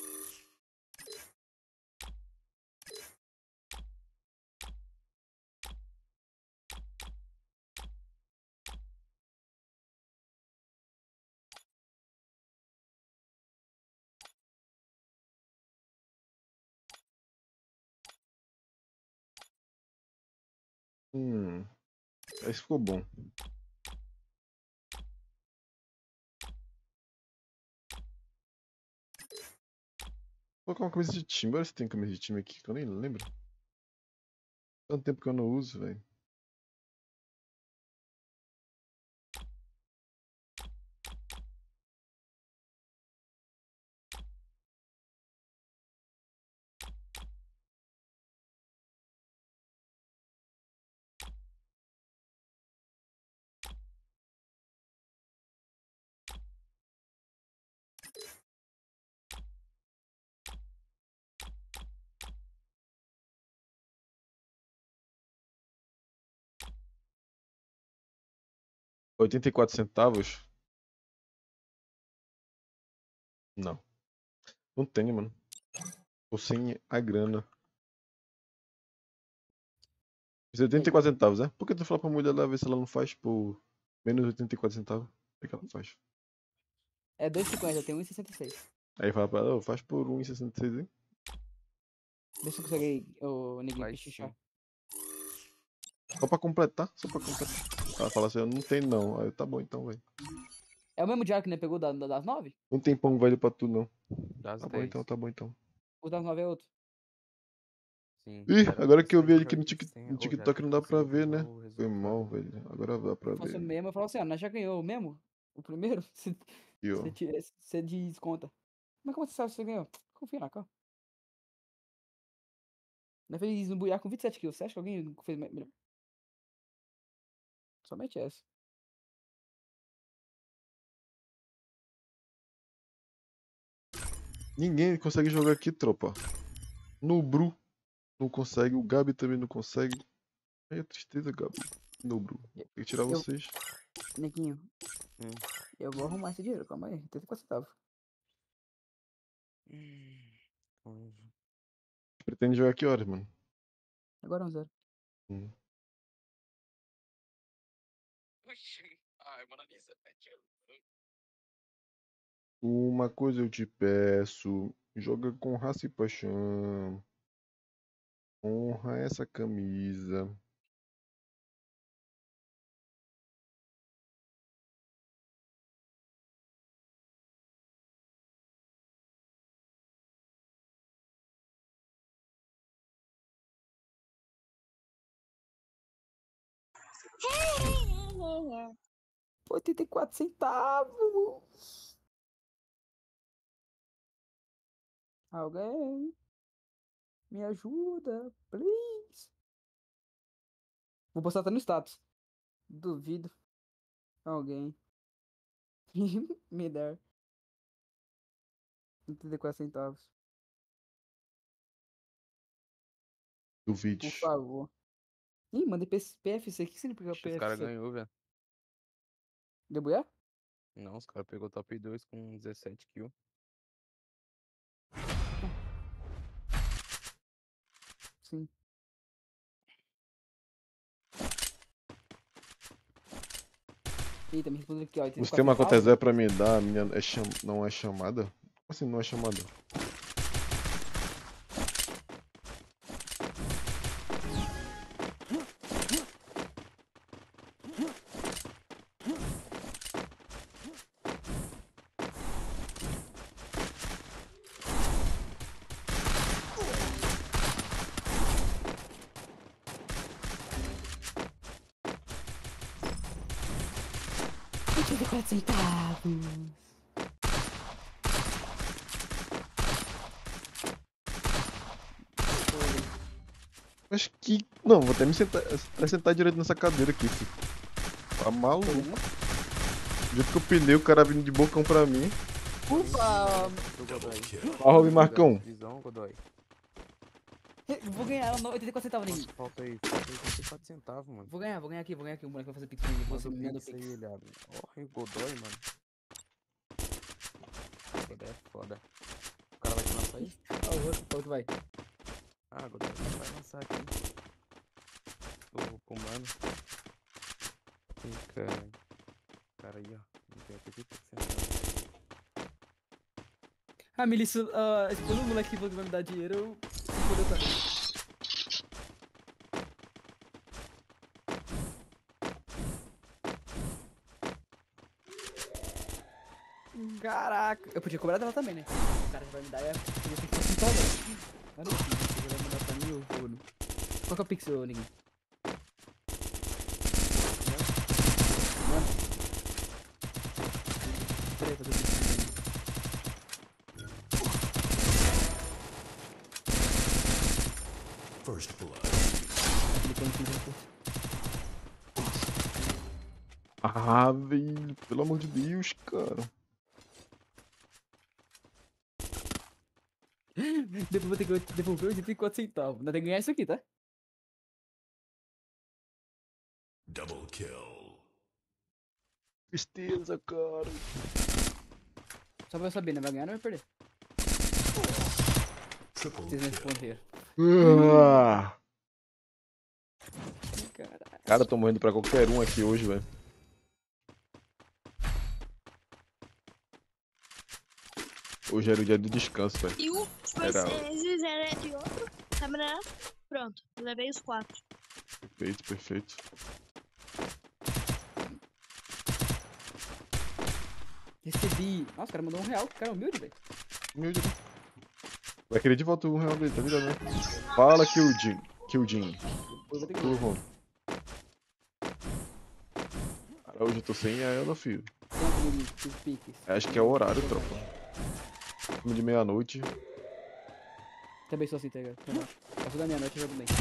Hum. Esse ficou bom. Vou colocar uma camisa de time. Bora se tem camisa de time aqui, que eu nem lembro. Tanto tempo que eu não uso, velho. oitenta e quatro centavos? Não. Não tenho, mano. Tô sem a grana. oitenta e quatro centavos, é? Por que tu fala pra mulher lá ver se ela não faz por menos oitenta e quatro centavos? O que, que ela faz? É dois e cinquenta, eu tenho um e sessenta e seis. Aí fala pra ela, oh, faz por um e sessenta e seis, hein? Vê se eu consegui, ô Neguinho, Faz pichichar. sim. Só pra completar, só pra completar. Ela fala assim, eu não tenho não. Aí eu, tá bom então, velho. É o mesmo diário que nem pegou da, da- das nove? Não tem pão velho pra tu não. Das Tá bom dez. então, tá bom então. O das nove é outro? Sim. Ih, Era agora que eu isso vi aí, ele aqui no, Jorge, Tik- senha. no Ô, já TikTok até não dá pra consegui ver, ver né? o Foi mal, resultado. velho. Agora dá pra Se fosse o ver. mesmo, eu falo assim, ó, nós já ganhou mesmo? O primeiro? Se Aqui, ó. você tira- você desconta. Mas como você sabe que você ganhou? Confia na cara. Nós fez no Buiá com vinte e sete kills. Você acha que alguém fez me- melhor? Somente essa. Ninguém consegue jogar aqui, tropa. Nubru não consegue, o Gabi também não consegue. Aí é tristeza, Gabi. Nubru. Tem que tirar Eu, vocês. Neguinho, Hum. eu vou arrumar esse dinheiro, calma aí. trinta e quatro centavos. Hum. Onde? Pretende jogar que horas, mano? Agora é um zero. Hum. Ai, mano, isso é Uma coisa eu te peço. Joga com raça e paixão. Honra essa camisa. oitenta e quatro centavos. Alguém. Me ajuda, please. Vou postar até no status. Duvido. Alguém. Me der. trinta e quatro centavos. Duvide. Por favor. Ih, mandei P F C. O que significa Os caras P F C? ganhou, velho. Deu bué? Não, os caras pegou top dois com dezessete kills. Sim. Eita, me respondeu aqui, ó. Você oitenta e tem uma quatro conta zero centavos. pra me dar, a minha é cham... não é chamada? Como assim não é chamada? oitenta e quatro centavos. Acho que. Não, vou até me sentar, até sentar direito nessa cadeira aqui, filho. Tá maluco. Do jeito que eu pilhei, o cara vindo de bocão pra mim. Ufa! Do Godoy. Ó, Robin Marcão. Visão, Godoy. Eu Vou ganhar no- oitenta e quatro centavos, ninguém. Quanto falta aí? Falta aí oitenta e quatro centavos, mano. Vou ganhar, vou ganhar aqui, vou ganhar aqui. O moleque vai fazer pix comigo. Manda Você o me manda o pix aí, pix. ele abre. Ó, e o Godoy, mano. Godoy é foda. O cara vai te lançar aí? Ah, o outro, o outro vai. Ah, Godoy, vai lançar aqui. O comando. Ih, cara. Cara aí, ó. Não tem oitenta e quatro centavos. Ah, Melissa, ah, a esposa do moleque que falou que vai me dar dinheiro, eu fodeu também. Caraca, eu podia cobrar dela também, né? O cara que vai me dar, eu podia ter que fazer também. Mas não, se você vai mandar pra mim, eu vou. Né? Qual que é o pixel, ninguém? Mano. Peraí, fazer o pixel. First blood. Ah, velho. Pelo amor de Deus, cara. Depois vou ter que devolver oitenta e quatro centavos. Ainda tem que ganhar isso aqui, tá? Double kill. Tristeza, cara. Só pra eu saber, né? Vai ganhar ou vai perder? Triple Vocês não kill. responderam. Ah, Caralho. cara, eu tô morrendo pra qualquer um aqui hoje, velho. Hoje era o dia do descanso, velho. E um foi Era- seis, era de outro. Câmera. Pronto, levei os quatro. Perfeito, perfeito. Recebi. Nossa, o cara mandou um real. O cara é humilde, velho. Humilde, né? Vai querer de volta um real dele, tá ligado, né? Fala, Kildin. Kildin. Depois eu vou ter que Turro. Cara, hoje eu tô sem ela, filho. Quanto, menino? Os piques. Acho que é o horário, tropa. Filme de meia-noite. Também sou assim, tá ligado? Relaxa. Passou da meia-noite, eu jogo bem.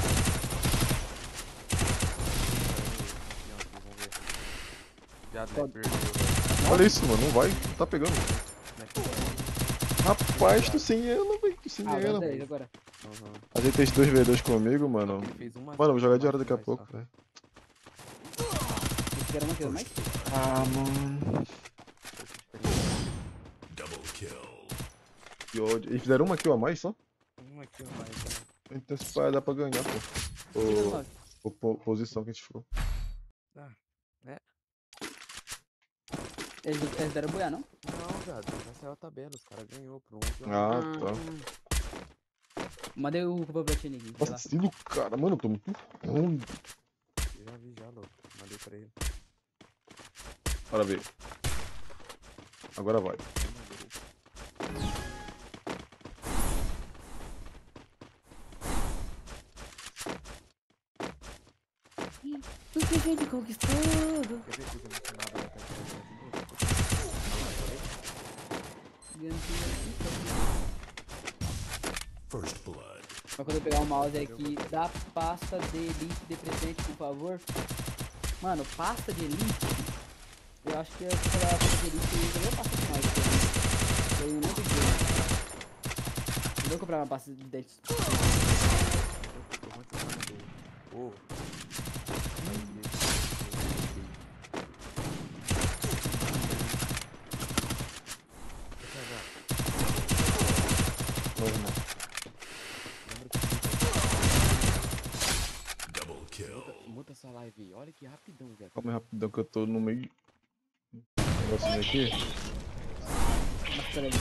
Já né, Pode. perdeu, velho. Olha isso, mano. Não vai. Não tá pegando. Né, que- Rapaz, tô sem ela, velho. Tô sem Ah, dá ela. dez agora. Aham. Ajeitei esses dois V dois comigo, mano. Ele fez uma Mano, vou jogar kill de hora mais daqui a mais pouco, só. velho. Vocês fizeram uma coisa mais? Ah, mano. Double kill. Que ódio. Eles fizeram uma kill a mais só? Uma kill a mais, né? Então se pá, dá pra ganhar, pô. Tira Ô, nove. ô, po- posição que a gente ficou. Eles, eles deram boiar, não? Não, viado, já saiu a tabela, os caras ganhou por um. Ah, tá. Mandei o culpa pra ti, ninguém. Sei lá. Vacilo, cara. Mano, eu tô muito ruim. Eu já vi já, louco. Mandei pra ele. Bora ver. Agora vai. O que a gente conquistou? Quer ver coisa emocionada da Tatiana de novo? First blood. Pra quando eu pegar o mouse aqui da pasta de elite de presente, por favor. Mano, pasta de elite. Eu acho que eu vou pegar a pasta de elite e eu vou pasta de mais. Eu não muito dinheiro. Eu vou comprar uma pasta de dentes. Ô. Double kill. Muta essa live aí. Olha que rapidão, velho. Calma aí rapidão que eu tô no meio. Negocinho aqui. Mas peraí.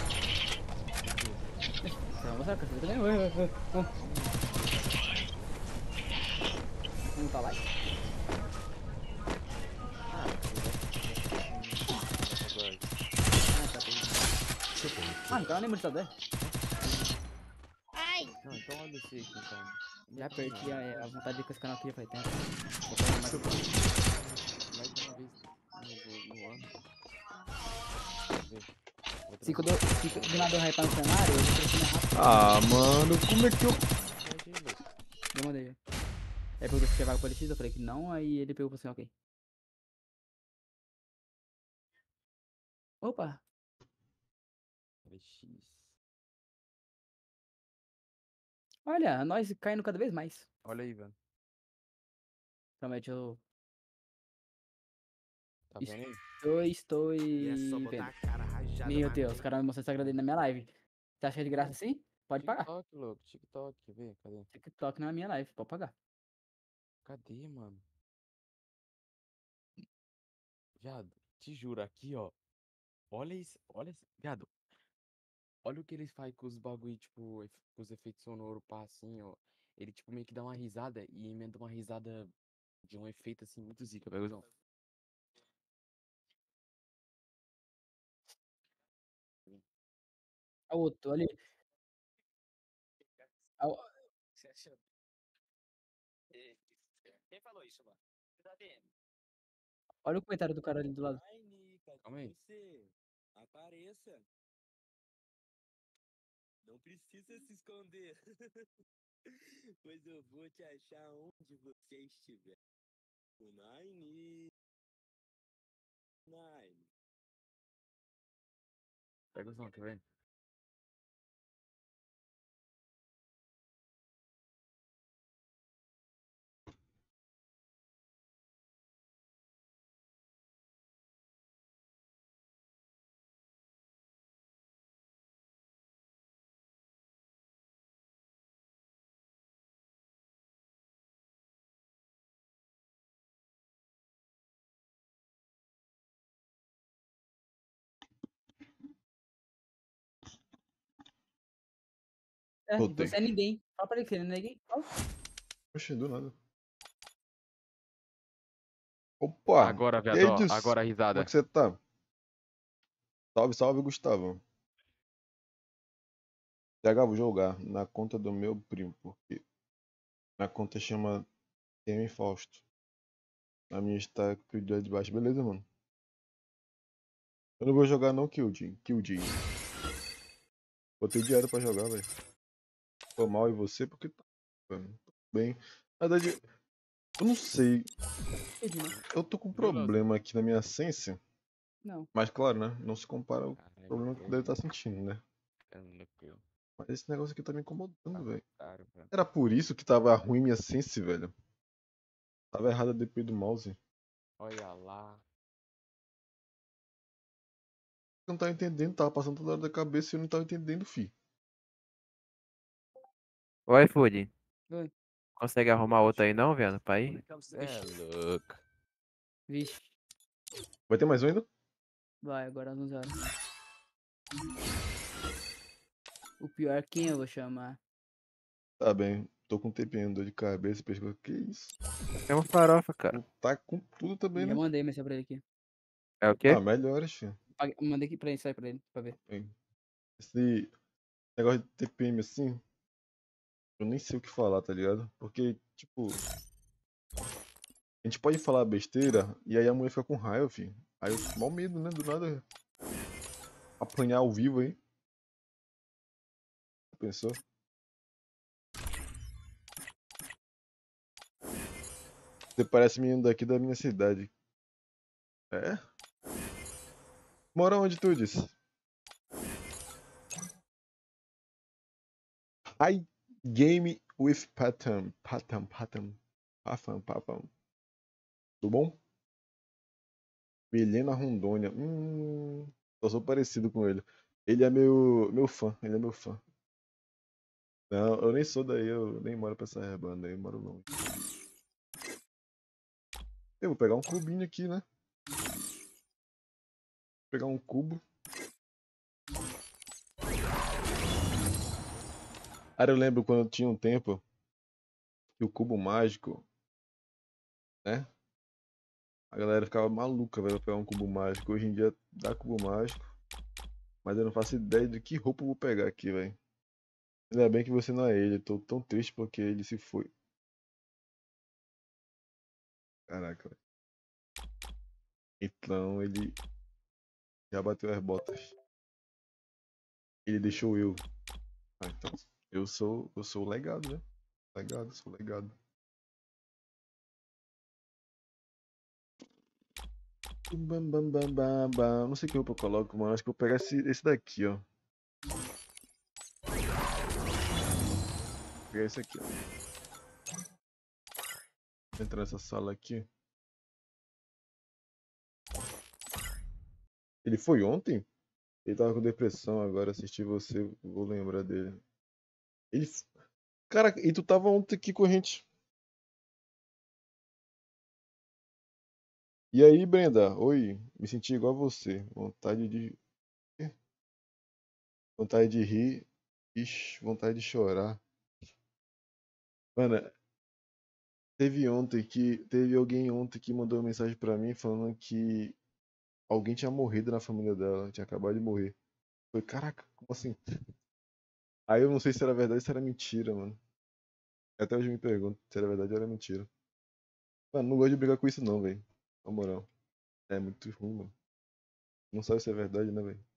Vou mostrar a caceta também. Vamos tá lá. Ah, então nem muito é. Ai! Não, então olha esse aqui, então. Já perdi a, a vontade de ir com esse canal aqui já faz tempo. Mais uma vez no, no ano. Se quando eu, se do nada eu hypar no cenário, eu vou crescer rápido. Ah, mano, como é que eu. Eu mandei. Aí perguntou se quer vaga pro L X, eu falei que não, aí ele pegou e falou assim, ok. Opa! L X. Olha, nós caindo cada vez mais. Olha aí, velho. Realmente eu Tá vendo aí? estou, estou E é só botar vendo. a cara rajada. Meu mas Deus, tem- o cara me mostrou o Instagram dele na minha live. Você acha que é de graça assim? Pode pagar. TikTok, louco. TikTok, vê, cadê? TikTok na minha live, pode pagar. Cadê, mano? Viado, te juro, aqui, ó. Olha isso, olha isso. Viado, olha o que eles fazem com os bagulho, tipo, efe- com os efeitos sonoros, pá, assim, ó. Ele, tipo, meio que dá uma risada e emenda uma risada de um efeito, assim, muito zica, velho. A outro, ali. A o- Quem falou isso, mano? Você tá vendo? Olha o comentário do cara ali do lado. Ai, Nica, Calma aí. você apareça. Não precisa se esconder. Pois eu vou te achar onde você estiver. O Nine. Nine. Pega o som, tá vendo? É, e Voltei. você é ninguém. Fala pra ele que ele não é ninguém. Fala. Oxe, do nada. Opa! Agora, E viado, aí, ó. Dilson? Agora a Como é risada. que você tá? Salve, salve, Gustavo. T H, vou jogar na conta do meu primo, porque minha conta chama T M Fausto. A minha está com o de baixo, beleza, mano? Eu não vou jogar não, Killdin. Killdin. Botei dinheiro pra jogar, velho. Tô mal e você, porque tá mano, tô bem. Na verdade, eu não sei. Entendi, né? Eu tô com um Viu, Leozinho? problema aqui na minha essência. Não. Mas claro, né? Não se compara ao Caralho, problema que que deve estar sentindo, né? é louco. Mas esse negócio aqui tá me incomodando, velho. Claro, velho. Era por isso que tava ruim minha sense, velho. Tava errada a D P do mouse. Olha lá. Eu não tava entendendo, tava passando toda hora da cabeça e eu não tava entendendo, fi. Oi, Food. Oi. Consegue arrumar outra aí não, velho? Pra ir? Cê é louco. Vixe. Vai ter mais um ainda? Vai, agora às onze horas. O pior quem eu vou chamar? Tá bem. Tô com T P M, dor de cabeça, pescoço. Que isso? É uma farofa, cara. Tá com tudo também, Já né? mandei mensagem pra ele aqui. É o quê? Ah, melhores, filho. Pague- Mandei aqui pra ele, sai pra ele, pra ver. Bem, esse negócio de T P M assim, eu nem sei o que falar, tá ligado? Porque, tipo, a gente pode falar besteira e aí a mulher fica com raiva, filho. Aí eu fico mal medo, né? Do nada. Apanhar ao vivo aí. Pensou? Você parece menino daqui da minha cidade. É? Mora onde tu disse? Hi, game with Patam. Patam, Patam. Pafam, Papam. Tudo bom? Milena Rondônia. Hum. Eu sou parecido com ele. Ele é meu, meu fã. Ele é meu fã. Não, eu nem sou daí. Eu nem moro pra essa banda aí. Eu moro longe. Eu vou pegar um cubinho aqui, né? Vou pegar um cubo. Cara, eu lembro quando eu tinha um tempo que o cubo mágico, né? A galera ficava maluca, velho, pra pegar um cubo mágico. Hoje em dia dá cubo mágico, mas eu não faço ideia de que roupa eu vou pegar aqui, velho. Ainda bem que você não é ele. Eu tô tão triste porque ele se foi. Caraca, velho. Então ele já bateu as botas. Ele deixou eu. Ah, então eu sou, eu sou o legado, né? Legado, sou legado. Bam, bam, bam, bam, bam. Não sei que roupa eu coloco, mano. Acho que eu vou pegar esse, esse daqui, ó. Vou pegar esse aqui, ó. Vou entrar nessa sala aqui. Ele foi ontem? Ele tava com depressão agora. Assisti você, vou lembrar dele. Ele. Cara, e tu tava ontem aqui com a gente. E aí, Brenda? Oi, me senti igual a você. Vontade de. Quê? Vontade de rir. Ixi, vontade de chorar. Mano, teve ontem que. Teve alguém ontem que mandou uma mensagem pra mim falando que alguém tinha morrido na família dela. Tinha acabado de morrer. Foi, caraca, como assim? Aí eu não sei se era verdade ou se era mentira, mano. Até hoje eu me pergunto se era verdade ou era mentira. Mano, não gosto de brigar com isso não, velho. Na moral. É muito ruim, mano. Não sabe se é verdade, né, velho?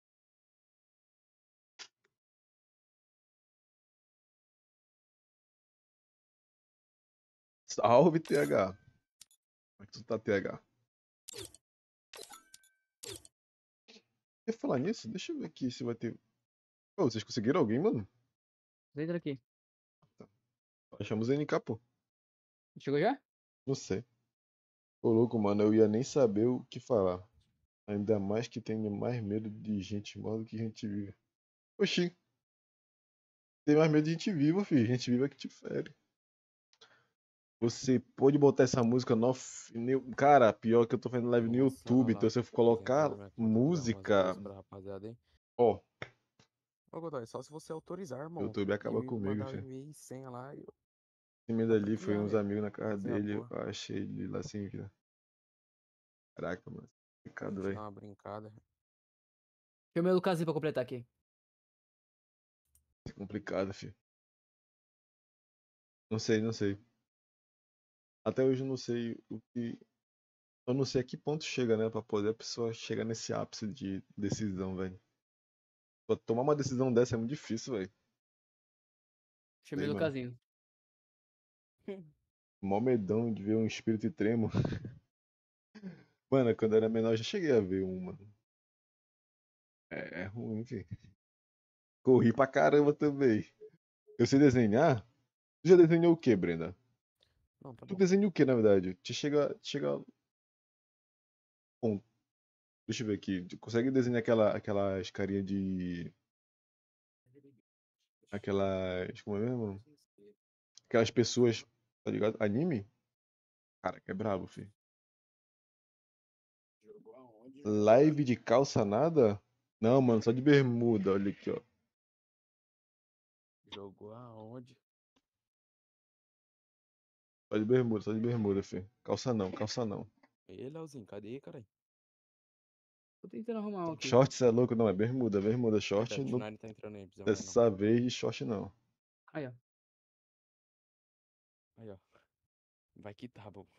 Salve, T H. Como é que tu tá, T H? Quer falar nisso? Deixa eu ver aqui se vai ter. Pô, vocês conseguiram alguém, mano? Entra aqui. Achamos N K, pô. Chegou já? Não sei. Ô, louco, mano, eu ia nem saber o que falar. Ainda mais que tenho mais medo de gente morta do que gente viva. Oxi. Tem mais medo de gente viva, filho. Gente viva que te fere. Você pode botar essa música no. no- Cara, pior que eu tô fazendo live no Nossa, YouTube, lá, então se eu depois colocar entra na minha conta pra dar umas música. dicas pra rapaziada, hein? Ó, Ô, Godoy, só se você autorizar, o irmão. YouTube acaba E comigo, mandar o filho. e-mail e senha lá e eu Esse medo dá pra ali foi criar, uns velho. amigos na casa Fazer a dele, boa. eu achei ele lá assim, vida. Caraca, mano. A Complicado, gente dá velho. uma brincada. Chamei o Lucasinho pra completar aqui. Complicado, filho. Não sei, não sei. Até hoje eu não sei o que. Eu não sei a que ponto chega, né? Pra poder a pessoa chegar nesse ápice de decisão, velho. Pra tomar uma decisão dessa é muito difícil, velho. Chamei Sei, o mano. Lucasinho. Mó medão de ver um espírito tremo. Mano, quando eu era menor eu já cheguei a ver um, mano. É, é ruim, filho. Corri pra caramba também. Eu sei desenhar? Tu já desenhou o que, Brenda? Não, tá Tu bom. desenha o que, na verdade? Te chega. Chega. Bom, deixa eu ver aqui. Tu consegue desenhar aquela, aquelas carinha de. Aquelas. Como é mesmo? Aquelas pessoas. Tá ligado? Anime? Cara, que é brabo, filho. Live de calça nada? Não, mano, só de bermuda. Olha aqui, ó. Jogou aonde? Só de bermuda, só de bermuda, filho. Calça não, calça não. Ei, Leozinho, cadê, caralho? Tô tentando arrumar um aqui. Shorts é louco, não, é bermuda, bermuda. Aí, Short, Pet não, Nine tá entrando aí, precisa mais não. dessa vez de short não. Aí, ó. Aí, ó. Vai que tá, bom.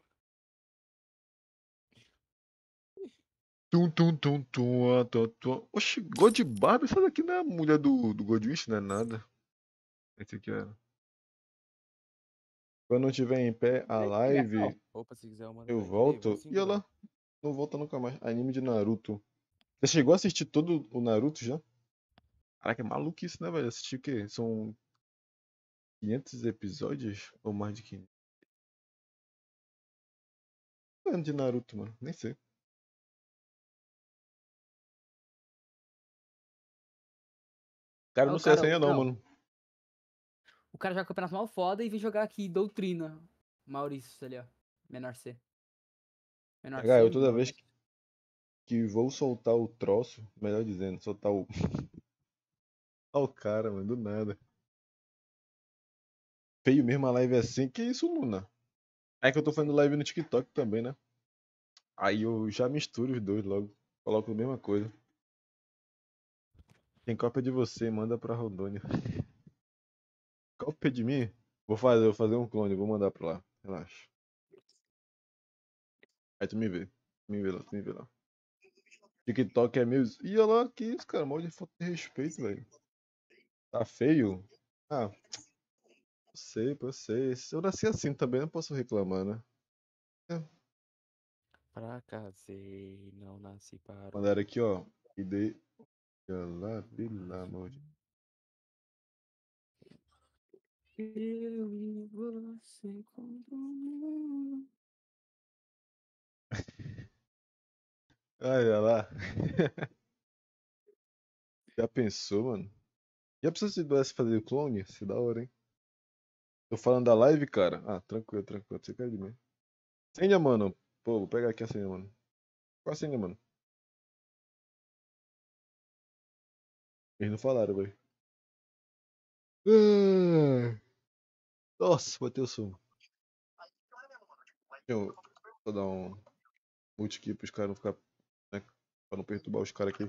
Tum, tum, tum, tum, ah, tum, tum. Oxi, God Barb, essa daqui não é a mulher do, do Godwin, não é nada. Esse aqui era. Quando não tiver em pé a live, Opa, se quiser eu mando eu pra ele. Ei, volto. vou sim, E olha Bruno. lá, não volta nunca mais. Anime de Naruto. Você chegou a assistir todo o Naruto já? Caraca, é maluquice, né, velho? Assistir o quê? São quinhentos episódios? Ou mais de quinhentos? Ano de Naruto, mano. Nem sei. Cara, eu Ah, não o sei essa cara, ainda não, não. mano. O cara joga campeonato mal foda e vem jogar aqui Doutrina. Maurício ali, ó. Menor C. Menor Cara, C, eu toda vez Maurício. que, que vou soltar o troço, melhor dizendo, soltar o. Olha o cara, mano, do nada. Feio mesmo a live assim. Que isso, Luna? É que eu tô fazendo live no TikTok também, né? Aí eu já misturo os dois logo. Coloco a mesma coisa. Tem cópia de você, manda pra Rodônia. Cópia de mim? Vou fazer, vou fazer um clone, vou mandar pra lá. Relaxa. Aí tu me vê. Me vê lá, tu me vê lá. TikTok é meio. Ih, olha lá, que isso, cara. Mal de falta de respeito, velho. Tá feio? Ah, eu sei, pô, eu sei. Se eu nasci assim também, não posso reclamar, né? É. Fracassei, não nasci para o Mandaram aqui, ó. E dei. Lá, pelo amor de. Eu e você contra o mundo. Ai, olha lá. Já pensou, mano? Já pensou se pudesse fazer clone? Se da hora, hein? Tô falando da live, cara. Ah, tranquilo, tranquilo. Você quer de mim? Senha, mano. Pô, vou pegar aqui a senha, mano. Qual a senha, mano? Eles não falaram, velho. Ah, nossa, bateu o som. Deixa eu vou dar um mute aqui pros caras não ficar, né? Pra não perturbar os caras aqui.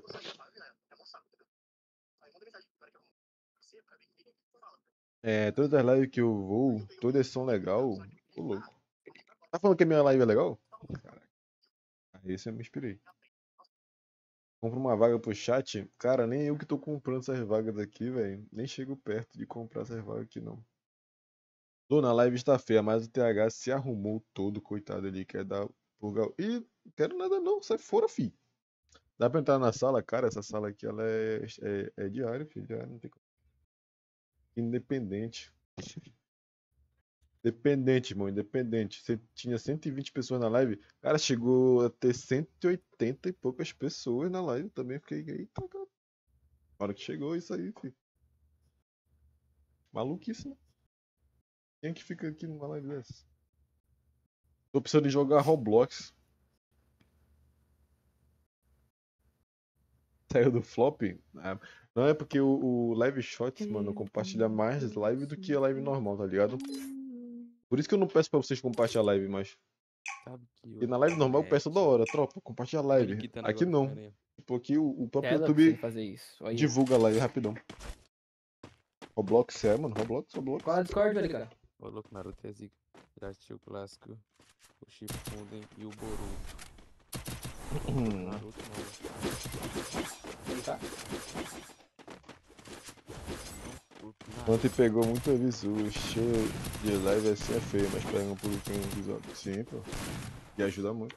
É, todas as lives que eu vou, todas são legal. Ô, louco. Tá falando que a minha live é legal? Caraca. Aí você me inspirei. Compra uma vaga pro chat. Cara, nem eu que tô comprando essas vagas aqui, velho. Nem chego perto de comprar essas vagas aqui, não. Dona, a live está feia, mas o T H se arrumou todo, coitado ali. Quer dar purga. Ih, não quero nada não. Sai fora, fi. Dá pra entrar na sala? Cara, essa sala aqui, ela é, é, é diária, filho. Diária, não tem como. Independente. Independente, irmão, independente. Você tinha cento e vinte pessoas na live. Cara, chegou a ter cento e oitenta e poucas pessoas na live também. Fiquei, eita, cara. Na hora que chegou isso aí, filho. Maluquice, né? Quem é que fica aqui numa live dessa? Tô precisando de jogar Roblox. Saiu do flop? Ah, não é porque o, o Live Shots, mano, compartilha mais live do que a live normal, tá ligado? Por isso que eu não peço pra vocês compartilhar live, mas. Sabe que E eu na live normal eu peço mete. toda hora, tropa, compartilha a Olha ele live. quitando Aqui agora, não. pera aí. Tipo, aqui o, o próprio É louco você YouTube fazer isso. Olha. divulga a live rapidão. Roblox é, mano? Roblox, Roblox. Qual é o Discord, velho, cara? Ô louco, Naruto é zica. Já assistiu o clássico, o Shippuden e o Boruto. Naruto não. Aí, tá? Ontem pegou muito aviso. O show de live assim é feio, mas pega um pouquinho no episódio. Sim, pô. E ajuda muito.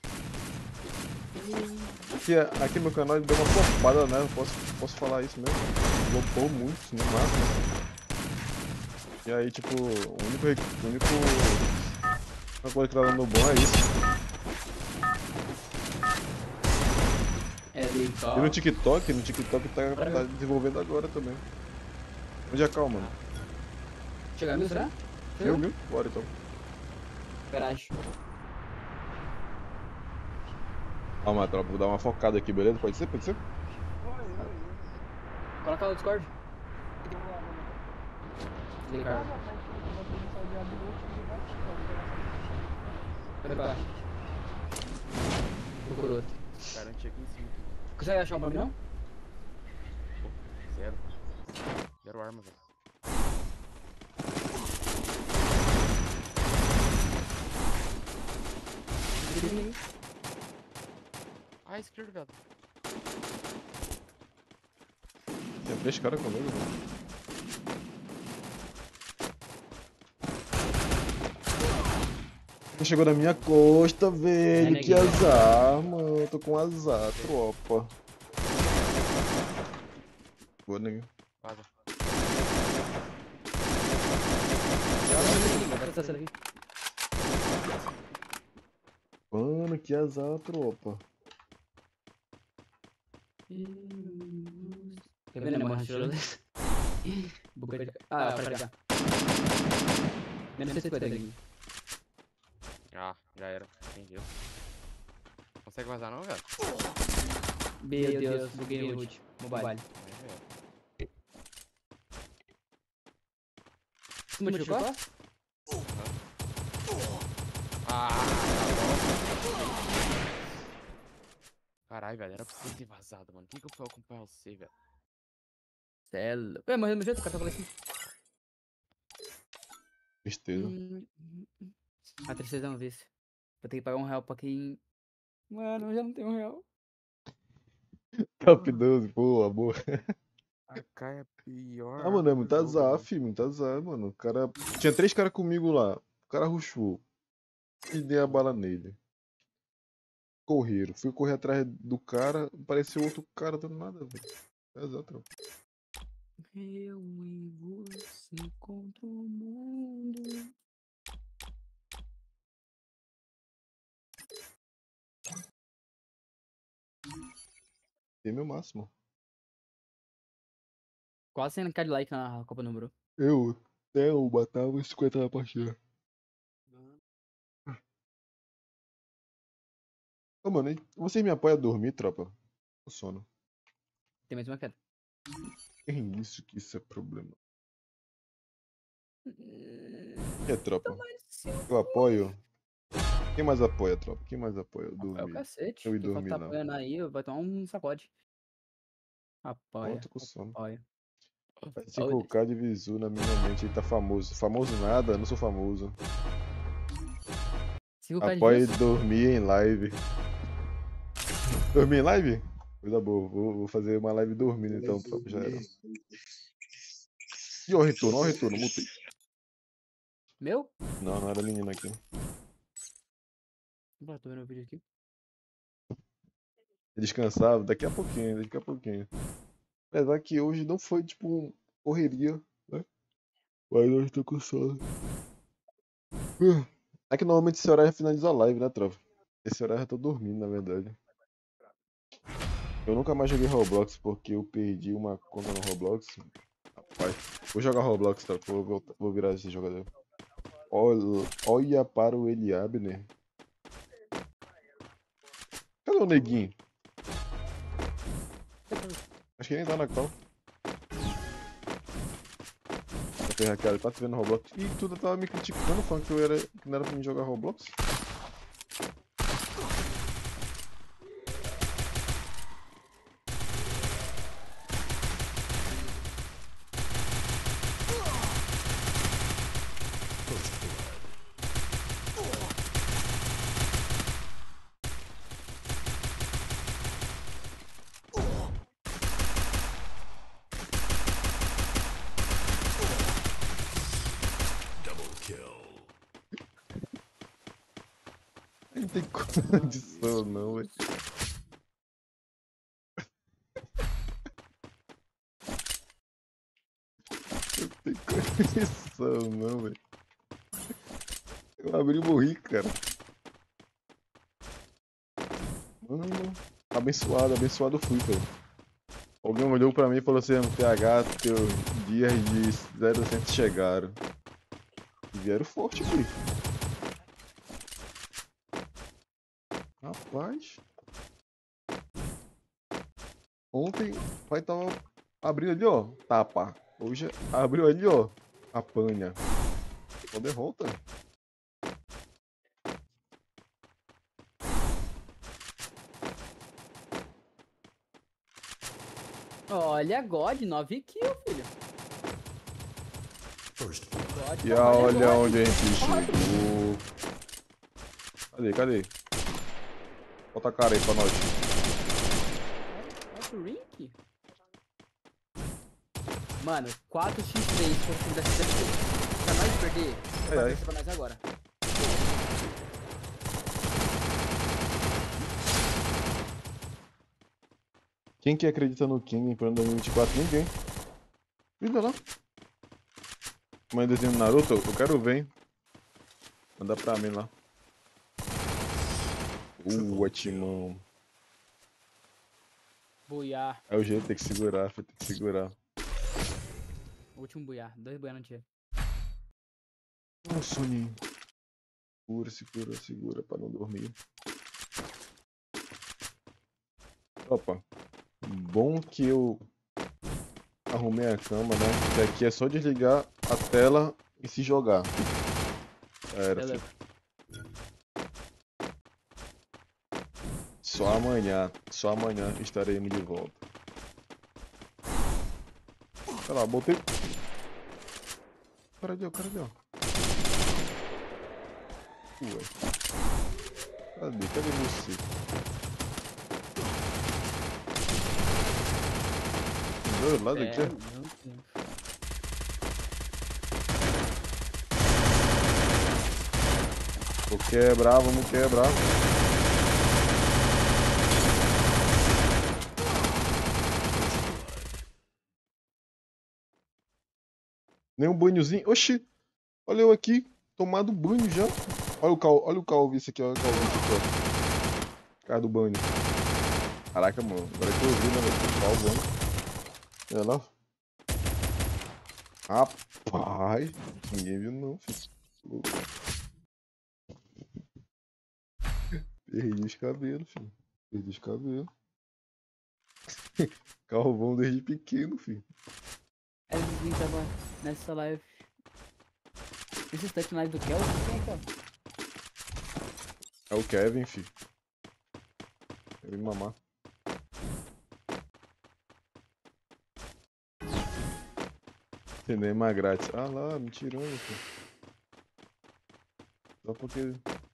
Aqui, aqui no canal ele deu uma flopada, né? Posso, posso falar isso mesmo? Flopou muito, no máximo. E aí, tipo, o único. O único. Uma coisa que tá dando bom é isso. É legal. E no TikTok, no TikTok tá, tá desenvolvendo agora também. Onde é calma, mano? Chegar mil, será? Viu, viu? Bora então. Garagem. Calma, tropa, vou dar uma focada aqui, beleza? Pode ser? Pode ser? Coloca o Discord. Desligar. Vai pra lá. Procura outro. Garante aqui em cima. Consegue achar um pra mim, não? Pô, zero. Zero arma, velho. Ah, esquerdo, velho. Tem três caras comigo, mano. Chegou na minha costa, velho. É, Que neguinho. azar, mano. Eu tô com azar, tropa. Boa, neguinho. Vaza. Mano, que azar, tropa. Quer ver, né, mano? Boca de... Ah, pra cá. Menos cento e cinquenta aqui. Ah, já era. Entendeu. Consegue vazar não, velho? Meu Deus, buguei no root. Mobile. Aí, velho. Tu machucou? Ah, tá bom. Caralho, velho, era pra você ter vazado, mano. Por que que eu fui acompanhar você, velho? Celo. Ué, morreu do meu jeito, o cara tava lá assim. Tristeza. Hum, hum, hum. A tristeza é um vício. Vou ter que pagar um real pra quem... Mano, eu já não tenho um real. Top doze, boa, boa. A K é pior. Ah, mano, é muito do jogo, azar, mano. filho, muito azar, mano. O cara. Tinha três caras comigo lá. O cara rushou. E dei a bala nele. Correram. Fui correr atrás do cara. Apareceu outro cara dando nada, velho. É azar, tropa. Eu e você contra o mundo. Dei meu máximo. Quase cem k de like na Copa Número. Eu, até eu batava cinquenta na partida. Ô, mano, e vocês me apoiam a dormir, tropa? O sono. Tem mais uma queda. É isso que isso é problema. É, tropa? Eu apoio. Quem mais apoia, tropa? Quem mais apoia? Eu É o dormi. cacete. Eu ia Quem for dormir, tá não. apoiando aí, vai tomar um sacode. Apoia. Pronto, com sono. Apoia. Vai cinco K de visu na minha mente. Ele tá famoso. Famoso nada, não sou famoso. cinco K de Apoie views? dormir em live. Dormir em live? Coisa boa. Vou, vou fazer uma live dormindo então, tropa. Já era. E ó o retorno, ó o retorno, mutei. Meu? Não, não era menino aqui. Vou tô vendo o vídeo aqui. Descansava daqui a pouquinho, daqui a pouquinho. Apesar que hoje não foi tipo correria, né? Mas hoje tô com sono. É que normalmente esse horário finaliza a live, né, tropa? Esse horário eu tô dormindo, na verdade. Eu nunca mais joguei Roblox porque eu perdi uma conta no Roblox. Rapaz, vou jogar Roblox, tropa. Vou, voltar- vou virar esse jogador. Olha, olha para o Eliabner. Cadê o neguinho? Acho que nem tá na call. Eu Raquel, ele tá te vendo Roblox. E tu tava me criticando, falando que eu era que não era pra mim jogar Roblox? Double kill. Não tem condição não, velho. Não tem condição não, velho. Eu abri e morri, cara. Mano, abençoado, abençoado fui, velho. Alguém olhou pra mim e falou assim, M P H, teu dias de zero a cem chegaram. E vieram forte, filho. Rapaz. Ontem o pai tava abrindo ali, ó. Tapa. Hoje abriu ali, ó. Apanha. Só derrota. Olha, God, nove kills, filho. First God, E trabalha olha God. onde a gente chegou. Cadê, cadê? Bota a cara aí pra nós. Nossa, o Rink? Mano, quatro por três contra o time da C D P. Pra nós perder, Ai, ai. vai ser pra nós agora. Quem que acredita no King em plano dois mil e vinte e quatro? Ninguém. Olha lá. Mãe desenho do Naruto? Eu quero ver, hein? Manda pra mim lá. Uh, Otimão. Boiar. É o jeito, tem que segurar, filho, tem que segurar. Último boiar. Dois boiar no dia. Ô, soninho. Segura, segura, segura pra não dormir. Opa. Bom que eu arrumei a cama, né? Que aqui é só desligar a tela e se jogar. Era, Beleza. filho. Só amanhã, só amanhã estarei indo de volta. Olha lá, botei. Cara ali, ó, cara ali, ó. Ué. Cadê? Cadê você? Do lado aqui, É, ó. meu Deus. Vou quebrar, vamos quebrar. Nem um banhozinho. Oxi! Olha eu aqui, tomado banho já. Olha o cal, olha o calvície aqui, olha o calvície aqui, ó. Cara do banho. Caraca, mano. Agora que eu vi, né, velho? Olha lá. Rapaz. Ninguém viu não, filho. Perdi os cabelos, filho. Perdi os cabelos. Calvão desde pequeno, filho. É, ninguém tava nessa live. Esse touch live do Kel? Quem é Kel? É o Kevin, filho. Ele mamar. Cinema grátis. Ah lá, me tirando, filho. Só porque...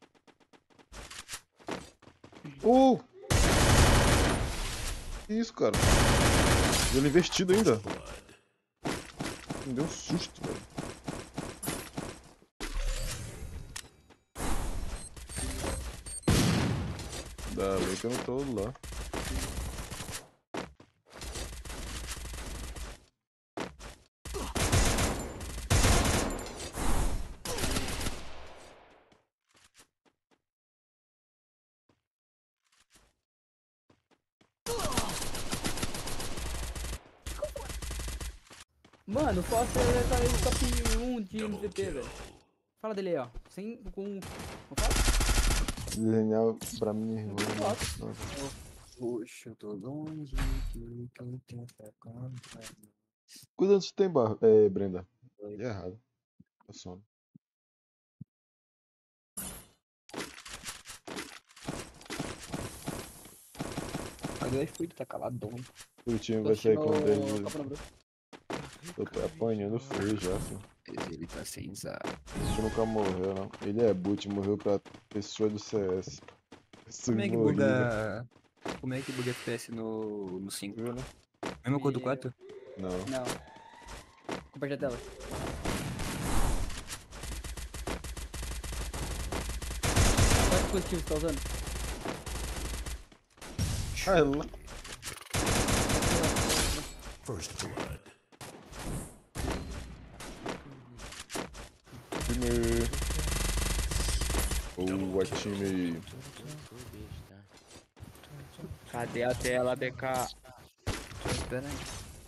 Oh! Que isso, cara? Ele investido ainda. Me deu um susto, velho. Ainda bem que eu não tô lá. Mano, o Foster tá aí no top um de M V P, velho. Fala dele aí, ó. Sem, com... Como fala? Desenhar pra minha irmã. Poxa, eu tô longe de quem tenta contra. Quantos anos você tem, Bar... é, Brenda? É errado. Tá sono. Cadê o espírito? Tá caladão. O time vai sair com dez. Eu tô apanhando feio já, filho. Ele tá sem zar. Ele nunca morreu, não. Ele é boot, morreu pra pessoa do C S. Como é que buga. Como é que buga F P S no, no cinco? Viu, né? Mesma cor do quatro? Não. Não. Compartilha a tela. Qual dispositivo você tá usando? Ah, é lá. First blood. Time. Boa, time. Cadê a tela, B K? Espera aí.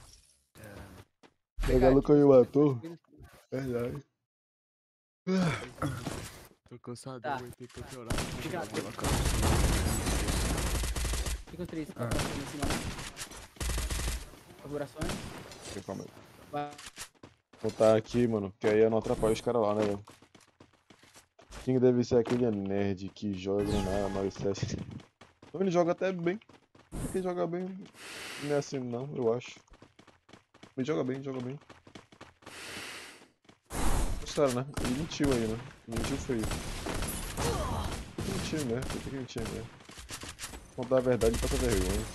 Pega Luca e o ator. Verdade. Tô cansado, Tá. vou ter que chorar. Fica Fica os três. Ah. Em cima. Configurações. Calma aí. Vai. Vou botar aqui, mano, que aí eu não atrapalho os caras lá, né, velho? King deve ser aquele nerd que joga na nove sete. Então ele joga até bem. Quem joga bem não é assim não, eu acho. Ele joga bem, joga bem. Gostaram, né? Ele mentiu aí, né? Mentiu feio. Mentiu, né? Tem que mentir, né? Contar a verdade e passar vergonha.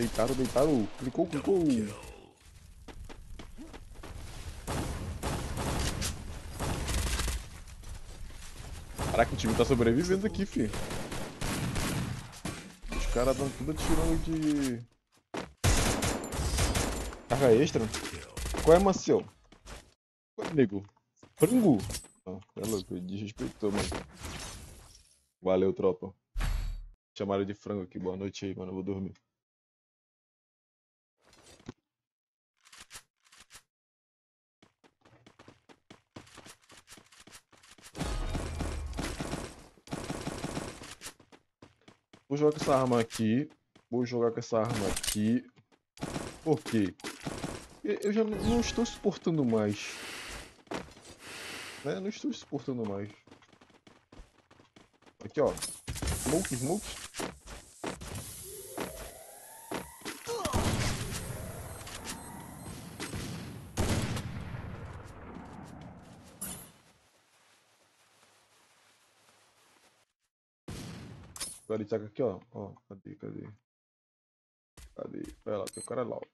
Deitaram, deitaram. Clicou, clicou. Caraca, o time tá sobrevivendo aqui, fi. Os caras dão tudo atirando de... Carga extra. Qual é, Marcel? Qual é, nego? Frango? Não, é louco, desrespeitou, mano. Valeu, tropa. Chamaram de frango aqui, boa noite aí, mano. Eu vou dormir. Vou jogar com essa arma aqui. Vou jogar com essa arma aqui. Por quê? Eu já não estou suportando mais. Né? Não estou suportando mais. Aqui, ó. Smoke, smoke. Agora ele aqui, ó. Ó, cadê, cadê? Cadê? Olha lá, tem o cara lá, ó.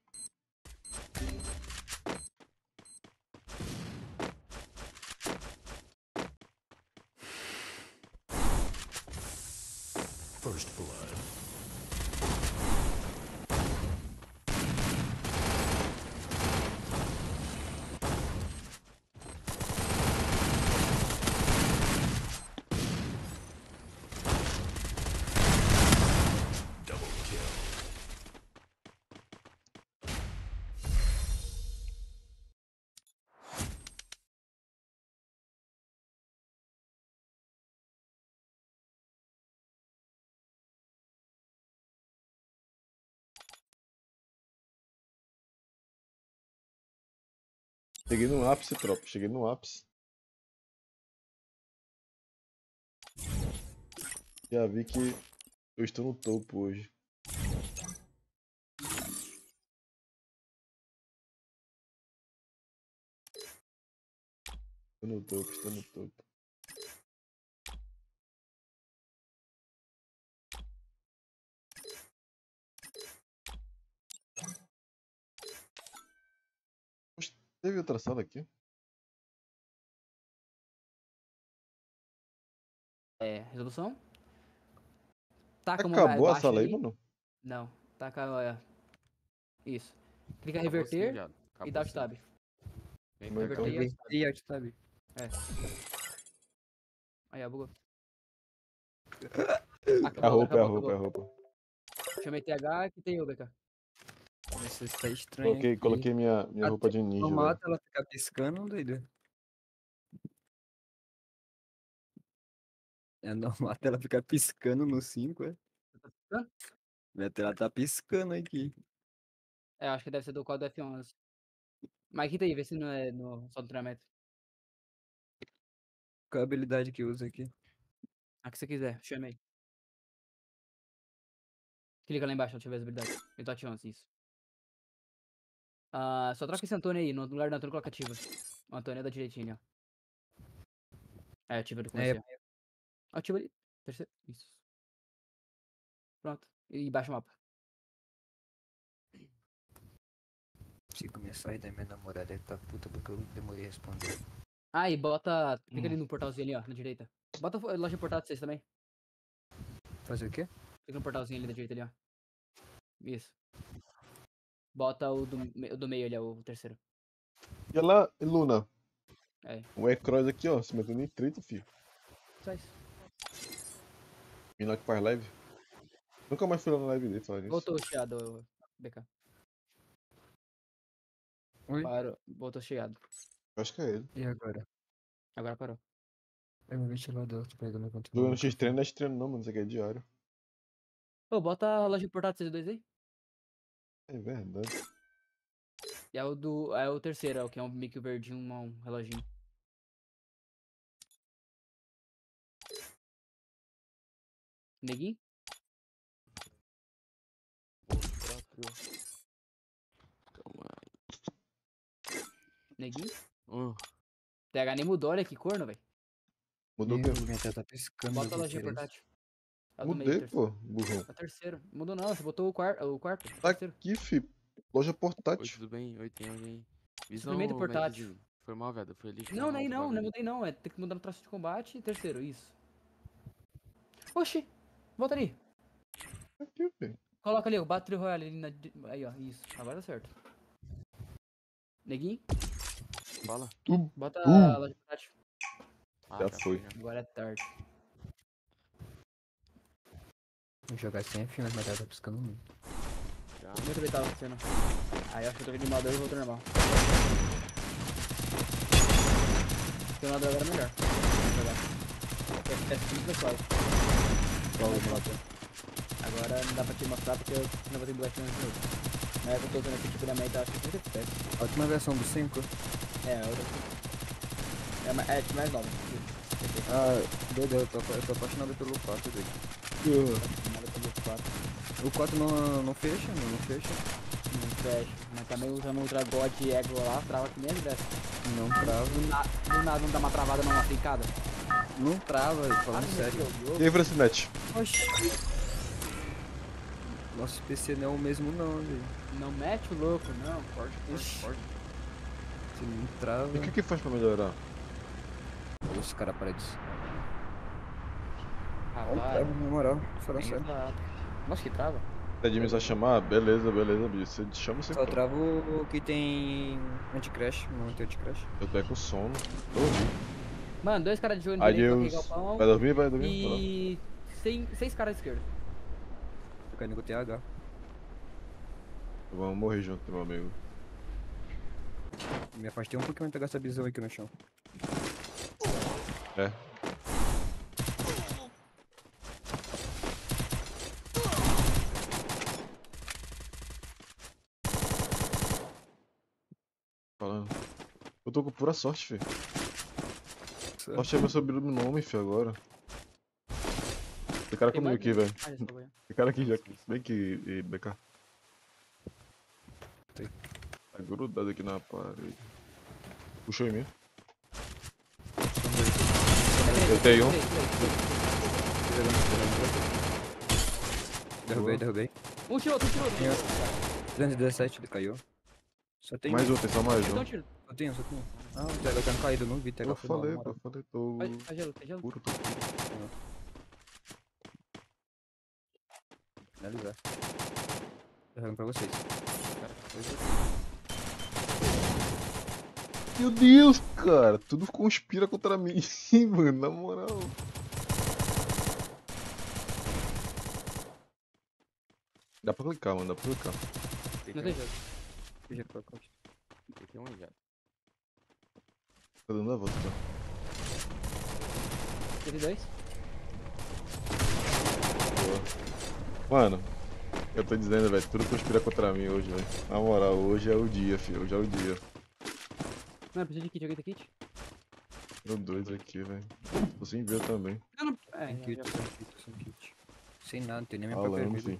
First blood. Double kill. Cheguei no ápice, tropa. Cheguei no ápice. Já vi que eu estou no topo hoje. Estou no topo, estou no topo. Poxa, teve outra sala aqui? É, resolução. Taca uma Acabou a baixa sala aí, ali. mano? Não, taca, olha. Isso. Clica em Acabou sim, reverter viado. e Acabou dá alt sim. tab. Vem Como é cá, que Reverter é? e alt tab. E alt tab. É. Aí, ó, bugou. A Acabou, agora roupa, é a acabou, roupa, é a acabou. roupa. Chamei T H que tem o B K. Isso está estranho Coloquei, aqui. coloquei minha, minha roupa de ninja, Normal velho. ela ficar piscando, doido. É normal ela ficar piscando no cinco, é? Tá piscando? Minha tela tá piscando aqui. É, acho que deve ser do código F onze. Mas quita aí, vê se não é no, só no treinamento. Qual a habilidade que usa aqui? A que você quiser, chamei. Clica lá embaixo, deixa eu ver as habilidades. Dot onze, isso. Ah, só troca esse Antônio aí, no lugar do Antônio coloca ativa. O Antônio é da direitinho, ó. É, ativa do É, começo. Ativa ali. Terceiro. Isso. Pronto. E baixa o mapa. se começar aí da minha namorada aí tá puta porque eu demorei a responder. Ah, e bota. Clica ali no portalzinho ali, ó, na direita. Bota a loja portátil vocês também. Fazer o quê? Clica no portalzinho ali da direita ali, ó. Isso. Bota o do, me- o do meio ali, ó, o terceiro. E lá, Luna. É. O E-Cross aqui, ó, se metendo em treta, filho. Só isso. Vindo aqui para live. Nunca mais fui lá na live dele falar nisso. Voltou o chiado, B K. Oi? Parou. Voltou chiado. Acho que é ele. E agora? Agora parou. É meu ventilador, tô pegando controle. Jogando X-Treino não é X-Treino não, mano. Isso aqui é diário. Ô, bota a loja portátil vocês dois aí. É verdade. E é o do. É o terceiro, é o que é um meio que verdinho, um, um reloginho. Neguinho? Calma Neguinho? aí. T H nem mudou, olha que corno, velho. Mudou o quê? Minha tela tá piscando. Bota a meu lojinha Deus. portátil. É o do meio, Mudei, terceiro. pô, burrão. É o terceiro. Mudou não, você botou o quarto. O quarto. Tá Terceiro. aqui, fi. Loja Oi, portátil. tudo bem? Oi, tem alguém? Suprimento Visão, portátil. Maczinho. Foi mal, viado. Foi ali que foi Não, mal nem os não, não bagulho. mudei não. É ter que mudar no traço de combate. Terceiro, isso. Oxi! Volta ali. Aqui, fi. Coloca ali, o Battle Royale ali na. di- Aí, ó. Isso. Agora tá certo. Neguinho, Fala. Tu, bota tu. a loja portátil. Ah, Já já foi. já. Agora é tarde. Vou jogar sem F, mas tá piscando muito. Já. Vamos ver o que tava acontecendo. Aí eu acho que eu troquei de emulador e voltou normal. O emulador agora é melhor. Vamos jogar. É F P S muito mais suave. Qual o emulador? Agora não dá pra te mostrar porque eu não vou ter Black Mirror de novo. Na época que eu tô usando aqui, tipo, também tá acho que trinta F P S. A última versão do cinco? É, a outra. É, ma- é tipo, mais nova. Ah, doido, eu tô, eu tô apaixonado pelo quatro, doido. Nada pelo quatro. O quatro não, não fecha, não, não fecha. Não fecha. Mas também usando Ultra God e Ego lá, trava que nem as dessas. Não trava. Do, na, do nada não dá uma travada não, uma fricada. Não trava, falando sério. E aí, Francinete? Oxi. Nosso P C não é o mesmo não, velho. Não mete o louco, não. Forte, forte, Ixi. forte. Se não trava, E o que que faz pra melhorar? os caras param disso. Não Rapaz. trava, na moral, falando sério. Exato. Nossa, que trava. Se a Jimmy só chamar, beleza, beleza, bicho. Você chama sem Só trava o que tem anti-crash, não tem anti-crash. Eu tô com sono. Tô ouvindo. Mano, dois caras de jogo no direito, Adeus. coloquei galpão. Vai dormir, vai dormir? Vai lá. E seis, seis caras à esquerda. Tô caindo com o T H. Vamos morrer junto, meu amigo. Me afastei um pouquinho pra pegar essa visão aqui no chão. É. Falando. Eu tô com pura sorte, filho. Sorte é meu sobrenome, filho, agora. Tem cara Tem comigo mais aqui, um. velho. Ah, já salvou já. Tem cara aqui já. Vem aqui, e B K. Tem. Tá grudado aqui na parede. Puxou em mim. Eu tenho um. Derrubei, derrubei. Um tiro, outro tiro. outro. duzentos e dezessete, ele caiu. Só tem Mais um. um, tem só mais Dá um um. tiro. Só tem um, só tem um. Ah, o T H tá caído, não vi. T H Eu foi mal, falei, na pô, moral. eu falei, tô Vai, vai gelo, tem gelo. puro, tô puro. Finalizar. Derrubando pra vocês. Meu Deus, cara, tudo conspira contra mim, mano, na moral. Dá pra clicar, mano, dá pra clicar. Não tem gelo. Fugiu pra costa. Tem um já. Tá dando a volta, tá? Teve dois. Boa. Mano, eu tô dizendo, velho, tudo conspira contra mim hoje, velho. Na moral, hoje é o dia, filho, hoje é o dia. Não, precisa de kit, alguém tem kit? Tenho dois aqui, velho. Tô sem ver também. Não, não. É, Sem já- kit, já- sem kit, sem kit. Sem nada, não tem nem minha própria Falando, vida. filho.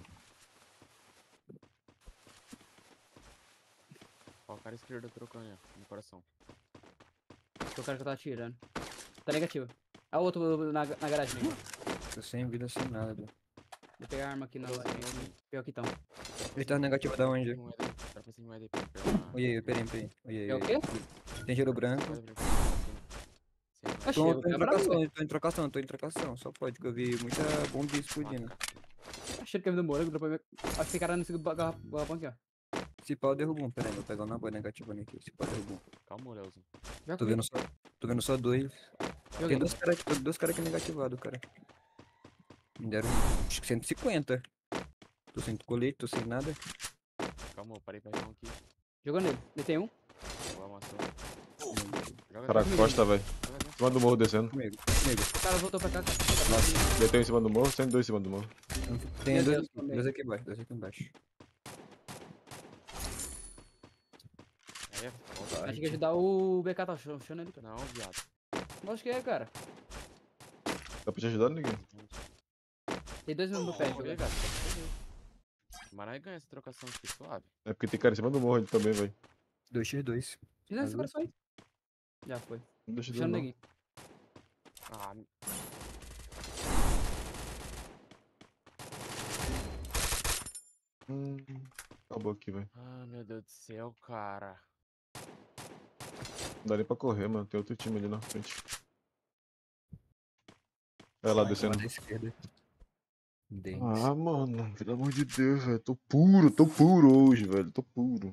Ó, o cara esquerdo trocando, ó, no coração. Foi o cara que eu tava atirando. Tá negativo. Ah, o outro na, na garagem, nego. Tô sem vida, sem nada, velho. Vou pegar a arma aqui na loja. Pior que então. Ele tá negativo da onde? Tem moeda aí, dá pra cima moeda aí pra pegar. Oi, peraí, peraí. Oi, É o oi, quê? Tem gelo branco. Moeda branca, sem moeda. Achei, Tô, eu tô em quero pra mim, trocação, tô em trocação, tô em trocação. Só pode, que eu vi muita bomba explodindo. Achei que eu vi do Moura, dropou meu... Acho que tem cara nesse ga- ga- galpão aqui, ó. Se pau, derruba um. Pera aí, vou pegar uma boa negativa aqui. Se pau, derruba um. Calma, Leozinho. Já Tô comi. vendo só, tô vendo só dois. Joguei. Tem dois caras dois cara aqui negativados, cara. Me deram acho que cento e cinquenta. Tô sem colete, tô sem nada. Calma, eu parei pra pegar um aqui. Jogou nele. Ele tem um. Boa, amassou. Joga Cara, dentro, costa, velho. joga dentro. Em cima do morro descendo. Comigo, comigo. O cara voltou pra cá, cara. Nossa, Deteu em cima do morro, tem dois em cima do morro. tem Meu dois Deus, aqui, também. dois aqui embaixo, dois aqui embaixo. Aí é foda. Acho que ia ajudar o B K, tá achando ele, cara. Não, viado. Acho que é, cara. Dá pra te ajudar, ninguém? Tem dois no meu pé, Joguei, joguei. viado. Mas nós ganha essa trocação aqui, suave. É porque tem cara em cima do morro ali também, velho. dois por dois. Fiz esse coração aí. Já foi. Não deixa de Puxando não. neguinho. Ah, Hum, acabou aqui, velho. Ah, meu Deus do céu, cara. Não dá nem pra correr, mano. Tem outro time ali na frente. Vai lá Vai, descendo. da esquerda. Dentes. Ah, mano, pelo amor de Deus, velho. Tô puro, tô puro hoje, velho. Tô puro.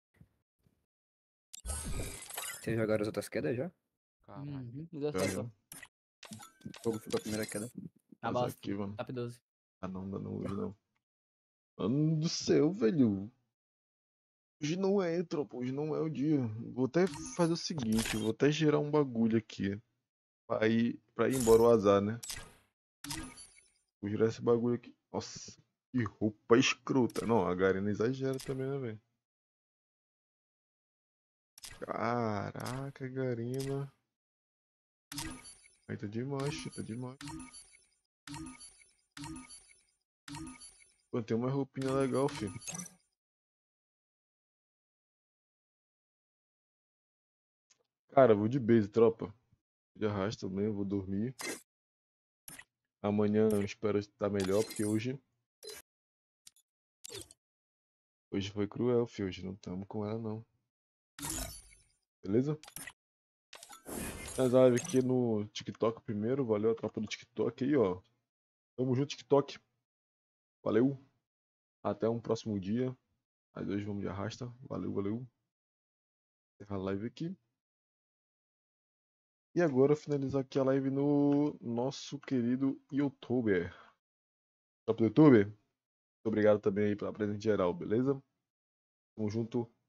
Vocês jogaram as outras quedas já? Caralho. Uhum, me deu Já, certo, já. ó. Como ficou a primeira queda? Tá Mas bosta. aqui, mano. Top doze. Ah, não, não, não, hoje não. Mano do céu, velho. Hoje não é, tropa. Hoje não é o dia. Vou até fazer o seguinte. Vou até gerar um bagulho aqui. Pra ir, pra ir embora o azar, né? Vou gerar esse bagulho aqui. Nossa. Que roupa escrota. Não, a Garena exagera também, né, velho? Caraca, Garena. Aí tá demais, tá demais. Pô, tem uma roupinha legal, filho. Cara, vou de base, tropa. De arrasta também, vou dormir. Amanhã eu espero estar melhor, porque hoje. Hoje foi cruel, filho. Hoje não tamo com ela, não. Beleza? As lives aqui no TikTok primeiro. Valeu a tropa do TikTok aí, ó. Tamo junto, TikTok. Valeu. Até um próximo dia. Aí hoje vamos de arrasta. Valeu, valeu. Encerrar a live aqui. E agora finalizar aqui a live no nosso querido YouTuber. Tropa do YouTube, muito obrigado também aí pela presença geral, beleza? Tamo junto.